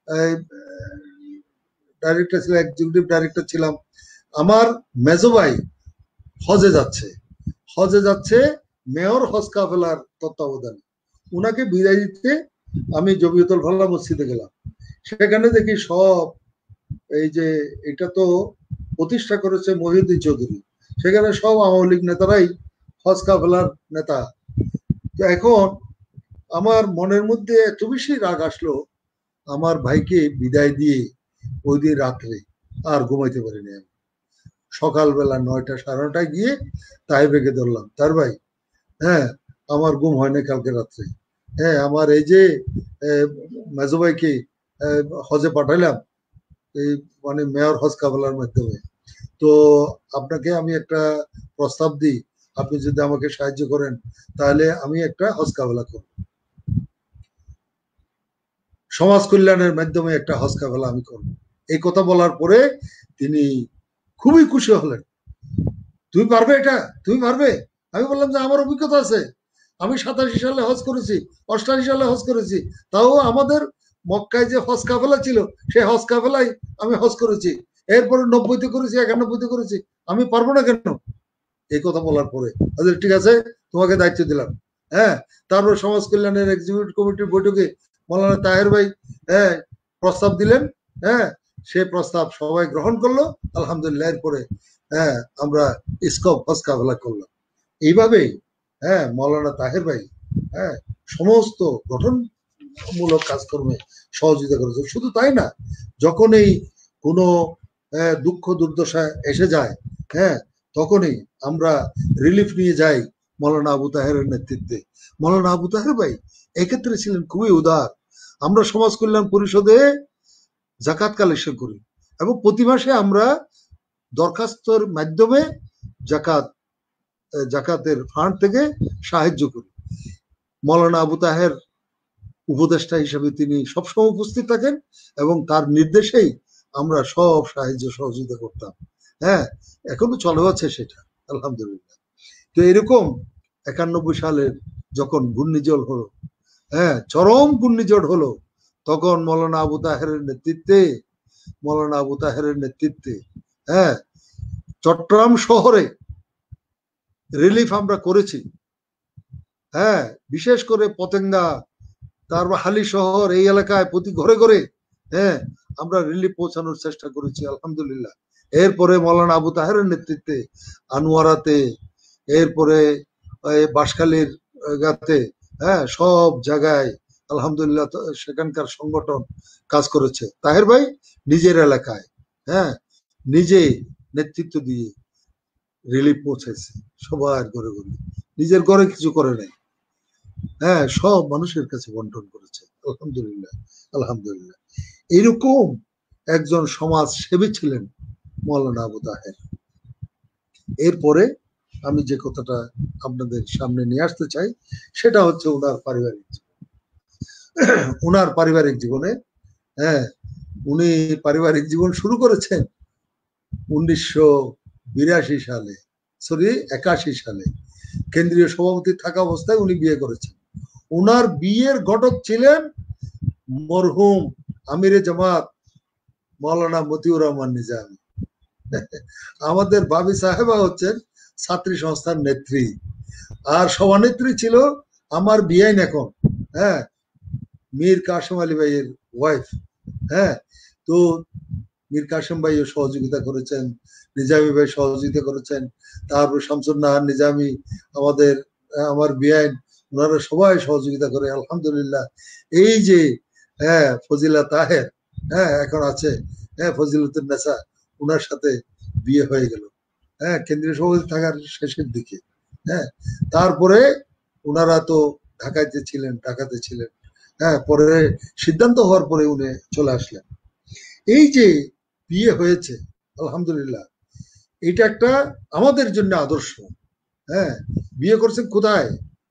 [SPEAKER 2] ডাইরেক্টর ছিলাম, এক্সিকিউটিভ ডাইরেক্টর ছিলাম। আমার মেজো ভাই হজে যাচ্ছে, হজে যাচ্ছে মেয়র হজ কাফেলার তত্ত্বাবধানে। উনাকে বিদায় দিতে আমি জমিয়তুল ফালাহ মসজিদে গেলাম। সেখানে দেখি সব এই যে এটা তো প্রতিষ্ঠা করেছে মহিউদ্দিন চৌধুরী, সেখানে সব আওয়ামী লীগ নেতারাই হজ কাফেলার নেতা। এখন আমার মনের মধ্যে এত বেশি রাগ আসলো, আমার ভাইকে বিদায় দিয়ে ওই দিন রাত্রে আর ঘুমাইতে পারিনি আমি। সকালবেলা নয়টা সাড়ে নটায় গিয়ে তাহেরকে ধরলাম, তার ভাই, হ্যাঁ, আমার ঘুম হয় না কালকে রাত্রে। হ্যাঁ, আমার এই যে মেজো ভাইকে হজে পাঠাইলাম এই মানে মেয়র হজ কাফেলার মাধ্যমে, তো আপনাকে আমি একটা প্রস্তাব দিই, আপনি যদি আমাকে সাহায্য করেন তাহলে আমি একটা হজ কাফেলা করব, সমাজ কল্যাণের মাধ্যমে একটা হজ কাফেলা আমি করব। এই কথা বলার পরে তিনি খুবই খুশি হলেন। তুমি পারবে এটা, তুমি পারবে? আমি বললাম যে আমার অভিজ্ঞতা আছে, আমি সাতাশি সালে হজ করেছি, অষ্টাশি সালে হজ করেছি, তাও আমাদের মক্কায় যে হজ কাফেলা ছিল সেই হজ কাফেলাই আমি হজ করেছি। এরপরে নব্বইতে করেছি, একানব্বইতে করেছি, আমি পারবো না কেন? এই কথা বলার পরে ঠিক আছে, তোমাকে দায়িত্ব দিলাম। হ্যাঁ, তারপর সমাজ কল্যাণের এক্সিকিউটিভ কমিটির বৈঠকে মৌলানা তাহের ভাই হ্যাঁ প্রস্তাব দিলেন। হ্যাঁ, সে প্রস্তাব সবাই গ্রহণ করলো, আলহামদুলিল্লাহ। এরপরে হ্যাঁ আমরা স্কপ হজ কাফেলা করলাম। এইভাবেই হ্যাঁ মৌলানা তাহের ভাই হ্যাঁ সমস্ত গঠনমূলক কাজকর্মে সহযোগিতা করেছে। শুধু তাই না, যখন এই কোনো দুঃখ দুর্দশা এসে যায়, হ্যাঁ, তখনই আমরা রিলিফ নিয়ে যাই মৌলানা আবু তাহেরের নেতৃত্বে। মৌলানা আবু তাহের ভাই এক্ষেত্রে ছিলেন খুবই উদার। আমরা সমাজ কল্যাণ পরিষদে জাকাত কালেকশন করি এবং প্রতি মাসে আমরা দরখাস্তর মাধ্যমে জাকাত জাকাতের ফান্ড থেকে সাহায্য করি। মৌলানা আবু তাহের উপদেষ্টা হিসেবে তিনি সবসময় উপস্থিত থাকেন এবং তার নির্দেশেই আমরা সব সাহায্য সহযোগিতা করতাম। হ্যাঁ, এখনো চলে আছে সেটা, আলহামদুলিল্লাহ। তো এরকম একানব্বই সালের যখন ঘূর্ণিঝড় হলো, হ্যাঁ চরম ঘূর্ণিঝড় হলো, তখন মৌলানা আবু তাহেরের নেতৃত্বে মৌলানা আবু তাহেরের নেতৃত্বে হ্যাঁ চট্টগ্রাম শহরে রিলিফ আমরা করেছি। হ্যাঁ, বিশেষ করে পতেঙ্গা, তারপর হালি শহর, এই এলাকায় প্রতি ঘরে ঘরে হ্যাঁ আমরা রিলিফ পৌঁছানোর চেষ্টা করেছি, আলহামদুলিল্লাহ। এরপরে মৌলানা আবু তাহেরের নেতৃত্বে আনোয়ারাতে, এরপরে বাঁশখালীর গাতে, হ্যাঁ সব জায়গায় আলহামদুলিল্লাহ সেখানকার সংগঠন কাজ করেছে। তাহের ভাই নিজের এলাকায় হ্যাঁ নিজে নেতৃত্ব দিয়ে রিলিফ পৌঁছেছে সবার ঘরে ঘরে, নিজের ঘরে কিছু করে নাই। হ্যাঁ, সব মানুষের কাছে বন্টন করেছে। আলহামদুলিল্লাহ, আলহামদুলিল্লাহ। এরকম একজন সমাজ সেবী ছিলেন মৌলানা আবু তাহের। এরপরে আমি যে কথাটা আপনাদের সামনে নিয়ে আসতে চাই সেটা হচ্ছে ওনার পারিবারিক জীবন। ওনার পারিবারিক জীবনে, হ্যাঁ, উনি পারিবারিক জীবন শুরু করেছেন উনিশশো বিরাশি সালে, সরি একাশি সালে। কেন্দ্রীয় সভাপতি থাকা অবস্থায় উনি বিয়ে করেছেন। ওনার বিয়ের ঘটক ছিলেন মরহুম আমিরে জামাত মৌলানা মতিউর রহমান নিজামী। আমাদের ভাবি সাহেবা হচ্ছেন ছাত্রী সংস্থার নেত্রী, আর সভানেত্রী ছিল আমার বিআইন এখন, হ্যাঁ, মীর কাসেম আলী ভাইয়ের ওয়াইফ। হ্যাঁ, তো মীর কাসেম ভাইও সহযোগিতা করেছেন, নিজামী ভাই সহযোগিতা করেছেন, তারপর শামসুন নাহার নিজামী আমাদের আমার বিআইন, ওনারা সবাই সহযোগিতা করে। আলহামদুলিল্লাহ, এই যে হ্যাঁ ফজিলা তাহের, হ্যাঁ এখন আছে, হ্যাঁ ফজিলতুন নেসা, ওনার সাথে বিয়ে হয়ে গেল, হ্যাঁ কেন্দ্রীয় সভাপতি থাকার শেষের দিকে। হ্যাঁ, তারপরে ওনারা তো ঢাকাতে ছিলেন, ঢাকাতে ছিলেন, হ্যাঁ পরে সিদ্ধান্ত হওয়ার পরে উনি চলে আসলেন। এই যে বিয়ে হয়েছে, আলহামদুলিল্লাহ, এটা একটা আমাদের জন্য আদর্শ। হ্যাঁ, বিয়ে করছেন কোথায়?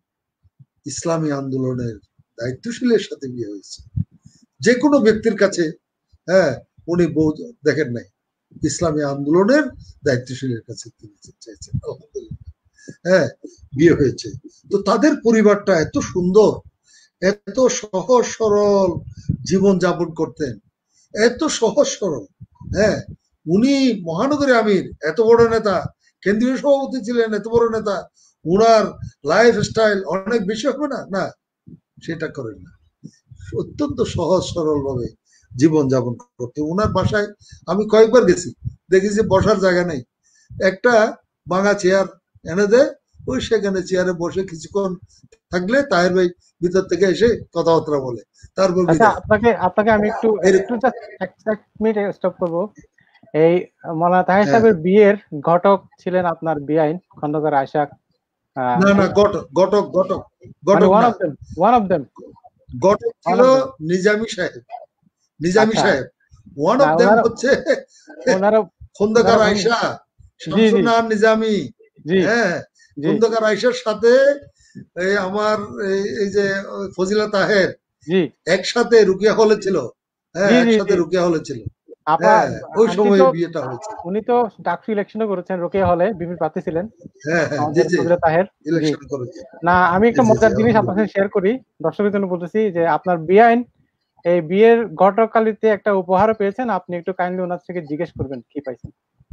[SPEAKER 2] ইসলামী আন্দোলনের দায়িত্বশীলের সাথে বিয়ে হয়েছে। যে কোনো ব্যক্তির কাছে, হ্যাঁ, উনি বউ দেখেন নাই, ইসলামী আন্দোলনের দায়িত্বশীলের কাছে তিনি চাইছেন। আলহামদুলিল্লাহ, হ্যাঁ বিয়ে হয়েছে। তো তাদের পরিবারটা এত সুন্দর, এত সহজ সরল জীবন যাপন করতেন, এত সহজ সরল। হ্যাঁ, উনি মহানগরী আমির, এত বড় নেতা, কেন্দ্রীয় সভাপতি ছিলেন, এত বড় নেতা, উনার লাইফ স্টাইল অনেক বেশি হবে না? না, সেটা করেন না। অত্যন্ত সহজ সরল ভাবে জীবন যাপন করতে। উনার বাসায় আমি কয়েকবার গেছি, দেখি যে বসার জায়গা নেই, একটা ভাঙা চেয়ার এনে দেয়, ওই সেখানে চেয়ারে বসে কিছুক্ষণ থাকলে তাহের ভাই ভিতর থেকে এসে কথাবার্তা বলে, তারপর
[SPEAKER 1] আচ্ছা,
[SPEAKER 2] বিদায়।
[SPEAKER 1] আপনাকে আপনাকে আমি একটু একটু জাস্ট এক মিনিট স্টপ করবো। এই মৌলানা তাহের
[SPEAKER 2] হ্যাঁ,
[SPEAKER 1] সাহেবের বিয়ের ঘটক ছিলেন আপনার বিআইন খন্দকার আয়শা।
[SPEAKER 2] না না, ঘটক ঘটক ঘটক
[SPEAKER 1] মানে
[SPEAKER 2] ঘটক
[SPEAKER 1] ওয়ান
[SPEAKER 2] না,
[SPEAKER 1] of them one of them
[SPEAKER 2] ঘটক
[SPEAKER 1] ওয়ান
[SPEAKER 2] ছিল
[SPEAKER 1] অফ দেম
[SPEAKER 2] নিজামী সাহেব। নিজামী
[SPEAKER 1] আচ্ছা,
[SPEAKER 2] সাহেব ওয়ান
[SPEAKER 1] না
[SPEAKER 2] অফ দেম
[SPEAKER 1] ওনারা
[SPEAKER 2] হচ্ছে
[SPEAKER 1] ওনারা
[SPEAKER 2] খন্দকার
[SPEAKER 1] ওনারা কোন-
[SPEAKER 2] আয়শা,
[SPEAKER 1] জি জি
[SPEAKER 2] শামসুন্নাহার নিজামী।
[SPEAKER 1] জি
[SPEAKER 2] হ্যাঁ,
[SPEAKER 1] জি
[SPEAKER 2] খন্দকার আয়শার সাথে এই আমার এই- এই যে ফজিলা তাহের
[SPEAKER 1] জি
[SPEAKER 2] একসাথে রুকিয়া হলে ছিল। হ্যাঁ,
[SPEAKER 1] জি জি
[SPEAKER 2] একসাথে
[SPEAKER 1] জি
[SPEAKER 2] রুকিয়া হলে ছিল।
[SPEAKER 1] আপা
[SPEAKER 2] হ্যাঁ, ওই
[SPEAKER 1] আন্টি
[SPEAKER 2] সময়
[SPEAKER 1] তো
[SPEAKER 2] বিয়েটা হয়েছে।
[SPEAKER 1] উনি তো ডাকসু ইলেকশনও করেছেন, রোকেয়া হলে বিপির প্রার্থী ছিলেন
[SPEAKER 2] হ্যাঁ হ্যাঁ, জি
[SPEAKER 1] আমাদের
[SPEAKER 2] জি,
[SPEAKER 1] ফজলে তাহের। জি,
[SPEAKER 2] ইলেকশন করেছে।
[SPEAKER 1] না আমি
[SPEAKER 2] জি
[SPEAKER 1] একটা
[SPEAKER 2] জি জি,
[SPEAKER 1] মজার জিনিস আপনার
[SPEAKER 2] আলহামদুলিল্লাহ।
[SPEAKER 1] সাথে শেয়ার করি, দর্শকের জন্য বলতেছি যে আপনার বিআইন এই বিয়ের ঘটকালিতে একটা উপহারও পেয়েছেন, আপনি একটু কাইন্ডলি ওনার থেকে জিজ্ঞেস করবেন কি পাইছেন।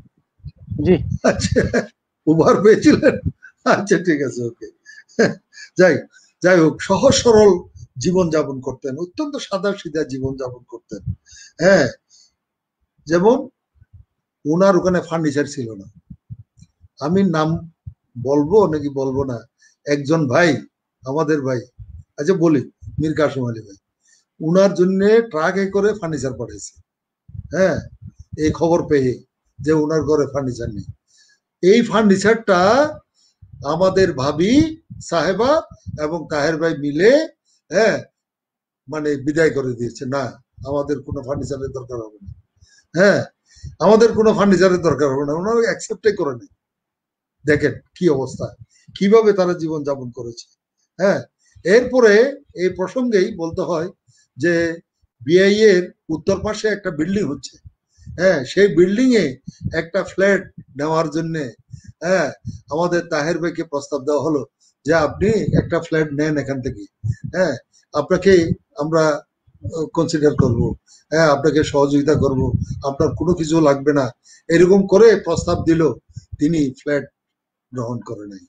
[SPEAKER 1] জি,
[SPEAKER 2] আচ্ছা, উপহার পেয়েছিলেন? আচ্ছা ঠিক আছে, ওকে। যাই যাই হোক, সহজ সরল জীবন যাপন করতেন, অত্যন্ত সাদা সিধা জীবন যাপন করতেন। হ্যাঁ, যেমন ওনার ওখানে ফার্নিচার ছিল না। আমি নাম বলবো নাকি বলবো না? একজন ভাই, আমাদের ভাই, আচ্ছা বলি, মীর কাসেম আলী ভাই, উনার জন্য ট্রাকে করে ফার্নিচার পাঠাইছে। হ্যাঁ, এই খবর পেয়ে যে উনার ঘরে ফার্নিচার নেই, এই ফার্নিচারটা আমাদের ভাবি সাহেবা এবং তাহের ভাই মিলে, হ্যাঁ, মানে বিদায় করে দিয়েছে। না, আমাদের কোনো ফার্নিচারের দরকার হবে না। হ্যাঁ, আমাদের কোনো ফার্নিচারের দরকার হবে না, ওনারা অ্যাকসেপ্টই করে নেই। দেখেন কি অবস্থা, কিভাবে তারা জীবন যাপন করেছে। হ্যাঁ, এরপরে এই প্রসঙ্গেই বলতে হয় যে বিআই এর উত্তর পাশে একটা বিল্ডিং হচ্ছে। হ্যাঁ, সেই বিল্ডিং এ একটা ফ্ল্যাট নেওয়ার জন্য, হ্যাঁ, আমাদের তাহের ভাইকে প্রস্তাব দেওয়া হলো যে আপনি একটা ফ্ল্যাট নেন এখান থেকে। হ্যাঁ, আপনাকে আমরা কনসিডার করব, হ্যাঁ আপনাকে সহযোগিতা করব, আপনার কোনো কিছু লাগবে না, এরকম করে প্রস্তাব দিল। তিনি ফ্ল্যাট গ্রহণ করে নাই।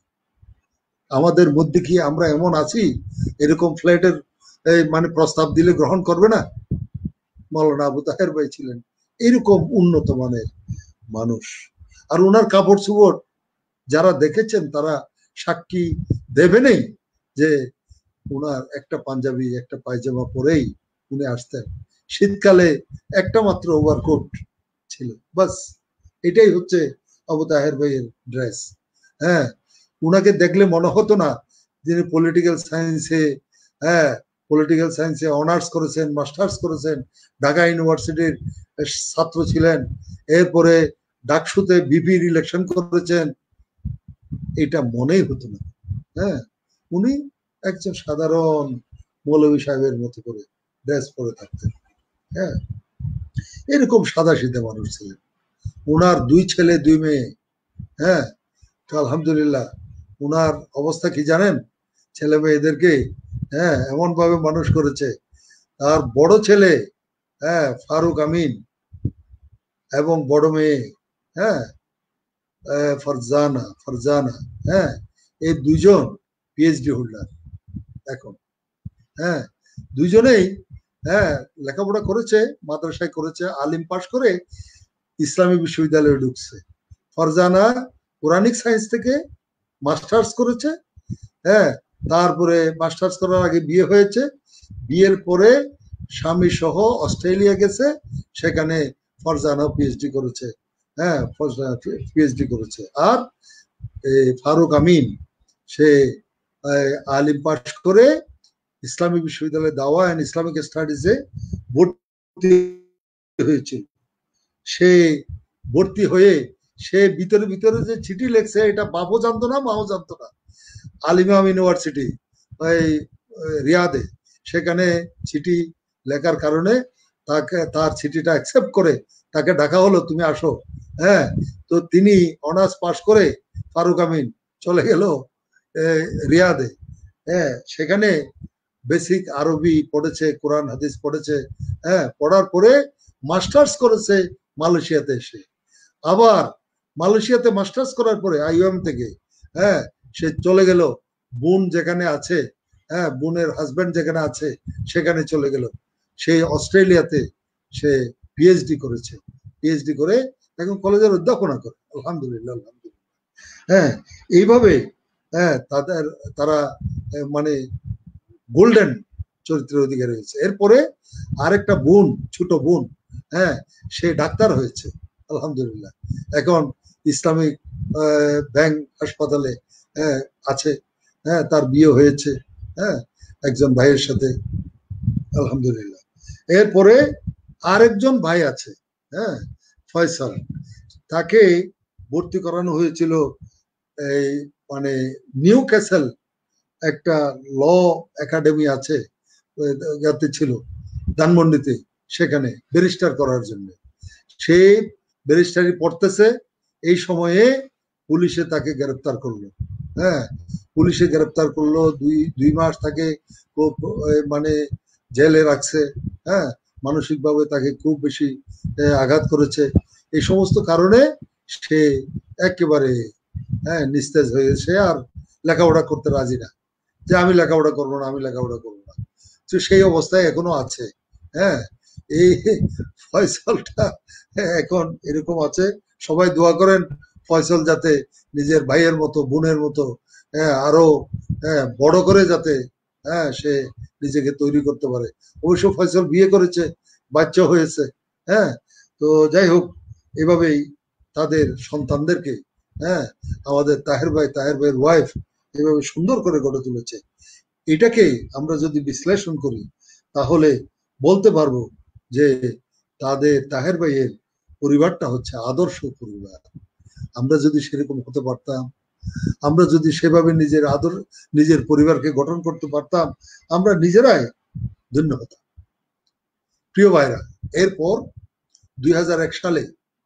[SPEAKER 2] আমাদের মধ্যে কি আমরা এমন আছি এরকম ফ্ল্যাটের মানে প্রস্তাব দিলে গ্রহণ করবে না? মৌলানা আবু তাহের ভাই ছিলেন এরকম উন্নত মানের মানুষ। আর ওনার কাপড় চোপড় যারা দেখেছেন তারা সাক্ষী দেবে নেই যে ওনার একটা পাঞ্জাবি একটা পায়জামা পরেই উনি আসতেন। শীতকালে একটা মাত্র ওভারকোট ছিল, বাস। এটাই হচ্ছে আবু তাহের ভাইয়ের ড্রেস। হ্যাঁ, উনাকে দেখলে মনে হতো না যিনি পলিটিক্যাল সায়েন্সে হ্যাঁ পলিটিক্যাল সায়েন্সে অনার্স করেছেন, মাস্টার্স করেছেন, ঢাকা ইউনিভার্সিটির ছাত্র ছিলেন, এরপরে ডাকসুতে বিপির ইলেকশন করেছেন, এটা মনেই হতো না। হ্যাঁ, উনি একজন সাধারণ মৌলভী সাহেবের মতো করে ড্রেস পরে থাকতেন। হ্যাঁ, এরকম সাদা সিধে মানুষ ছিলেন। উনার দুই ছেলে দুই মেয়ে। হ্যাঁ, তো আলহামদুলিল্লাহ উনার অবস্থা কি জানেন? ছেলে মেয়েদেরকে হ্যাঁ এমন ভাবে মানুষ করেছে। তার বড় ছেলে হ্যাঁ ফারুক আমিন এবং বড় মেয়ে হ্যাঁ ফারজানা ফারজানা হ্যাঁ এই দুইজন পিএইচডি হোল্ডার এখন। হ্যাঁ, দুইজনেই হ্যাঁ লেখাপড়া করেছে, মাদ্রাসায় করেছে, আলিম পাশ করে ইসলামী বিশ্ববিদ্যালয়ে ঢুকছে। ফারজানা কোরআনিক সায়েন্স থেকে মাস্টার্স করেছে। হ্যাঁ, তারপরে মাস্টার্স করার আগে বিয়ে হয়েছে, বিয়ের পরে স্বামী সহ অস্ট্রেলিয়া গেছে, সেখানে ফারজানা পিএইচডি করেছে। হ্যাঁ, ফারজানা পিএইচডি করেছে। আর ফারুক আমিন সে আলিম পাশ করে ইসলামী বিশ্ববিদ্যালয়ে দাওয়া এন্ড ইসলামিক স্টাডিজে ভর্তি হয়েছিল। সে ভর্তি হয়ে সে ভিতরে ভিতরে যে চিঠি লেখছে এটা বাপও জানতো না, মাও জানতো না। আলিমাম ইউনিভার্সিটি ওই রিয়াদে, সেখানে চিঠি লেখার কারণে তাকে তার চিঠিটা অ্যাকসেপ্ট করে তাকে ডাকা হলো, তুমি আসো। হ্যাঁ, তো তিনি অনার্স পাস করে ফারুক আমিন চলে গেল রিয়াদে। হ্যাঁ, সেখানে বেসিক আরবি পড়েছে, কোরআন হাদিস পড়েছে। হ্যাঁ, পড়ার পরে মাস্টার্স করেছে মালয়েশিয়াতে এসে। আবার মালয়েশিয়াতে মাস্টার্স করার পরে আইওএম থেকে হ্যাঁ সে চলে গেল বোন যেখানে আছে, হ্যাঁ বোনের হাজবেন্ড যেখানে আছে সেখানে চলে গেল। সে অস্ট্রেলিয়াতে সে পিএইচডি করেছে, পিএইচডি করে এখন কলেজের অধ্যাপনা করে। আলহামদুলিল্লাহ আলহামদুলিল্লাহ। হ্যাঁ, এইভাবে হ্যাঁ তাদের তারা মানে গোল্ডেন চরিত্রের অধিকারী হয়েছে। এরপরে আরেকটা বোন, ছোট বোন, হ্যাঁ সে ডাক্তার হয়েছে আলহামদুলিল্লাহ। এখন ইসলামিক ব্যাংক হাসপাতালে হ্যাঁ আছে। হ্যাঁ, তার বিয়ে হয়েছে হ্যাঁ একজন ভাইয়ের সাথে আলহামদুলিল্লাহ। এরপরে আরেকজন ভাই আছে হ্যাঁ ফয়সাল, তাকে ভর্তি করানো হয়েছিল এই মানে নিউ ক্যাসেল একটা ল একাডেমি আছে যাতে ছিল ধানমন্ডিতে, সেখানে ব্যারিস্টার করার জন্য। সে ব্যারিস্টারি পড়তেছে, এই সময়ে পুলিশে তাকে গ্রেপ্তার করলো। হ্যাঁ, পুলিশে গ্রেপ্তার করলো, দুই দুই মাস তাকে খুব মানে জেলে রাখছে। হ্যাঁ, মানসিকভাবে তাকে খুব বেশি আঘাত করেছে। এই সমস্ত কারণে সে একেবারে হ্যাঁ নিস্তেজ হয়েছে, আর লেখাপড়া করতে রাজি না, যে আমি লেখাপড়া করবো না, আমি লেখাপড়া করবো না। তো সেই অবস্থায় এখনো আছে। হ্যাঁ, এই ফয়সালটা এখন এরকম আছে। সবাই দোয়া করেন ফয়সাল যাতে নিজের ভাইয়ের মতো, বোনের মতো হ্যাঁ আরো হ্যাঁ বড় করে যাতে হ্যাঁ সে নিজেকে তৈরি করতে পারে। অবশ্য ফয়সাল বিয়ে করেছে, বাচ্চা হয়েছে। হ্যাঁ, তো যাই হোক, এভাবেই তাদের সন্তানদেরকে হ্যাঁ আমাদের তাহের ভাই, তাহের ভাইয়ের ওয়াইফ এভাবে সুন্দর করে গড়ে তুলেছে। এটাকে আমরা যদি বিশ্লেষণ করি তাহলে বলতে পারবো যে তাদের তাহের ভাইয়ের পরিবারটা হচ্ছে আদর্শ পরিবার। আমরা যদি সেরকম হতে পারতাম, আমরা যদি সেভাবে নিজের আদর নিজের পরিবারকে গঠন করতে পারতাম, আমরা নিজেরাই ধন্য হতাম। প্রিয় ভাইরা, এরপর দুই হাজার এক সালে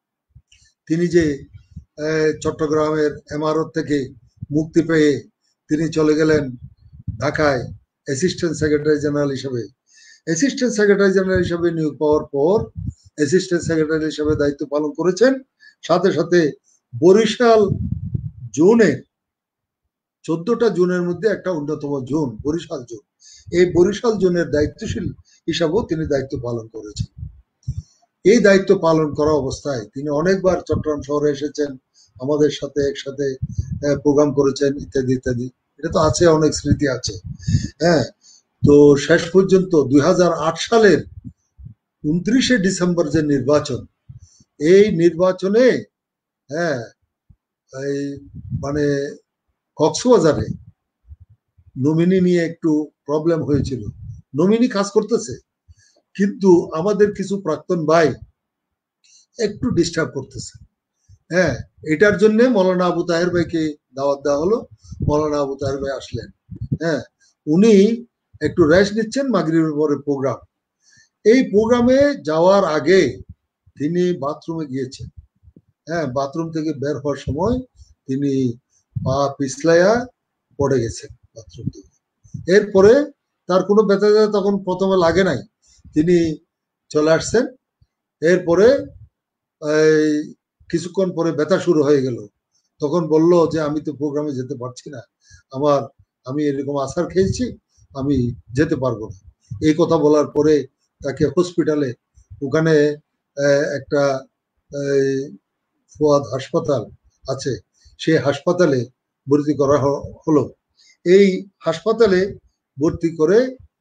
[SPEAKER 2] তিনি যে চট্টগ্রামের এমারত থেকে মুক্তি পেয়ে তিনি চলে গেলেন ঢাকায় অ্যাসিস্ট্যান্ট সেক্রেটারি জেনারেল হিসেবে। অ্যাসিস্ট্যান্ট সেক্রেটারি জেনারেল হিসেবে নিয়োগ পাওয়ার পর অ্যাসিস্ট্যান্ট সেক্রেটারি হিসেবে দায়িত্ব পালন করেছেন। সাথে সাথে বরিশাল জোনের চোদ্দটা জোনের মধ্যে একটা অন্যতম জোন বরিশাল জোন, এই বরিশাল জোনের দায়িত্বশীল হিসাবেও তিনি দায়িত্ব পালন করেছেন। এই দায়িত্ব পালন করা অবস্থায় তিনি অনেকবার চট্টগ্রাম শহরে এসেছেন, আমাদের সাথে একসাথে প্রোগ্রাম করেছেন ইত্যাদি ইত্যাদি। এটা তো আছে, অনেক স্মৃতি আছে। হ্যাঁ, তো শেষ পর্যন্ত দুই হাজার আট সালের উনত্রিশে ডিসেম্বর যে নির্বাচন, এই নির্বাচনে হ্যাঁ এই মানে কক্সবাজারে নমিনি নিয়ে একটু প্রবলেম হয়েছিল। নমিনি কাজ করতেছে, কিন্তু আমাদের কিছু প্রাক্তন ভাই একটু ডিস্টার্ব করতেছে। হ্যাঁ, এটার জন্য মৌলানা আবু তাহের ভাইকে দাওয়াত দেওয়া হলো। মৌলানা আবু তাহের ভাই আসলেন। হ্যাঁ, উনি একটু রেস্ট নিচ্ছেন, মাগরিবের পরে প্রোগ্রাম। এই প্রোগ্রামে যাওয়ার আগে তিনি বাথরুমে গিয়েছেন। হ্যাঁ, বাথরুম থেকে বের হওয়ার সময় তিনি পা পিছলাইয়া পড়ে গেছেন বাথরুম থেকে। এরপরে তার কোনো ব্যথা তখন প্রথমে লাগে নাই, তিনি চলে আসছেন। এরপরে এই কিছুক্ষণ পরে ব্যথা শুরু হয়ে গেল। তখন বলল যে আমি তো প্রোগ্রামে যেতে পারছি না, আমার আমি এরকম আছাড় খেয়েছি, আমি যেতে পারবো না। এই কথা বলার পরে তাকে হসপিটালে, ওখানে একটা ফুয়াদ হাসপাতাল আছে, সেই হাসপাতালে ভর্তি করা হলো। এই হাসপাতালে ভর্তি করে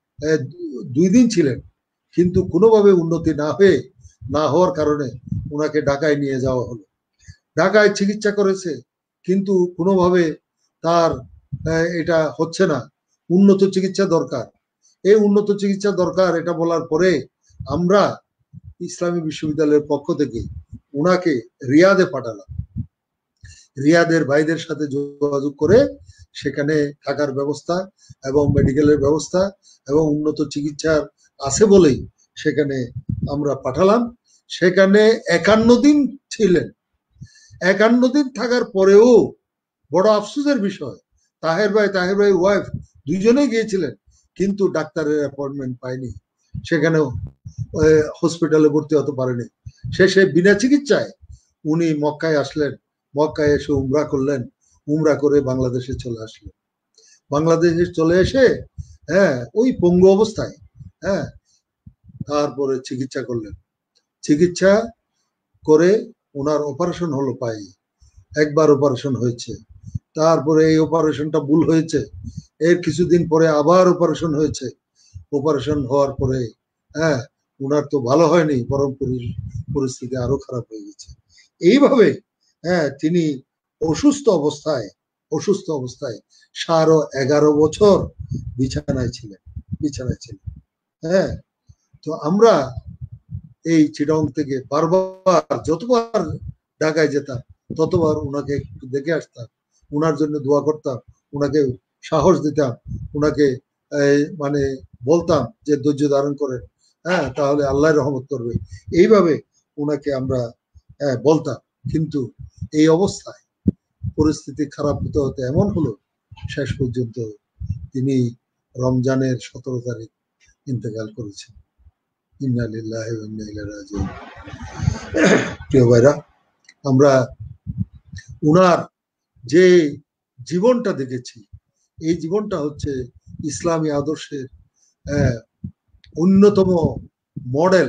[SPEAKER 2] দুই দিন ছিলেন, কিন্তু কোনোভাবে উন্নতি না হয়ে না হওয়ার কারণে ওনাকে ঢাকায় নিয়ে যাওয়া হলো। ঢাকায় চিকিৎসা করেছে, কিন্তু কোনোভাবে তার এটা হচ্ছে না। উন্নত চিকিৎসা দরকার। এই উন্নত চিকিৎসা দরকার এটা বলার পরে আমরা ইসলামী বিশ্ববিদ্যালয়ের পক্ষ থেকে ওনাকে রিয়াদে পাঠালাম। রিয়াদের ভাইদের সাথে যোগাযোগ করে সেখানে থাকার ব্যবস্থা এবং মেডিকেলের ব্যবস্থা এবং উন্নত চিকিৎসা আছে বলেই সেখানে আমরা পাঠালাম। সেখানে একান্ন দিন ছিলেন। একান্ন দিন থাকার পরেও বড় আফসোসের বিষয়, তাহের ভাই তাহের ভাই ওয়াইফ দুইজনেই গিয়েছিলেন, কিন্তু ডাক্তারের অ্যাপয়েন্টমেন্ট পায়নি, সেখানেও হসপিটালে ভর্তি হতে পারেনি। শেষে বিনা চিকিৎসায় উনি মক্কায় আসলেন। মক্কায় এসে উমরা করলেন, উমরা করে বাংলাদেশে চলে আসলেন। বাংলাদেশে চলে এসে হ্যাঁ ওই পঙ্গু অবস্থায় হ্যাঁ তারপরে চিকিৎসা করলেন। চিকিৎসা করে ওনার অপারেশন হলো পায়ে, একবার অপারেশন হয়েছে। তারপরে এই অপারেশনটা ভুল হয়েছে, এর কিছুদিন পরে আবার অপারেশন হয়েছে। অপারেশন হওয়ার পরে হ্যাঁ ওনার তো ভালো হয়নি, বরং পরিস্থিতি আরো খারাপ হয়ে গেছে। এইভাবে হ্যাঁ তিনি অসুস্থ অবস্থায় অসুস্থ অবস্থায় সাড়ে এগারো বছর বিছানায় ছিলেন বিছানায় ছিলেন হ্যাঁ। তো আমরা এই চিটং থেকে বারবার যতবার ঢাকায় যেতাম ততবার ওনাকে একটু দেখে আসতাম, ওনার জন্য দোয়া করতাম, ওনাকে সাহস দিতাম, ওনাকে মানে বলতাম যে ধৈর্য ধারণ করেন, হ্যাঁ তাহলে আল্লাহর রহমত করবে। এইভাবে ওনাকে আমরা বলতাম। কিন্তু এই অবস্থায় পরিস্থিতি খারাপ হতে হতে এমন হলো, শেষ পর্যন্ত তিনি রমজানের সতেরো তারিখ ইন্তেকাল করেছেন। ইন্না লিল্লাহি ওয়া ইন্না ইলাইহি রাজিউন। প্রিয় ভাইরা, আমরা উনার যে জীবনটা দেখেছি, এই জীবনটা হচ্ছে ইসলামী আদর্শের অন্যতম মডেল,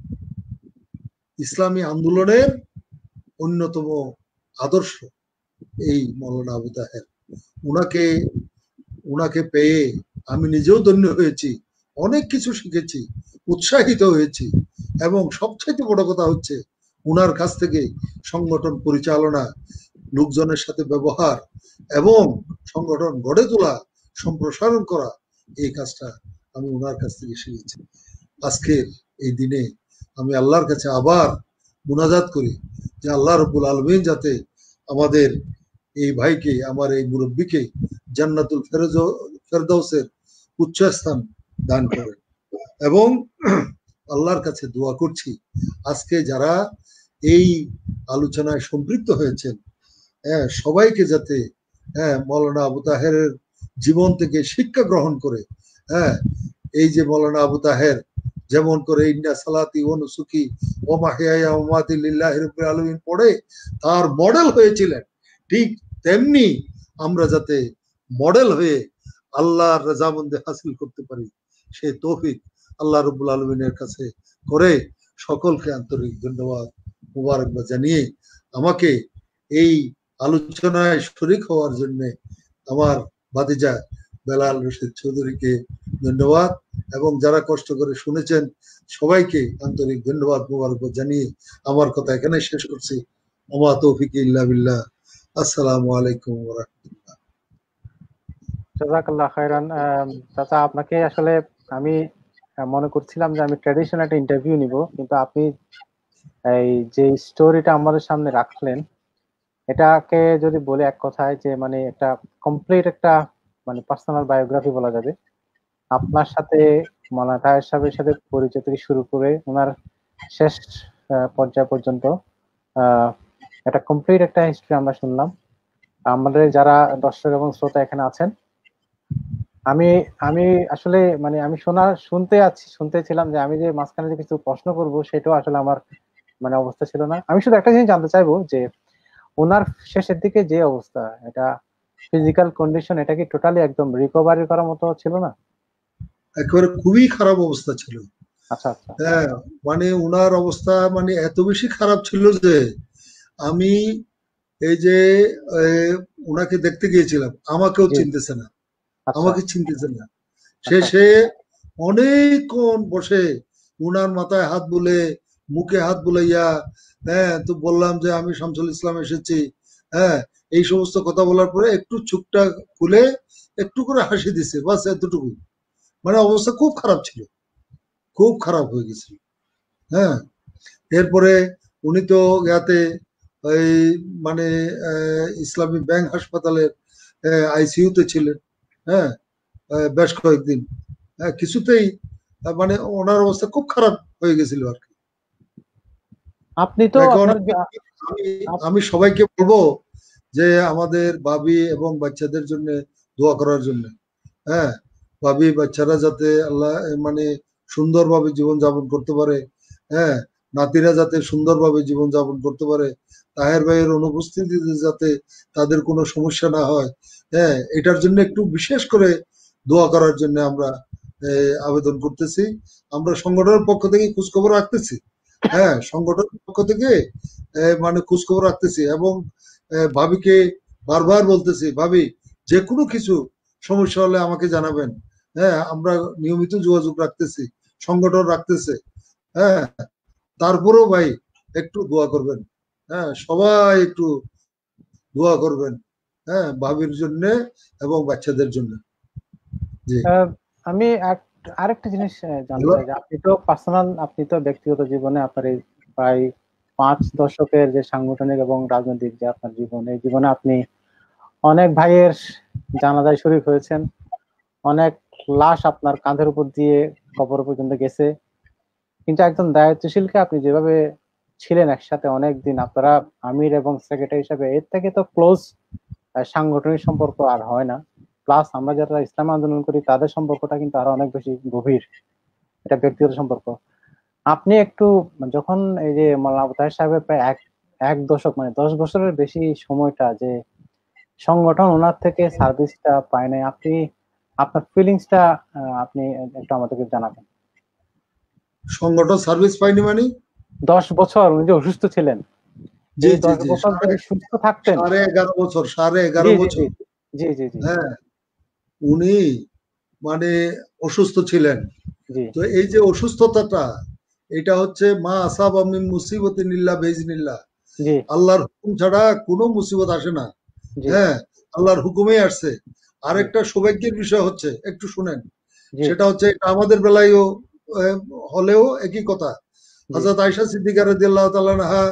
[SPEAKER 2] ইসলামী আন্দোলনের অন্যতম আদর্শ এই মৌলানা আবু তাহের। উনাকে উনাকে পেয়ে আমি নিজেও ধন্য হয়েছি, অনেক কিছু শিখেছি, উৎসাহিত হয়েছি, এবং সবচেয়ে বড় কথা হচ্ছে উনার কাছ থেকে সংগঠন পরিচালনা, লোকজনের সাথে ব্যবহার এবং সংগঠন গড়ে তোলা, সম্প্রসারণ করা, এই কাজটা আমি উনার কাছ থেকে শিখেছি। আজকের এই দিনে আমি আল্লাহর কাছে আবার মুনাজাত করি যে আল্লাহ রাব্বুল আলামিন যাতে আমাদের এই ভাইকে, আমার এই মুরব্বীকে জান্নাতুল ফেরদাউসের উচ্চ স্থান দান করেন। এবং আল্লাহর কাছে দোয়া করছি আজকে যারা এই আলোচনায় সম্পৃক্ত হয়েছেন হ্যাঁ সবাইকে যাতে হ্যাঁ মৌলানা আবু তাহেরের জীবন থেকে শিক্ষা গ্রহণ করে হ্যাঁ এই যে মৌলানা আবু তাহের যেমন করে ইন্না সালাতি ওয়া নুসুকি ওয়া মাহইয়ায়া ওয়া মামাতি লিল্লাহি রাব্বিল আলামিন পড়ে তার মডেল হয়েছিলেন, ঠিক তেমনি আমরা যাতে মডেল হয়ে আল্লাহর রাজামন্দি হাসিল করতে পারি সেই তৌফিক আল্লাহ রাব্বুল আলামিনের কাছে করে সকলকে আন্তরিক ধন্যবাদ মুবারকবাদ জানিয়ে আমাকে এই আলোচনায় শরীক হওয়ার জন্য আমার ভাতিজা বেলাল রশিদ চৌধুরীকে ধন্যবাদ, এবং যারা কষ্ট করে শুনেছেন সবাইকে আন্তরিক ধন্যবাদ মুবারকবাদ জানিয়ে আমার কথা এখানে শেষ করছি। ওমা তৌফিক ইল্লা বিল্লাহ। আসসালামু আলাইকুম ওয়া রাহমাতুল্লাহ।
[SPEAKER 1] জাযাকাল্লাহ খাইরান। আম, চাচা, আপনাকে আসলে আমি আহ, মনে করছিলাম যে আমি ট্র্যাডিশনাল একটা ইন্টারভিউ নিব, কিন্তু আপনি এই যে স্টোরিটা আমাদের সামনে রাখলেন, এটাকে যদি বলে এক কথায় যে মানে একটা কমপ্লিট একটা মানে পার্সোনাল বায়োগ্রাফি বলা যাবে। আপনার সাথে মাওলানা তাহের সাহেবের সাথে পরিচয় থেকে শুরু করে ওনার শেষ আহ, পর্যায় পর্যন্ত আহ একটা কমপ্লিট একটা হিস্ট্রি আমরা শুনলাম। আমাদের যারা দর্শক এবং শ্রোতা এখানে আছেন, আমি আমি আসলে মানে আমি শোনা শুনতে আছি শুনতে ছিলাম যে আমি যে মাঝখানে যে কিছু প্রশ্ন করব সেটাও আসলে আমার মানে অবস্থা ছিল না। আমি শুধু একটা জিনিস জানতে চাইবো যে ওনার শেষের দিকে যে অবস্থা, এটা ফিজিক্যাল কন্ডিশন, এটা কি টোটালি একদম রিকভারি করার মতো ছিল না?
[SPEAKER 2] একেবারে খুবই খারাপ অবস্থা ছিল।
[SPEAKER 1] আচ্ছা আচ্ছা।
[SPEAKER 2] হ্যাঁ, মানে উনার অবস্থা মানে এত বেশি খারাপ ছিল যে আমি এই যে আহ, উনাকে দেখতে গিয়েছিলাম, আমাকেও
[SPEAKER 1] জি।
[SPEAKER 2] চিনতেছে না,
[SPEAKER 1] আচ্ছা
[SPEAKER 2] আমাকে চিনতেছে না।
[SPEAKER 1] আচ্ছা।
[SPEAKER 2] শেষে অনেকক্ষণ বসে উনার মাথায় হাত বুলে, মুখে হাত বুলাইয়া, হ্যাঁ, তো বললাম যে আমি শামসুল ইসলাম এসেছি। হ্যাঁ, এই সমস্ত কথা বলার পরে একটু চুপটা খুলে একটু করে হাসি দিছে, বাস এতটুকু। মানে অবস্থা খুব খারাপ ছিল, খুব খারাপ হয়ে গেছিল। হ্যাঁ, এরপরে উনি তো ইয়াতে ওই মানে আহ, ইসলামী ব্যাংক হাসপাতালের আইসিইউতে ছিলেন। হ্যাঁ, আহ, বেশ কয়েকদিন। হ্যাঁ, কিছুতেই আহ, মানে ওনার অবস্থা খুব খারাপ হয়ে গেছিল আর কি।
[SPEAKER 1] আপনি তো
[SPEAKER 2] এখন
[SPEAKER 1] আপনার
[SPEAKER 2] আমি
[SPEAKER 1] যা- আপ-
[SPEAKER 2] আমি সবাইকে বলবো যে আমাদের ভাবি এবং বাচ্চাদের জন্য দোয়া করার জন্য। হ্যাঁ, ভাবি বাচ্চারা যাতে আল্লাহ এ, মানে সুন্দরভাবে জীবন যাপন করতে পারে। হ্যাঁ, নাতিরা যাতে সুন্দরভাবে জীবন যাপন করতে পারে, তাহের ভাইয়ের অনুপস্থিতিতে যাতে তাদের কোনো সমস্যা না হয়। হ্যাঁ, এটার জন্য একটু বিশেষ করে দোয়া করার জন্য আমরা এ, আবেদন করতেছি। আমরা সংগঠনের পক্ষ থেকে খোঁজখবর রাখতেছি। হ্যাঁ, সংগঠনের পক্ষ থেকে এ, মানে খোঁজখবর রাখতেছি এবং এ, ভাবিকে বারবার বলতেছি, ভাবি যে কোনো কিছু সমস্যা হলে আমাকে জানাবেন। হ্যাঁ, আমরা নিয়মিত যোগাযোগ রাখতেছি, সংগঠন রাখতেছে। হ্যাঁ, তারপরেও ভাই একটু দোয়া করবেন। হ্যাঁ, সবাই একটু দোয়া করবেন। হ্যাঁ, ভাবির জন্য এবং বাচ্চাদের জন্য। জি।
[SPEAKER 1] আহ, আমি এক- আরেকটা জিনিস আহ, জানতে
[SPEAKER 2] হ্যালো।
[SPEAKER 1] চাই যে আপনি তো পার্সোনাল, আপনি তো ব্যক্তিগত জীবনে আপনার এই প্রায় পাঁচ দশকের যে সাংগঠনিক এবং রাজনৈতিক যে আপনার জীবন, এই জীবনে আপনি অনেক ভাইয়ের জানাজায় শরীক হয়েছেন, অনেক লাশ আপনার কাঁধের উপর দিয়ে কবর পর্যন্ত গেছে। কিন্তু একজন দায়িত্বশীলকে আপনি যেভাবে ছিলেন একসাথে অনেক দিন, আপনারা আমির এবং সেক্রেটারি হিসাবে, এর থেকে তো ক্লোজ সাংগঠনিক সম্পর্ক আর হয় না। প্লাস আমরা যারা ইসলাম আন্দোলন করি তাদের সম্পর্কটা কিন্তু আরো অনেক বেশি গভীর, এটা ব্যক্তিগত সম্পর্ক। আপনি একটু যখন এই যে মাওলানা আবু তাহের সাহেবের প্রায় এক এক দশক মানে দশ বছরের বেশি সময়টা যে সংগঠন ওনার থেকে সার্ভিসটা পায় নাই, আপনি আপনার ফিলিংসটা আপনি একটু আমাদেরকে জানাবেন।
[SPEAKER 2] সংগঠন সার্ভিস পাইনি মানে?
[SPEAKER 1] দশ বছর উনি যে অসুস্থ ছিলেন,
[SPEAKER 2] জি
[SPEAKER 1] এই
[SPEAKER 2] জি
[SPEAKER 1] দশ
[SPEAKER 2] জি,
[SPEAKER 1] বছর
[SPEAKER 2] সাড়ে
[SPEAKER 1] যদি সুস্থ থাকতেন।
[SPEAKER 2] সাড়ে এগারো বছর, সাড়ে
[SPEAKER 1] জি
[SPEAKER 2] এগারো
[SPEAKER 1] জি জি
[SPEAKER 2] বছর
[SPEAKER 1] জি জি জি
[SPEAKER 2] হ্যাঁ, উনি মানে অসুস্থ ছিলেন।
[SPEAKER 1] জি
[SPEAKER 2] তো এই যে অসুস্থতাটা, এটা হচ্ছে মা আসাব মিন মুসিবতি নিল্লা বেজনিল্লাহ,
[SPEAKER 1] জি
[SPEAKER 2] আল্লাহর হুকুম ছাড়া কোনো মুসিবত আসে না।
[SPEAKER 1] জি
[SPEAKER 2] হ্যাঁ, আল্লাহর হুকুমেই আসছে।
[SPEAKER 1] জি
[SPEAKER 2] আরেকটা সৌভাগ্যের বিষয় হচ্ছে, একটু শুনেন,
[SPEAKER 1] জি
[SPEAKER 2] সেটা হচ্ছে এটা আমাদের বেলায়ও আহ, হলেও একই কথা।
[SPEAKER 1] জি
[SPEAKER 2] হযরত আয়েশা সিদ্দিকা রাদিয়াল্লাহু তাআলা আনহা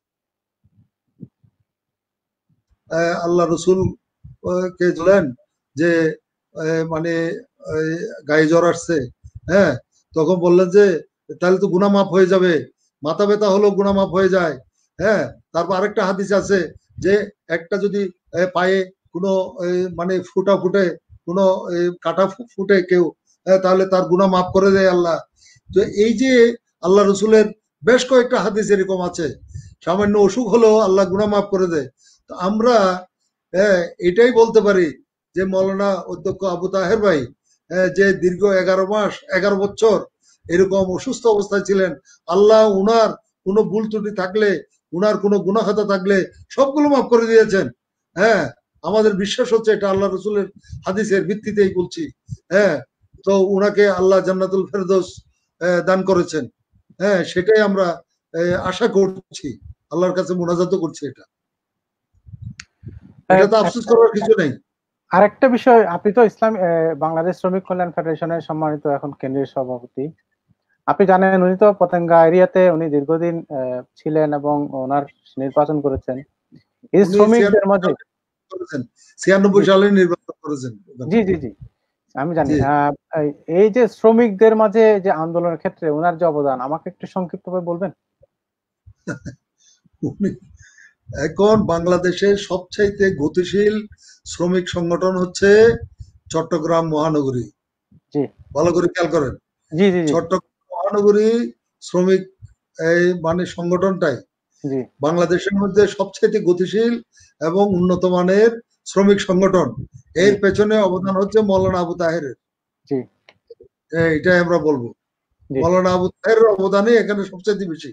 [SPEAKER 2] আহ, আল্লাহ রসুল আহ, কে বলেন যে আহ, মানে আহ, গায়ে জ্বর আসছে। হ্যাঁ, তখন বললেন যে তাহলে তো গুনাহ মাফ হয়ে যাবে, মাথা ব্যথা হলেও গুনাহ মাফ হয়ে যায়। হ্যাঁ, তারপর আরেকটা হাদিস আছে যে একটা যদি আহ, পায়ে কোনো আহ, মানে ফুটা ফুটে, কোনো আহ, কাটা ফু- ফুটে কেউ, হ্যাঁ, তাহলে তার গুনাহ মাফ করে দেয় আল্লাহ। তো এই যে আল্লাহ রসুলের বেশ কয়েকটা হাদিস এরকম আছে, সামান্য অসুখ হলেও আল্লাহ গুনাহ মাফ করে দেয়। তো আমরা হ্যাঁ, এটাই বলতে পারি যে মৌলানা অধ্যক্ষ আবু তাহের ভাই হ্যাঁ, যে দীর্ঘ এগারো মাস এগারো বছর এরকম অসুস্থ অবস্থায় ছিলেন, আল্লাহ উনার কোনো ভুল ত্রুটি থাকলে, উনার কোনো গুনাহখাতা থাকলে সবগুলো মাফ করে দিয়েছেন। হ্যাঁ, আমাদের বিশ্বাস হচ্ছে এটা আল্লাহ রসুলের হাদিসের ভিত্তিতেই বলছি। হ্যাঁ, তো উনাকে আল্লাহ জান্নাতুল ফেরদৌস আহ, দান করেছেন। হ্যাঁ, সেটাই আমরা আহ, আশা করছি, আল্লাহর কাছে মোনাজাত করছি। এটা এটা তো
[SPEAKER 1] এক-
[SPEAKER 2] আফসোস
[SPEAKER 1] একটা
[SPEAKER 2] করার কিছু নেই।
[SPEAKER 1] আরেকটা বিষয়, আপনি তো ইসলাম আহ, বাংলাদেশ শ্রমিক কল্যাণ ফেডারেশনের সম্মানিত এখন কেন্দ্রীয় সভাপতি। আপনি জানেন উনি তো পতেঙ্গা এরিয়াতে উনি দীর্ঘদিন আহ, ছিলেন এবং ওনার নির্বাচন করেছেন এই
[SPEAKER 2] উনি
[SPEAKER 1] শ্রমিকদের
[SPEAKER 2] ছিয়ানব্বই
[SPEAKER 1] মাঝে।
[SPEAKER 2] সালে করেছেন, ছিয়ানব্বই
[SPEAKER 1] জি
[SPEAKER 2] সালে নির্বাচন করেছেন ওখানে।
[SPEAKER 1] জি জি জি, আমি জানি।
[SPEAKER 2] জি।
[SPEAKER 1] আহ, এই এই যে শ্রমিকদের মাঝে যে আন্দোলনের ক্ষেত্রে ওনার যে অবদান, আমাকে একটু সংক্ষিপ্তভাবে বলবেন?
[SPEAKER 2] উনি এখন বাংলাদেশের সবচাইতে গতিশীল শ্রমিক সংগঠন হচ্ছে চট্টগ্রাম মহানগরী।
[SPEAKER 1] জি
[SPEAKER 2] ভালো করে খেয়াল করেন,
[SPEAKER 1] জি জি জি
[SPEAKER 2] চট্টগ্রাম মহানগরী শ্রমিক এই মানে সংগঠনটাই
[SPEAKER 1] জি
[SPEAKER 2] বাংলাদেশের মধ্যে সবচাইতে গতিশীল এবং উন্নত মানের শ্রমিক সংগঠন।
[SPEAKER 1] জি
[SPEAKER 2] এর পেছনে অবদান হচ্ছে মৌলানা আবু তাহেরের।
[SPEAKER 1] জি
[SPEAKER 2] হ্যাঁ, এটাই আমরা বলবো,
[SPEAKER 1] জি।
[SPEAKER 2] মৌলানা আবু তাহেরের অবদানই এখানে সবচাইতে বেশি।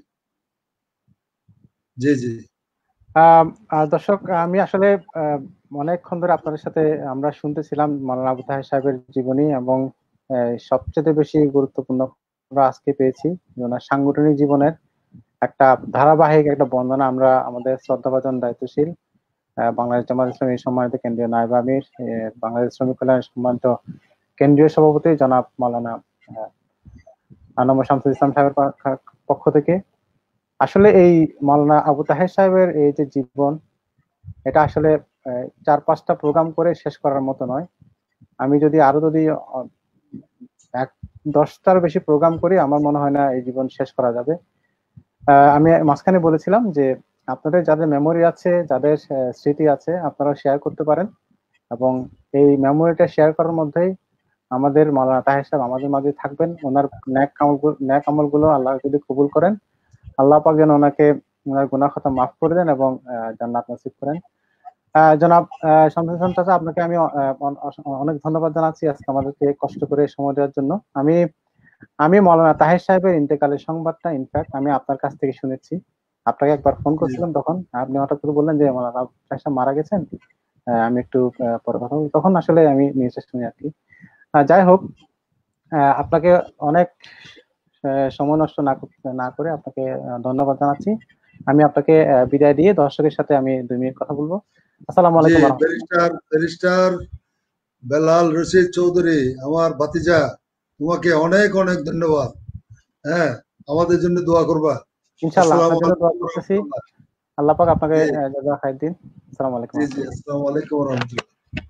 [SPEAKER 2] জি জি
[SPEAKER 1] আম, আহ, দর্শক, আমি আসলে আহ, অনেকক্ষণ ধরে আপনাদের সাথে আমরা শুনতেছিলাম মাওলানা আবু তাহের সাহেবের জীবনী, এবং আহ, সবচেয়ে বেশি গুরুত্বপূর্ণ আমরা আজকে পেয়েছি যে ওনার সাংগঠনিক জীবনের একটা ধারাবাহিক একটা বর্ণনা। আমরা আমাদের শ্রদ্ধাভাজন দায়িত্বশীল আহ, বাংলাদেশ জামাত ইসলামী সম্মানিত কেন্দ্রীয় নায়েব আমির, আহ, বাংলাদেশ শ্রমিক কল্যাণ সম্মানিত কেন্দ্রীয় সভাপতি জনাব মাওলানা আহ, আনম শামসুল ইসলাম সাহেবের পক্ষ পক্ষ থেকে আসলে এই মাওলানা আবু তাহের সাহেবের এই যে জীবন, এটা আসলে আহ, চার পাঁচটা প্রোগ্রাম করে শেষ করার মতো নয়। আমি যদি আরো যদি আহ, এক দশটার বেশি প্রোগ্রাম করি, আমার মনে হয় না এই জীবন শেষ করা যাবে। আহ, আমি মাঝখানে বলেছিলাম যে আপনাদের যাদের মেমোরি আছে, যাদের আহ, স্মৃতি আছে, আপনারা শেয়ার করতে পারেন, এবং এই মেমোরিটা শেয়ার করার মধ্যেই আমাদের মাওলানা তাহের সাহেব আমাদের মাঝে থাকবেন। ওনার ন্যাক আমল ন্যাক আমল গুলো আল্লাহ যদি কবুল করেন, আল্লাহ পাক যেন ওনাকে ওনার গুনাহ খাতা মাফ করে দেন এবং আহ, জান্নাত নসিব করেন। আহ, জনাব আহ, শামসুল ইসলাম চাচা, আপনাকে আমি আহ, অন- অস- অনেক ধন্যবাদ জানাচ্ছি আজকে আমাদেরকে কষ্ট করে সময় দেওয়ার জন্য। আমি আমি মাওলানা তাহের সাহেবের ইন্তেকালের সংবাদটা ইনফ্যাক্ট আমি আপনার কাছ থেকে শুনেছি। আপনাকে একবার ফোন
[SPEAKER 2] জি
[SPEAKER 1] করছিলাম, তখন আপনি হঠাৎ করে বললেন যে মাওলানা তাহের সাহেব মারা গেছেন। আহ, আমি একটু আহ, পরে কথা বলবো। তখন আসলে আমি নিউজটা শুনি আর কি। আহ, যাই হোক, আহ, আপনাকে অনেক আহ, সময় নষ্ট না করতে না করে আপনাকে আহ, ধন্যবাদ জানাচ্ছি। আমি আপনাকে আহ, বিদায় দিয়ে দর্শকের সাথে আমি দুই মিনিট কথা বলবো। আসসালামু
[SPEAKER 2] জি
[SPEAKER 1] আলাইকুম ওয়া রাহমাতুল্লাহ।
[SPEAKER 2] ব্যারিস্টার ব্যারিস্টার বেলাল রশিদ চৌধুরী, আমার ভাতিজা, তোমাকে অনেক অনেক ধন্যবাদ। হ্যাঁ, আমাদের জন্য দোয়া করবা।
[SPEAKER 1] ইনশাআল্লাহ
[SPEAKER 2] আসসালামু
[SPEAKER 1] আপনার জন্য দোয়া
[SPEAKER 2] আলাইকুম ওয়া
[SPEAKER 1] করতেছি।
[SPEAKER 2] রাহমাতুল্লাহ।
[SPEAKER 1] আল্লাহ পাক আপনাকে
[SPEAKER 2] জি
[SPEAKER 1] আহ, জাযা খায়ের দিন। আসসালামু আলাইকুম
[SPEAKER 2] জি
[SPEAKER 1] ওয়া
[SPEAKER 2] জি
[SPEAKER 1] রাহমাতুল্লাহ।
[SPEAKER 2] আসসালামু আলাইকুম ওয়া রাহমাতুল্লাহ।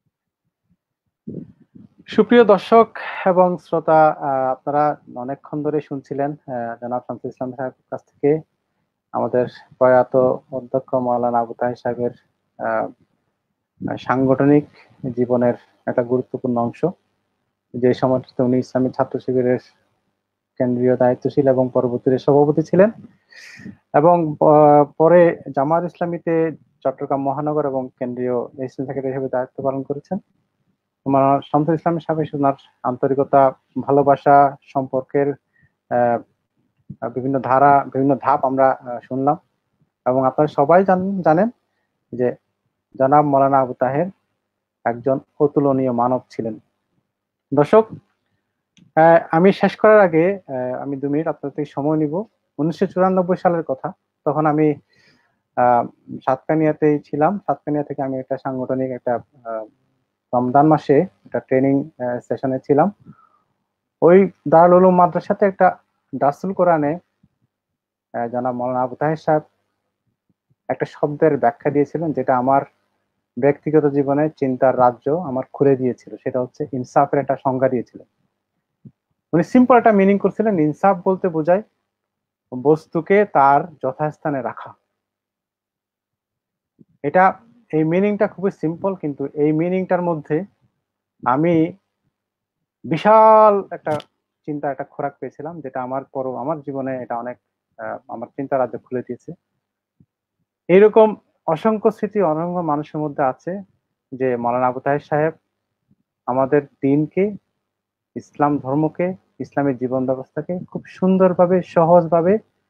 [SPEAKER 1] সুপ্রিয় দর্শক এবং শ্রোতা, আহ, আপনারা অনেকক্ষণ ধরে শুনছিলেন আহ, জনাব শামসুল ইসলাম সাহেবের কাছ থেকে আমাদের প্রয়াত অধ্যক্ষ মাওলানা আবু তাহের সাহেবের আহ, সাংগঠনিক জীবনের একটা গুরুত্বপূর্ণ অংশ। যে সময়টাতে উনি ইসলামী ছাত্র শিবিরের কেন্দ্রীয় দায়িত্বশীল এবং পরবর্তীতে সভাপতি ছিলেন, এবং আহ, পরে জামাত ইসলামীতে চট্টগ্রাম মহানগর এবং কেন্দ্রীয় এসিস্ট্যান্ট সেক্রেটারি হিসেবে দায়িত্ব পালন করেছেন। আমার শামসুল ইসলামের সাথে ওনার আন্তরিকতা, ভালোবাসা, সম্পর্কের আহ, বিভিন্ন ধারা, বিভিন্ন ধাপ আমরা আহ, শুনলাম, এবং আপনারা সবাই জান- জানেন যে জনাব মৌলানা আবু তাহের একজন অতুলনীয় মানব ছিলেন। দর্শক, আহ, আমি শেষ করার আগে আহ, আমি দু মিনিট আপনার থেকে সময় নিব। উনিশশো চুরানব্বই সালের কথা, তখন আমি আহ সাতকানিয়াতেই ছিলাম। সাতকানিয়া থেকে আমি একটা সাংগঠনিক একটা আহ, রমজান মাসে একটা ট্রেনিং সেশনে ছিলাম। ওই দারুল উলুম মাদ্রাসাতে একটা দারসুল কোরআনে আহ, জনাব মৌলানা আবু তাহের সাহেব একটা শব্দের ব্যাখ্যা দিয়েছিলেন, যেটা আমার ব্যক্তিগত জীবনে চিন্তার রাজ্য আমার খুলে দিয়েছিল। সেটা হচ্ছে ইনসাফের একটা সংজ্ঞা দিয়েছিলেন। উনি সিম্পল একটা মিনিং করছিলেন, ইনসাফ বলতে বোঝায় বস্তুকে তার যথাস্থানে রাখা। এটা, এই মিনিংটা খুবই সিম্পল, কিন্তু এই মিনিংটার মধ্যে আমি বিশাল একটা চিন্তা, একটা খোরাক পেয়েছিলাম, যেটা আমার পর আমার জীবনে এটা অনেক আহ, আমার চিন্তা রাজ্য খুলে দিয়েছে। এইরকম অসংখ্য স্মৃতি অসংখ্য মানুষের মধ্যে আছে, যে মৌলানা আবু তাহের সাহেব আমাদের দিনকে, ইসলাম ধর্মকে, ইসলামের জীবন ব্যবস্থাকে খুব সুন্দরভাবে, সহজভাবে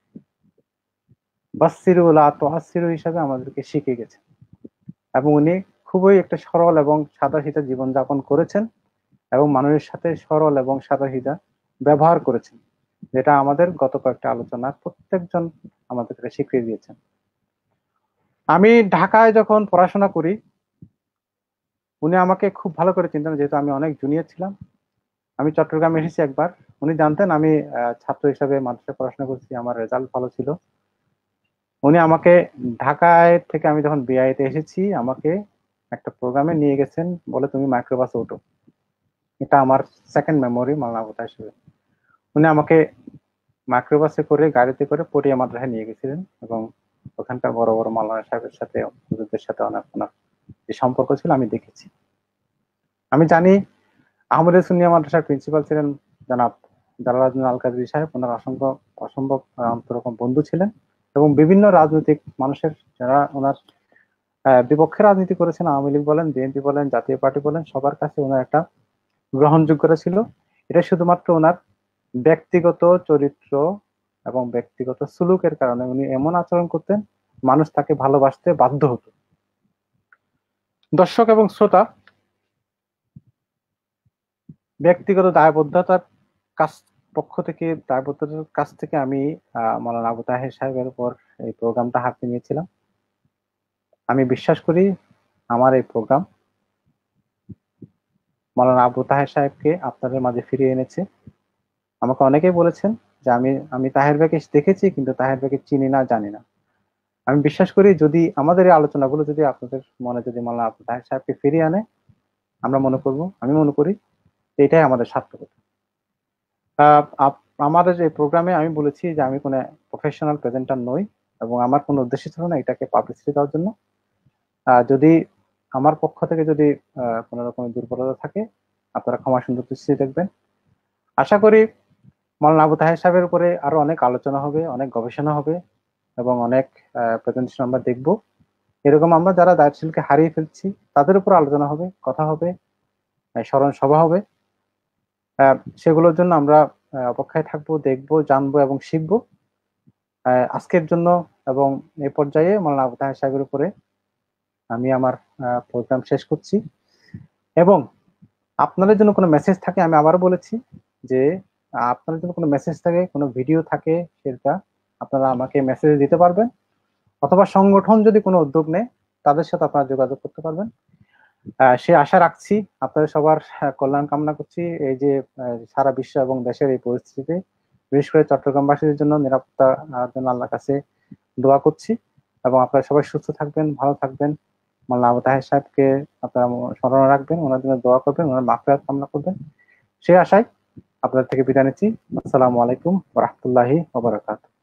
[SPEAKER 1] বাসসিরু লা তুআসসিরু হিসাবে আমাদেরকে শিখে গেছেন। এবং উনি খুবই একটা সরল এবং সাদাসিধা জীবনযাপন করেছেন, এবং মানুষের সাথে সরল এবং সাদাসিধা ব্যবহার করেছেন, যেটা আমাদের গত কয়েকটা আলোচনা প্রত্যেকজন আমাদেরকে শিখিয়ে দিয়েছেন। আমি ঢাকায় যখন পড়াশোনা করি, উনি আমাকে খুব ভালো করে চিনতেন, যেহেতু আমি অনেক জুনিয়র ছিলাম। আমি চট্টগ্রামে এসেছি একবার, উনি জানতেন আমি আহ, ছাত্র হিসাবে মাদ্রাসায় পড়াশোনা করছি, আমার রেজাল্ট ভালো ছিল। উনি আমাকে ঢাকায় থেকে আমি যখন বিআইতে এসেছি, আমাকে একটা প্রোগ্রামে নিয়ে গেছেন, বলে তুমি মাইক্রোবাসে ওঠো। এটা আমার সেকেন্ড মেমোরি মাওলানা আবু তাহের সাহেবের। উনি আমাকে মাইক্রোবাসে করে, গাড়িতে করে পটিয়া মাদ্রাসায় নিয়ে গেছিলেন, এবং ওখানকার বড় বড় মাওলানা সাহেবের সাথে, হুজুরদের সাথে অনেক ওনার যে সম্পর্ক ছিল আমি দেখেছি। আমি জানি আহমদে সুন্নিয়া মাদ্রাসার প্রিন্সিপাল ছিলেন জনাব জালালউদ্দিন আল কাদরি সাহেব। ওনার অসংখ্য অসম্ভব আহ, অন্তরকম বন্ধু ছিলেন, এবং বিভিন্ন রাজনৈতিক মানুষের যারা ওনার আহ, বিপক্ষে রাজনীতি করেছেন, আওয়ামী লীগ বলেন, বিএনপি বলেন, জাতীয় পার্টি বলেন, সবার কাছে ওনার একটা গ্রহণযোগ্যতা ছিল। এটা শুধুমাত্র ওনার ব্যক্তিগত চরিত্র এবং ব্যক্তিগত সুলুকের কারণে উনি এমন আচরণ করতেন, মানুষ তাকে ভালোবাসতে বাধ্য হতো। দর্শক এবং শ্রোতা, ব্যক্তিগত দায়বদ্ধতার কাছ পক্ষ থেকে, দায়বদ্ধতার কাছ থেকে আমি আহ মাওলানা আবু তাহের সাহেবের উপর এই প্রোগ্রামটা হাতে নিয়েছিলাম। আমি বিশ্বাস করি আমার এই প্রোগ্রাম মাওলানা আবু তাহের সাহেবকে আপনাদের মাঝে ফিরিয়ে এনেছে। আমাকে অনেকেই বলেছেন যে আমি আমি তাহের ভাইকে দেখেছি, কিন্তু তাহের ভাইকে চিনি না, জানি না। আমি বিশ্বাস করি যদি আমাদের এই আলোচনাগুলো যদি আপনাদের মনে যদি মাওলানা আবু তাহের সাহেবকে ফিরিয়ে আনে, আমরা মনে করব, আমি মনে করি এটাই আমাদের সার্থকতা। আহ, আপ- আমাদের এই প্রোগ্রামে আমি বলেছি যে আমি কোনো প্রফেশনাল প্রেজেন্টার নই, এবং আমার কোনো উদ্দেশ্য ছিল না এটাকে পাবলিসিটি দেওয়ার জন্য। আহ, যদি আমার পক্ষ থেকে যদি আহ, কোনো রকমের দুর্বলতা থাকে, আপনারা ক্ষমা সুন্দর দৃষ্টিতে দেখবেন। আশা করি মাওলানা আবু তাহের সাহেবের উপরে আরো অনেক আলোচনা হবে, অনেক গবেষণা হবে, এবং অনেক প্রেজেন্টেশন আমরা দেখব। এরকম আমরা যারা দায়িত্বশীলকে হারিয়ে ফেলছি তাদের উপর আলোচনা হবে, কথা হবে, আহ, স্মরণ সভা হবে। আহ, সেগুলোর জন্য আমরা আহ, অপেক্ষায় থাকবো, দেখবো, জানবো এবং শিখবো। আহ, আজকের জন্য এবং এই পর্যায়ে মাওলানা আবু তাহের সাহেবের উপরে আমি আমার প্রোগ্রাম শেষ করছি। এবং আপনাদের জন্য কোনো মেসেজ থাকে, আমি আবারও বলেছি যে আহ, আপনাদের জন্য কোনো মেসেজ থাকে, কোনো ভিডিও থাকে, সেটা আপনারা আমাকে মেসেজ দিতে পারবেন, অথবা সংগঠন যদি কোনো উদ্যোগ নেয় তাদের সাথে আপনারা যোগাযোগ করতে পারবেন। আহ, সে আশা রাখছি। আপনাদের সবার আহ, কল্যাণ কামনা করছি। এই যে আহ, সারা বিশ্ব এবং দেশের এই পরিস্থিতিতে, বিশেষ করে চট্টগ্রামবাসীদের জন্য নিরাপত্তা আহ, জন্য আল্লাহর কাছে দোয়া করছি। এবং আপনারা সবাই সুস্থ থাকবেন, ভালো থাকবেন। মাওলানা আবু তাহের সাহেবকে আপনারা স্মরণে রাখবেন, ওনার জন্য দোয়া করবেন, ওনার মাগফিরাত কামনা করবেন। সেই আশায় আপনাদের থেকে বিদায় নিচ্ছি। আসসালামু আলাইকুম ওয়া রাহমাতুল্লাহি ওয়া বারাকাতুহু।